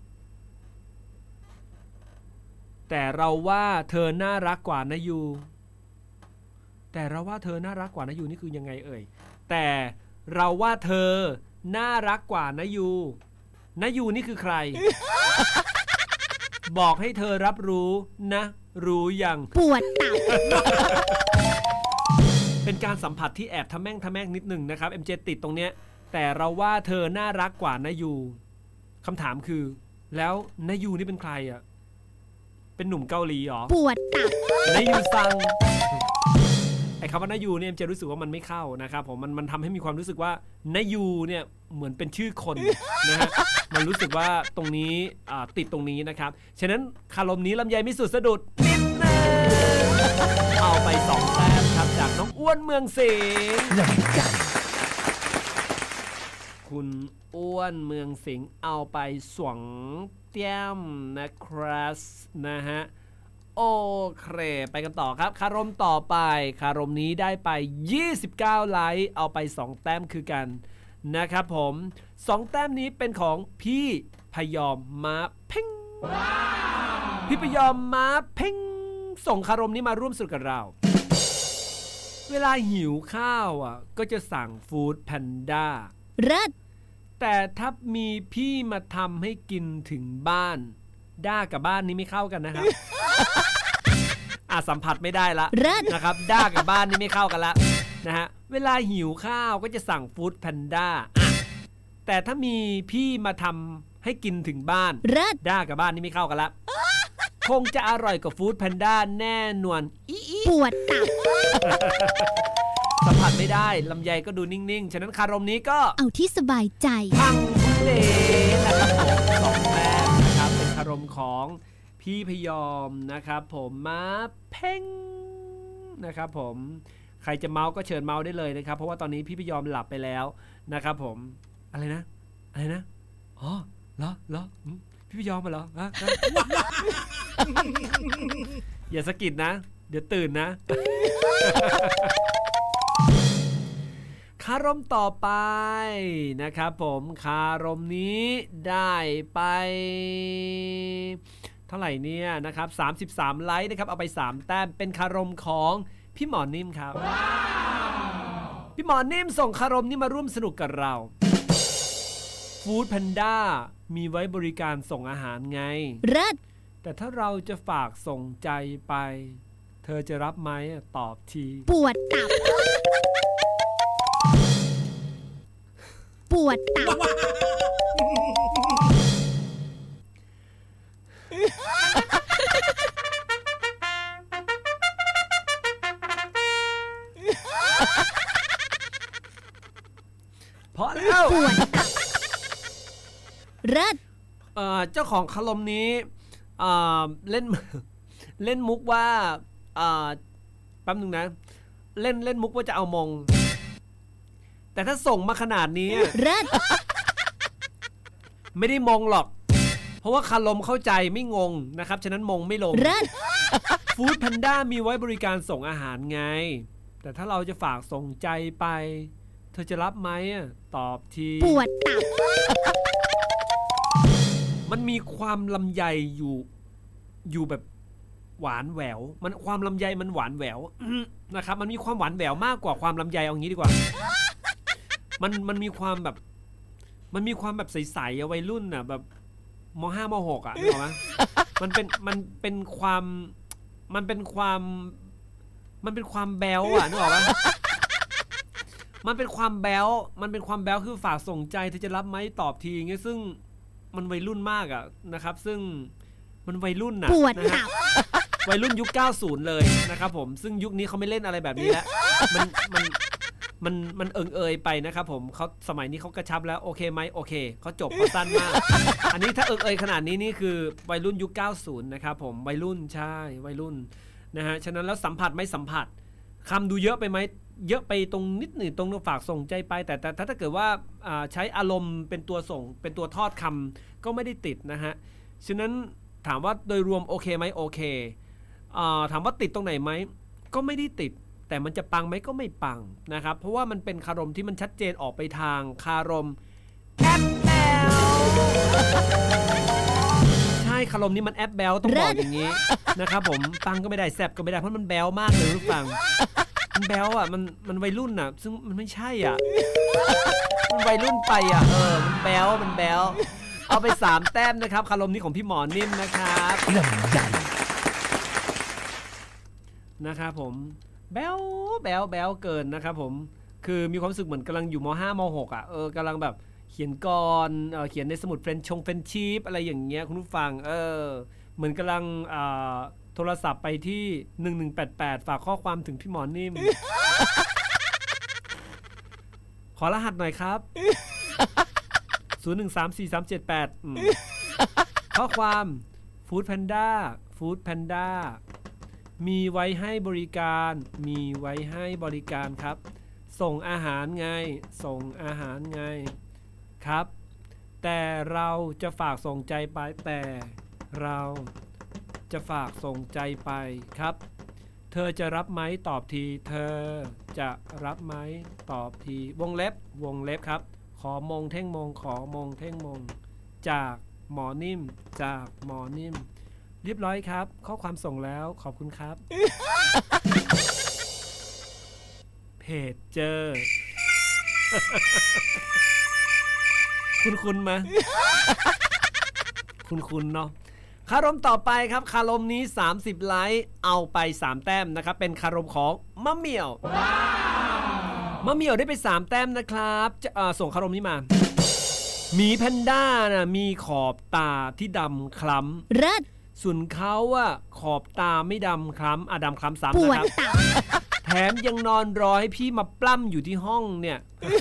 แต่เราว่าเธอน่ารักกว่านะยูแต่เราว่าเธอน่ารักกว่านะยูนี่คือยังไงเอ่ยแต่เราว่าเธอน่ารักกว่านะยูนะยูนี่คือใคร บอกให้เธอรับรู้นะรู้ยังปวดตับเป็นการสัมผัสที่แอบทะแม่งนิดหนึ่งนะครับ MJ ติดตรงเนี้ยแต่เราว่าเธอน่ารักกว่านะยูคำถามคือแล้วนะยูนี่เป็นใครอ่ะเป็นหนุ่มเกาหลีหรอปวดตับนะยูซังไอ้คำว่านายูเนี่ยจะรู้สึกว่ามันไม่เข้านะครับผมมันทำให้มีความรู้สึกว่านายูเนี่ยเหมือนเป็นชื่อคนนะฮะมันรู้สึกว่าตรงนี้ติดตรงนี้นะครับฉะนั้นคารมนี้ลำไยไม่สุดสะดุดนิดนึงเอาไป2แต้มครับจากน้องอ้วนเมืองสิงห์ลำไยคุณอ้วนเมืองสิงห์เอาไป2แต้มนะครับนะฮะโอเคไปกันต่อครับคารมต่อไปคารมนี้ได้ไป29ไลค์เอาไป2แต้มคือกันนะครับผม2แต้มนี้เป็นของพี่พยอมมาเพ่งพี่พยอมมาเพ่งส่งคารมนี้มาร่วมสนุกกับเราเวลาหิวข้าวก็จะสั่งฟู้ดแพนด้าเลิศแต่ถ้ามีพี่มาทำให้กินถึงบ้านด้ากับบ้านนี้ไม่เข้ากันนะครับสัมผัสไม่ได้ละนะครับด้ากับบ้านนี้ไม่เข้ากันละนะฮะเวลาหิวข้าวก็จะสั่งฟู้ดแพนด้าแต่ถ้ามีพี่มาทำให้กินถึงบ้านด้ากับบ้านนี้ไม่เข้ากันละคงจะอร่อยกว่าฟู้ดแพนด้าแน่นอนปวดตับสัมผัสไม่ได้ลำไยก็ดูนิ่งๆฉะนั้นคารมนี้ก็เอาที่สบายใจพังเลนะครับผม2แต้มนะครับเป็นคารมของพี่พยอมนะครับผมมาเพ่งนะครับผมใครจะเมาก็เชิญเมาได้เลยนะครับเพราะว่าตอนนี้พี่พยอมหลับไปแล้วนะครับผมอะไรนะอ๋อเหรอพี่พยอมมาเหรออย่าสะกิดนะเดี๋ยวตื่นนะคารมต่อไปนะครับผมคารมนี้ได้ไปเท่าไหร่เนี่ยนะครับ33ไลค์นะครับเอาไป3แต้มเป็นคารมของพี่หมอนิ่มครับ พี่หมอนิ่มส่งคารมนี้มาร่วมสนุกกับเราฟู้ดแพนด้ามีไว้บริการส่งอาหารไงเลิศแต่ถ้าเราจะฝากส่งใจไปเธอจะรับไหมตอบทีปวดตับปวดตับพอแล้วปวดตับเลิศเจ้าของคารมนี้เล่นมุกว่าแป๊บนึงนะเล่นมุกว่าจะเอามงแต่ถ้าส่งมาขนาดนี้ไม่ได้มงหรอกเพราะว่าคารมเข้าใจไม่งงนะครับฉะนั้นมงไม่ลงฟู้ดแพนด้ามีไว้บริการส่งอาหารไงแต่ถ้าเราจะฝากส่งใจไปเธอจะรับไหมตอบทีปวดตับมันมีความลำไยอยู่แบบหวานแหววมันความลำไยมันหวานแหววนะครับมันมีความหวานแหววมากกว่าความลำไยเอางี้ดีกว่ามันมีความแบบใสๆวัยรุ่นน่ะแบบม.5 ม.6 นึกออกมั้ยมันเป็นความแบ๊วนึกออกมั้ยมันเป็นความแบ๊วคือฝากส่งใจเธอจะรับไหมตอบทีอย่างเงี้ยซึ่งมันวัยรุ่นมากนะครับซึ่งมันวัยรุ่นน่ะนะฮะวัยรุ่นยุค90เลยนะครับผมซึ่งยุคนี้เขาไม่เล่นอะไรแบบนี้แล้วมันเอ่ยไปนะครับผมเขาสมัยนี้เขากระชับแล้วโอเคไหมโอเคเขาจบเขาสั้นมากอันนี้ถ้าเอ่ยขนาดนี้นี่คือวัยรุ่นยุค90นะครับผมวัยรุ่นใช่วัยรุ่นนะฮะฉะนั้นแล้วสัมผัสไม่สัมผัสคำดูเยอะไปไหมเยอะไปตรงนิดหนึ่งตรงฝากส่งใจไปแต่ถ้าเกิดว่าใช้อารมณ์เป็นตัวส่งเป็นตัวทอดคำก็ไม่ได้ติดนะฮะฉะนั้นถามว่าโดยรวมโอเคไหมโอเคถามว่าติดตรงไหนไหมก็ไม่ได้ติดแต่มันจะปังไหมก็ไม่ปังนะครับเพราะว่ามันเป็นคารมที่มันชัดเจนออกไปทางคารมแอปแบลใช่คารมนี้มันแอปแบลต้องบอกอย่างนี้นะครับผมปังก็ไม่ได้แซบก็ไม่ได้เพราะมันแบลมากเลยทุกฟังมันแบลอ่ะมันวัยรุ่นอ่ะซึ่งมันไม่ใช่อ่ะมันวัยรุ่นไปอ่ะมันแบลเอาไป3แต้มนะครับคารมนี้ของพี่หมอนิ่มนะครับลำใหญ่นะครับผมแบลเกินนะครับผมคือมีความรู้สึกเหมือนกำลังอยู่ม.5 ม.6 อ่ะกำลังแบบเขียนกรเขียนในสมุดเฟรนชีพอะไรอย่างเงี้ยคุณผู้ฟังเหมือนกำลังโทรศัพท์ไปที่1188ฝากข้อความถึงพี่หมอนิ่ม ขอรหัสหน่อยครับ 0134378 ข้อความฟู้ดแพนด้ามีไว้ให้บริการครับส่งอาหารไงครับแต่เราจะฝากส่งใจไปครับเธอจะรับไหมตอบทีเธอจะรับไหมตอบทีวงเล็บครับขอมงเท่งมงจากหมอนิ่มเรียบร้อยครับข้อความส่งแล้วขอบคุณครับ เพจเจอ คุณไหม คุณเนาะคารมต่อไปครับคารมนี้30ไลค์เอาไป3แต้มนะครับเป็นคารมของมะเหมี่ยวมะเหมี่ยวได้ไป3แต้มนะครับส่งคารมนี้มาหมีแพนด้านะมีขอบตาที่ดำคล้ำส่วนเขาอะขอบตาไม่ดำคล้ำดำคล้ำซ้ำนะครับแถมยังนอนรอให้พี่มาปล้ำอยู่ที่ห้องเนี่ย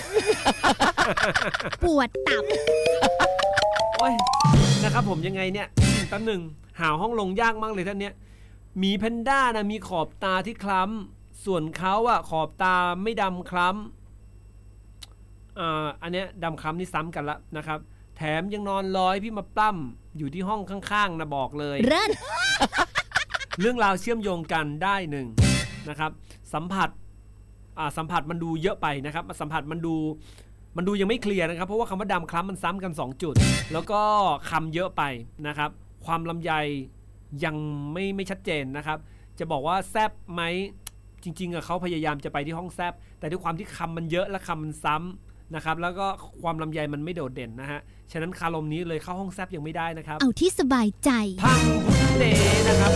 ปวดตับโอ้ยนะครับผมยังไงเนี่ยแป๊บหนึ่งหาห้องลงยากมากเลยท่านเนี้ยหมีแพนด้านะมีขอบตาที่คล้ำส่วนเขาอะขอบตาไม่ดำคล้ำอันเนี้ยดำคล้ำนี่ซ้ำกันละนะครับแถมยังนอนรอให้พี่มาปล้ำอยู่ที่ห้องข้างๆนะบอกเลยเรื่องราวเชื่อมโยงกันได้หนึ่งนะครับสัมผัสมันดูเยอะไปนะครับสัมผัสมันดูยังไม่เคลียร์นะครับเพราะว่าคำว่าดำคล้ำมันซ้ำกัน2จุดแล้วก็คำเยอะไปนะครับความลำไยยังไม่ชัดเจนนะครับจะบอกว่าแซบไหมจริงๆเขาพยายามจะไปที่ห้องแซบแต่ด้วยความที่คำมันเยอะและคำมันซ้ำนะครับแล้วก็ความลำไยมันไม่โดดเด่นนะฮะฉะนั้นคารมนี้เลยเข้าห้องแซบยังไม่ได้นะครับเอาที่สบายใจพังเดนะครับ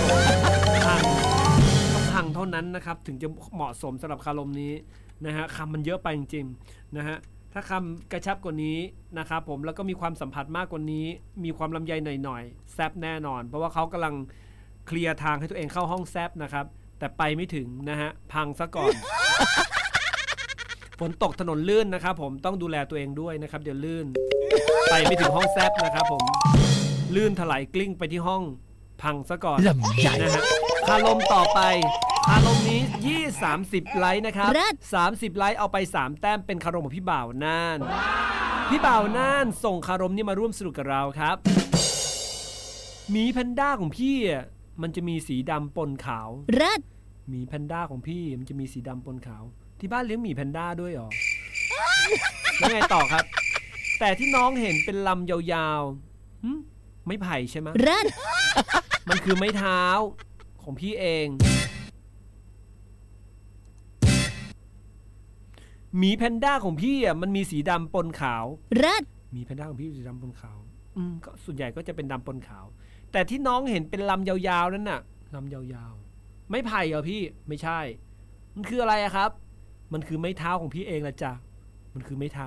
พังเท่านั้นนะครับถึงจะเหมาะสมสำหรับคารมนี้นะฮะคำมันเยอะไปจริงๆนะฮะถ้าคำกระชับกว่านี้นะครับผมแล้วก็มีความสัมผัสมากกว่านี้มีความลำไยหน่อยๆแซบแน่นอนเพราะว่าเขากำลังเคลียร์ทางให้ตัวเองเข้าห้องแซบนะครับแต่ไปไม่ถึงนะฮะพังซะก่อน ฝนตกถนนลื่นนะครับผมต้องดูแลตัวเองด้วยนะครับเดี๋ยวลื่นไปไม่ถึงห้องแซบนะครับผมลื่นถลายกลิ้งไปที่ห้องพังซะก่อนลำใหญ่นะฮะคารมต่อไปคารมนี้30ไลค์นะครับ30ไลค์เอาไป3แต้มเป็นคารมของพี่บ่าวน่านพี่บ่าวน่านส่งคารมนี้มาร่วมสนุกกับเราครับหมีแพนด้าของพี่มันจะมีสีดำปนขาวหมีแพนด้าของพี่มันจะมีสีดำปนขาวที่บ้านเลี้ยงหมีแพนด้าด้วยหรอแล้วไงต่อครับแต่ที่น้องเห็นเป็นลำยาวๆไม่ไผ่ใช่ไหมมันคือไม้เท้าของพี่เองหมีแพนด้าของพี่มันมีสีดำปนขาวหมีแพนด้าของพี่สีดำปนขาวก็ส่วนใหญ่ก็จะเป็นดำปนขาวแต่ที่น้องเห็นเป็นลำยาวๆนั่นน่ะลำยาวๆไม่ไผ่เหรอพี่ไม่ใช่มันคืออะไรอะครับมันคือไม้เท้าของพี่เองละจ้ะมันคือไม้เท้า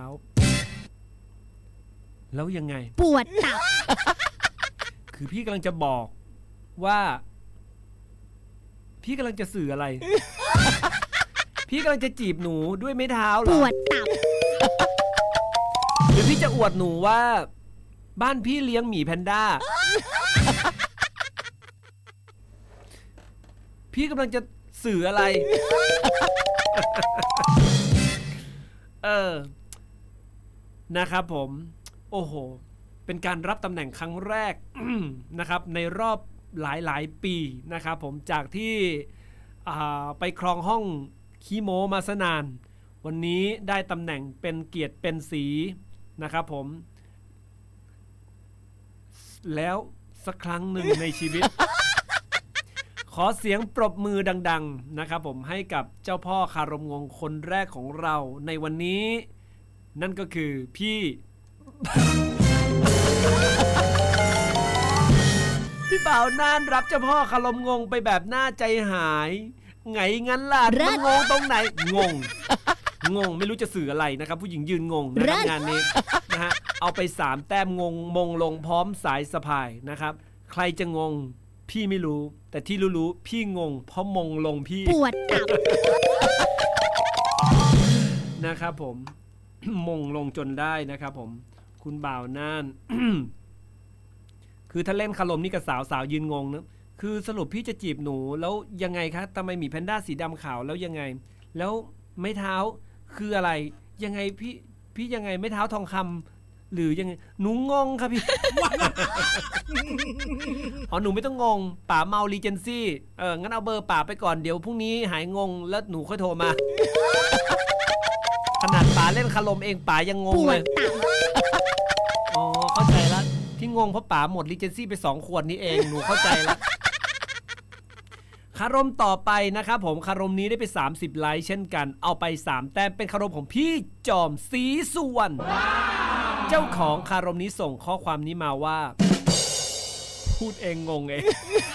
แล้วยังไงปวดตับคือพี่กำลังจะบอกว่าพี่กำลังจะสื่ออะไร พี่กำลังจะจีบหนูด้วยไม้เท้าเหรอปวดตับหรือพี่จะอวดหนูว่าบ้านพี่เลี้ยงหมีแพนด้า พี่กำลังจะสื่ออะไรนะครับผมโอ้โหเป็นการรับตำแหน่งครั้งแรก นะครับในรอบหลายปีนะครับผมจากที่ไปครองห้องคีโมมาซะนานวันนี้ได้ตำแหน่งเป็นเกียรติเป็นสีนะครับผมแล้วสักครั้งหนึ่งในชีวิต ขอเสียงปรบมือดังๆนะครับผมให้กับเจ้าพ่อคารมงงคนแรกของเราในวันนี้นั่นก็คือพี่ พี่บ่าวน่านรับเจ้าพ่อคารมงงไปแบบน่าใจหายไงงั้นล่ะมันงงตรงไหนงงไม่รู้จะสื่ออะไรนะครับผู้หญิงยืนงงนะครับงานนี้นะฮะเอาไป3แต้มงงมงลงพร้อมสายสะพายนะครับใครจะงงพี่ไม่รู้แต่ที่รู้พี่งงเพราะมงลงพี่ปวดตับนะครับผม มงลงจนได้นะครับผมคุณบ่าวน่าน คือถ้าเล่นคารมนี่กับสาวยืนงงนะคือสรุปพี่จะจีบหนูแล้วยังไงคะทำไมหมีแพนด้าสีดำขาวแล้วยังไงแล้วไม้เท้าคืออะไรยังไงพี่ยังไงไม้เท้าทองคำหรือยังไงหนูงงครับพี่ อ๋อหนูไม่ต้องงงป๋าเมารีเจนซี่งั้นเอาเบอร์ป๋าไปก่อนเดี๋ยวพรุ่งนี้หายงงแล้วหนูค่อยโทรมา ขนาดป๋าเล่นคารมเองป๋ายังงงเลยอ๋อเข้าใจแล้วที่งงเพราะป๋าหมดรีเจนซี่ไป2 ขวดนี้เองหนูเข้าใจแล้วคารมต่อไปนะครับผมคารมนี้ได้ไป30ไลค์เช่นกันเอาไป3แต้มเป็นคารมของพี่จอมศรีสุวรรณเจ้าของคารมนี้ส่งข้อความนี้มาว่าพูดเองงงเอง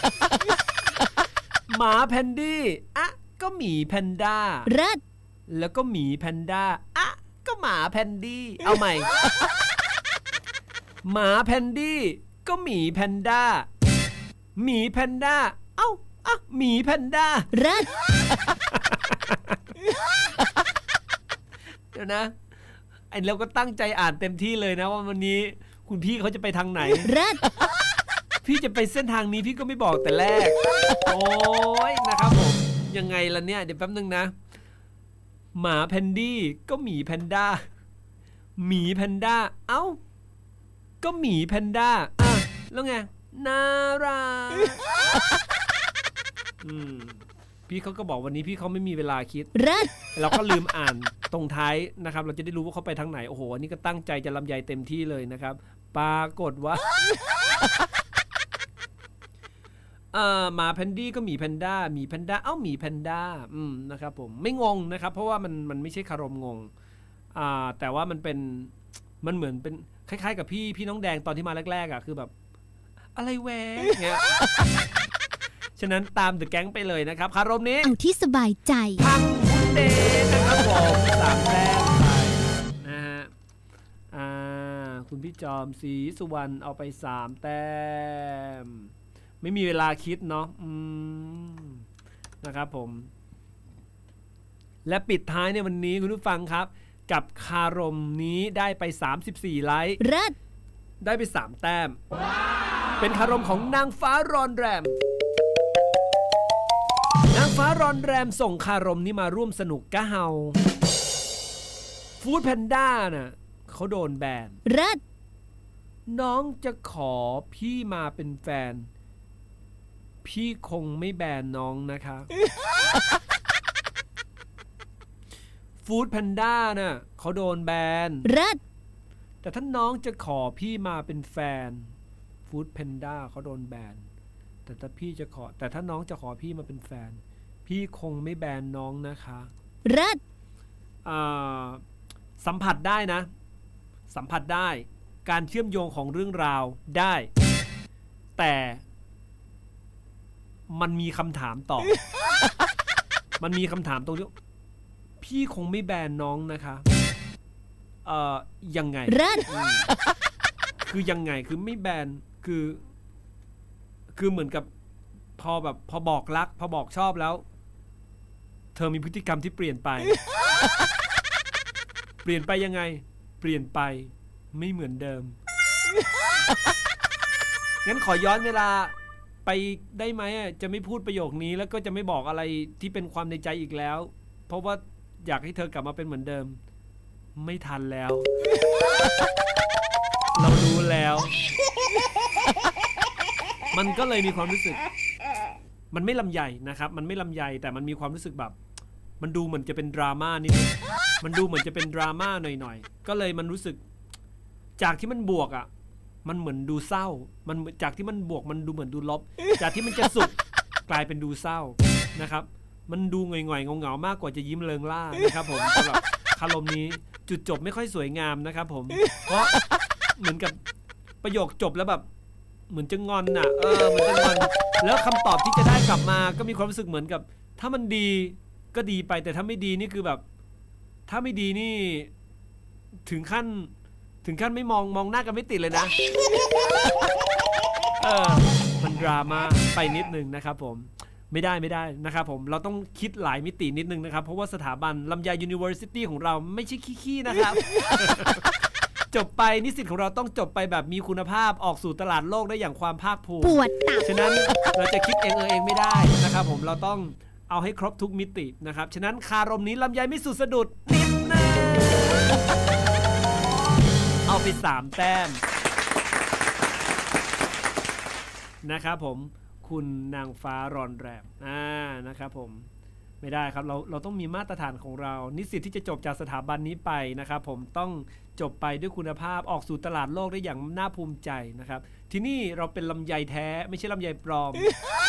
หมาแพนดี้อ่ะก็หมีแพนด้าแล้วก็หมีแพนด้าอ่ะก็หมาแพนดี้เอาใหม่ หมาแพนดี้ก็หมีแพนด้าหมีแพนด้าเอ้าหมีแพนด้าเดี๋ยวนะไอ้เราก็ตั้งใจอ่านเต็มที่เลยนะว่าวันนี้คุณพี่เขาจะไปทางไหนพี่จะไปเส้นทางนี้พี่ก็ไม่บอกแต่แรกโอ้ยนะครับผมยังไงล่ะเนี่ยเดี๋ยวแป๊บนึงนะหมาแพนดี้ก็หมีแพนด้าหมีแพนด้าเอ้าก็หมีแพนด้าอ่ะแล้วไงน่ารักพี่เขาก็บอกวันนี้พี่เขาไม่มีเวลาคิดเราก็ลืมอ่านตรงท้ายนะครับเราจะได้รู้ว่าเขาไปทางไหนโอ้โหอันนี้ก็ตั้งใจจะลำไยเต็มที่เลยนะครับปรากฏว่าหมาแพนดี้ก็หมีแพนด้าหมีแพนด้าเอ้าหมีแพนด้านะครับผมไม่งงนะครับเพราะว่ามันไม่ใช่คารมงงแต่ว่ามันเหมือนเป็นคล้ายๆกับพี่น้องแดงตอนที่มาแรกๆอ่ะคือแบบอะไรแหวะเงี้ยฉะนั้นตามเดอะแก๊งไปเลยนะครับคารมนี้เอาที่สบายใจพังพุนเดนะครับผม3แต้มไปนะฮะคุณพี่จอมศรีสุวรรณเอาไป3แต้มไม่มีเวลาคิดเนาะนะครับผมและปิดท้ายในวันนี้คุณผู้ฟังครับกับคารมนี้ได้ไป34ไลค์ได้ไป3แต้มเป็นคารมของนางฟ้ารอนแรมนางฟ้ารอนแรมส่งคารมนี้มาร่วมสนุกกะเฮาฟู้ดแพนด้าน่ะเขาโดนแบนน้องจะขอพี่มาเป็นแฟนพี่คงไม่แบนน้องนะคะ ฟู้ดแพนด้าน่ะเขาโดนแบนแต่ถ้าน้องจะขอพี่มาเป็นแฟนฟู้ดแพนด้าเขาโดนแบนแต่ถ้าน้องจะขอพี่มาเป็นแฟนพี่คงไม่แบนน้องนะคะสัมผัสได้นะสัมผัสได้การเชื่อมโยงของเรื่องราวได้แต่มันมีคำถามต่อ มันมีคำถามตรงที่พี่คงไม่แบนน้องนะคะยังไง คือยังไงคือไม่แบนคือเหมือนกับพอบอกรักพอบอกชอบแล้วเธอมีพฤติกรรมที่เปลี่ยนไป เปลี่ยนไปยังไงเปลี่ยนไปไม่เหมือนเดิม งั้นขอย้อนเวลาไปไปได้ไหมจะไม่พูดประโยคนี้แล้วก็จะไม่บอกอะไรที่เป็นความในใจอีกแล้วเพราะว่าอยากให้เธอกลับมาเป็นเหมือนเดิมไม่ทันแล้ว เรารู้แล้วมันก็เลยมีความรู้สึกมันไม่ลำใหญ่นะครับมันไม่ลำใหญ่แต่มันมีความรู้สึกแบบมันดูเหมือนจะเป็นดราม่านิดนึงมันดูเหมือนจะเป็นดราม่าหน่อยๆก็เลยมันรู้สึกจากที่มันบวกอ่ะมันเหมือนดูเศร้ามันจากที่มันบวกมันดูเหมือนดูลบจากที่มันจะสุขกลายเป็นดูเศร้านะครับมันดูหง่อยๆเงาๆมากกว่าจะยิ้มเริงร่านะครับผมสำหรับคารมนี้จุดจบไม่ค่อยสวยงามนะครับผมเพราะเหมือนกับประโยคจบแล้วแบบเหมือนจะงอนน่ะเหมือนจะงอนแล้วคำตอบที่จะได้กลับมาก็มีความรู้สึกเหมือนกับถ้ามันดีก็ดีไปแต่ถ้าไม่ดีนี่คือแบบถ้าไม่ดีนี่ถึงขั้นไม่มองหน้ากันไม่ติดเลยนะมันดราม่าไปนิดนึงนะครับผมไม่ได้นะครับผมเราต้องคิดหลายมิตินิดนึงนะครับเพราะว่าสถาบันลำไย University ของเราไม่ใช่ขี้ๆนะครับ จบไปนิสิตของเราต้องจบไปแบบมีคุณภาพออกสู่ตลาดโลกได้อย่างความภาคภูมิฉะนั้นเราจะคิดเองไม่ได้นะครับผมเราต้องเอาให้ครบทุกมิตินะครับฉะนั้นคารมนี้ลำไยไม่สุดสะดุดนิดนึงเอาไป3แต้มนะครับผมคุณนางฟ้ารอนแรมนะครับผมไม่ได้ครับเราต้องมีมาตรฐานของเรานิสิตที่จะจบจากสถาบันนี้ไปนะครับผมต้องจบไปด้วยคุณภาพออกสู่ตลาดโลกได้อย่างน่าภูมิใจนะครับที่นี่เราเป็นลำไยแท้ไม่ใช่ลำไยปลอม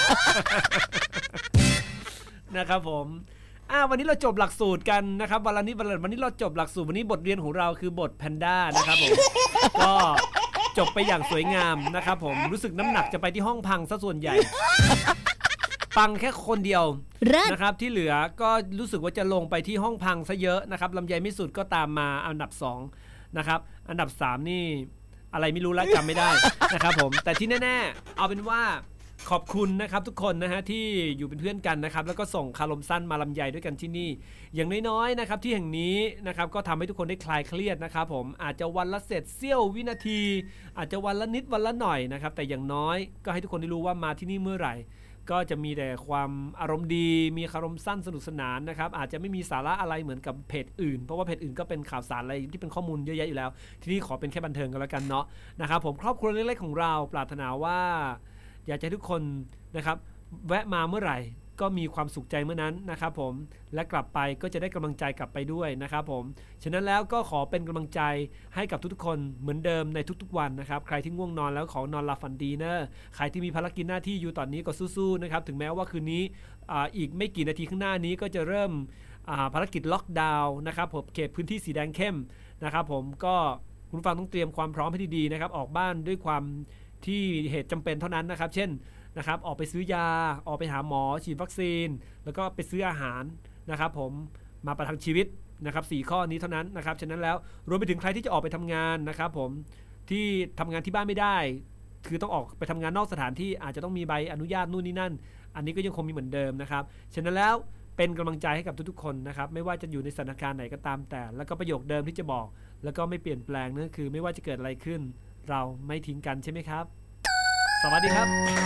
นะครับผมวันนี้เราจบหลักสูตรกันนะครับวันนี้เราจบหลักสูตรวันนี้บทเรียนของเราคือบทแพนด้านะครับผม ก็จบไปอย่างสวยงามนะครับผมรู้สึกน้ำหนักจะไปที่ห้องพังซะส่วนใหญ่ ปังแค่คนเดียวนะครับที่เหลือก็รู้สึกว่าจะลงไปที่ห้องพังซะเยอะนะครับลำไยไม่สุดก็ตามมาอันดับ2นะครับอันดับ3นี่อะไรไม่รู้แล้วจำไม่ได้นะครับผมแต่ที่แน่ๆเอาเป็นว่าขอบคุณนะครับทุกคนนะฮะที่อยู่เป็นเพื่อนกันนะครับแล้วก็ส่งคารมสั้นมาลำไยด้วยกันที่นี่อย่างน้อยๆนะครับที่แห่งนี้นะครับก็ทำให้ทุกคนได้คลายเครียดนะครับผมอาจจะวันละเศษเสี้ยววินาทีอาจจะวันละนิดวันละหน่อยนะครับแต่อย่างน้อยก็ให้ทุกคนได้รู้ว่ามาที่นี่เมื่อไหร่ก็จะมีแต่ความอารมณ์ดีมีคารมสั้นสนุกสนานนะครับอาจจะไม่มีสาระอะไรเหมือนกับเพจอื่นเพราะว่าเพจอื่นก็เป็นข่าวสารอะไรที่เป็นข้อมูลเยอะแยะอยู่แล้วที่นี่ขอเป็นแค่บันเทิงกันแล้วกันเนาะนะครับผมครอบครัวเล็กๆของเราปรารถนาว่าอยากให้ทุกคนนะครับแวะมาเมื่อไหร่ก็มีความสุขใจเมื่อนั้นนะครับผมและกลับไปก็จะได้กำลังใจกลับไปด้วยนะครับผมฉะนั้นแล้วก็ขอเป็นกำลังใจให้กับทุกๆคนเหมือนเดิมในทุกๆวันนะครับใครที่ง่วงนอนแล้วขอนอนหลับฝันดีนะใครที่มีภารกิจหน้าที่อยู่ตอนนี้ก็สู้ๆนะครับถึงแม้ว่าคืนนี้อีกไม่กี่นาทีข้างหน้านี้ก็จะเริ่มภารกิจล็อกดาวน์นะครับผมเขตพื้นที่สีแดงเข้มนะครับผมก็คุณผู้ฟังต้องเตรียมความพร้อมให้ดีๆนะครับออกบ้านด้วยความที่เหตุจำเป็นเท่านั้นนะครับเช่นนะครับออกไปซื้อยาออกไปหาหมอฉีดวัคซีนแล้วก็ไปซื้ออาหารนะครับผมมาประทังชีวิตนะครับ4ข้อนี้เท่านั้นนะครับฉะนั้นแล้วรวมไปถึงใครที่จะออกไปทำงานนะครับผมที่ทำงานที่บ้านไม่ได้คือต้องออกไปทำงานนอกสถานที่อาจจะต้องมีใบอนุญาตนู่นนี่นั่นอันนี้ก็ยังคงมีเหมือนเดิมนะครับฉะนั้นแล้วเป็นกำลังใจให้กับทุกๆคนนะครับไม่ว่าจะอยู่ในสถานการณ์ไหนก็ตามแต่แล้วก็ประโยคเดิมที่จะบอกแล้วก็ไม่เปลี่ยนแปลงนั่นคือไม่ว่าจะเกิดอะไรขึ้นเราไม่ทิ้งกันใช่ไหมครับสวัสดีครับ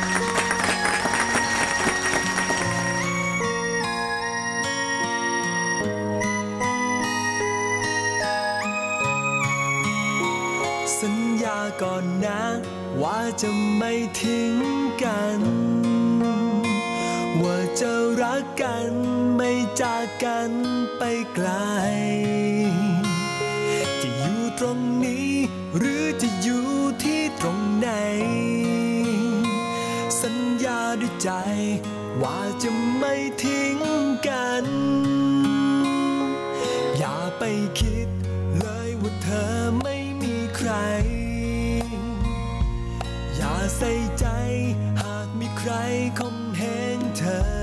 สัญญาก่อนนะว่าจะไม่ทิ้งกันว่าจะรักกันไม่จากกันไปไกลจะอยู่ตรงนี้หรือจะอยู่ที่ตรงไหนสัญญาด้วยใจว่าจะไม่ทิ้งกันอย่าไปคิดเลยว่าเธอไม่มีใครอย่าใส่ใจหากมีใครข่มเหงเธอ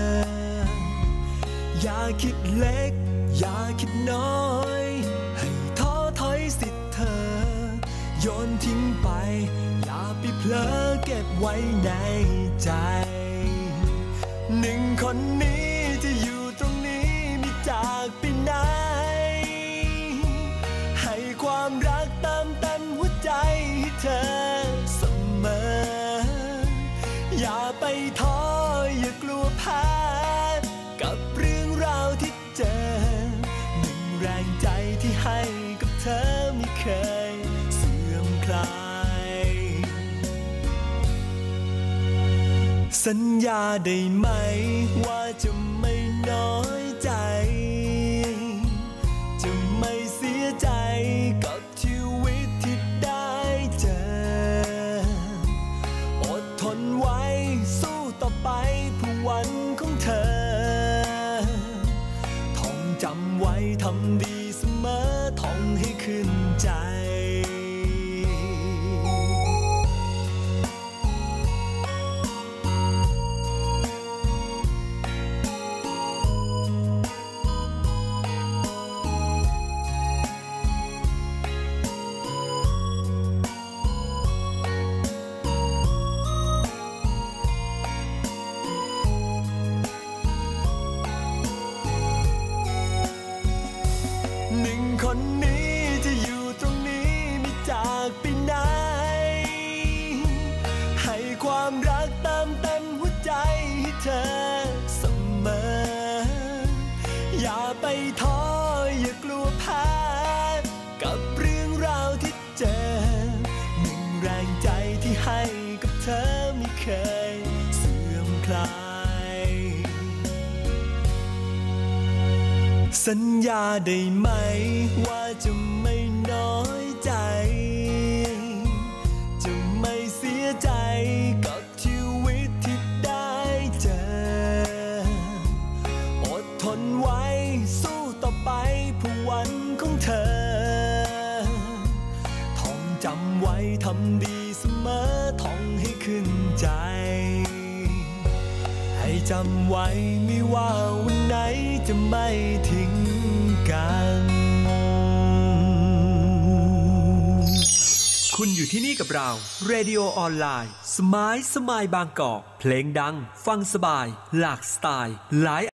อย่าคิดเล็กอย่าคิดน้อยให้ท้อถอยสิทธิ์เธอโยนทิ้งไปอย่าไปเพลอเก็บไว้ในใจหนึ่งคนนี้จะอยู่ตรงนี้ไม่จากไปไหนให้ความรักเติมเต็มหัวใจให้เธอเสมออย่าไปท้ออย่ากลัวแพ้กับเรื่องราวที่เจอหนึ่งแรงใจที่ให้กับเธอไม่เคยเสื่อมคลายสัญญาได้ไหมว่าจะไม่น้อยใจจะไม่เสียใจกับชีวิตที่ได้เจออดทนไว้สู้ต่อไปเพื่อวันของเธอท่องจำไว้ทำดีเสมอท่องให้ขึ้นใจคนนี้จะอยู่ตรงนี้ไม่จากไปไหนให้ความรักเติมเต็มหัวใจให้เธอเสมออย่าไปท้ออย่ากลัวแพ้กับเรื่องราวที่เจอหนึ่งแรงใจที่ให้กับเธอไม่เคยเสื่อมคลายสัญญาได้ไหมว่าจะไม่น้อยใจจะไม่เสียใจกับชีวิตที่ได้เจออดทนไว้สู้ต่อไปเพื่อวันของเธอท่องจำไว้ทำดีเสมอท่องให้ขึ้นใจให้จำไว้ไม่ว่าวันไหนจะไม่ทิ้งกันคุณอยู่ที่นี่กับเรา Radio ออนไลน์ สมายบางกอกเพลงดังฟังสบายหลากสไตล์หลาย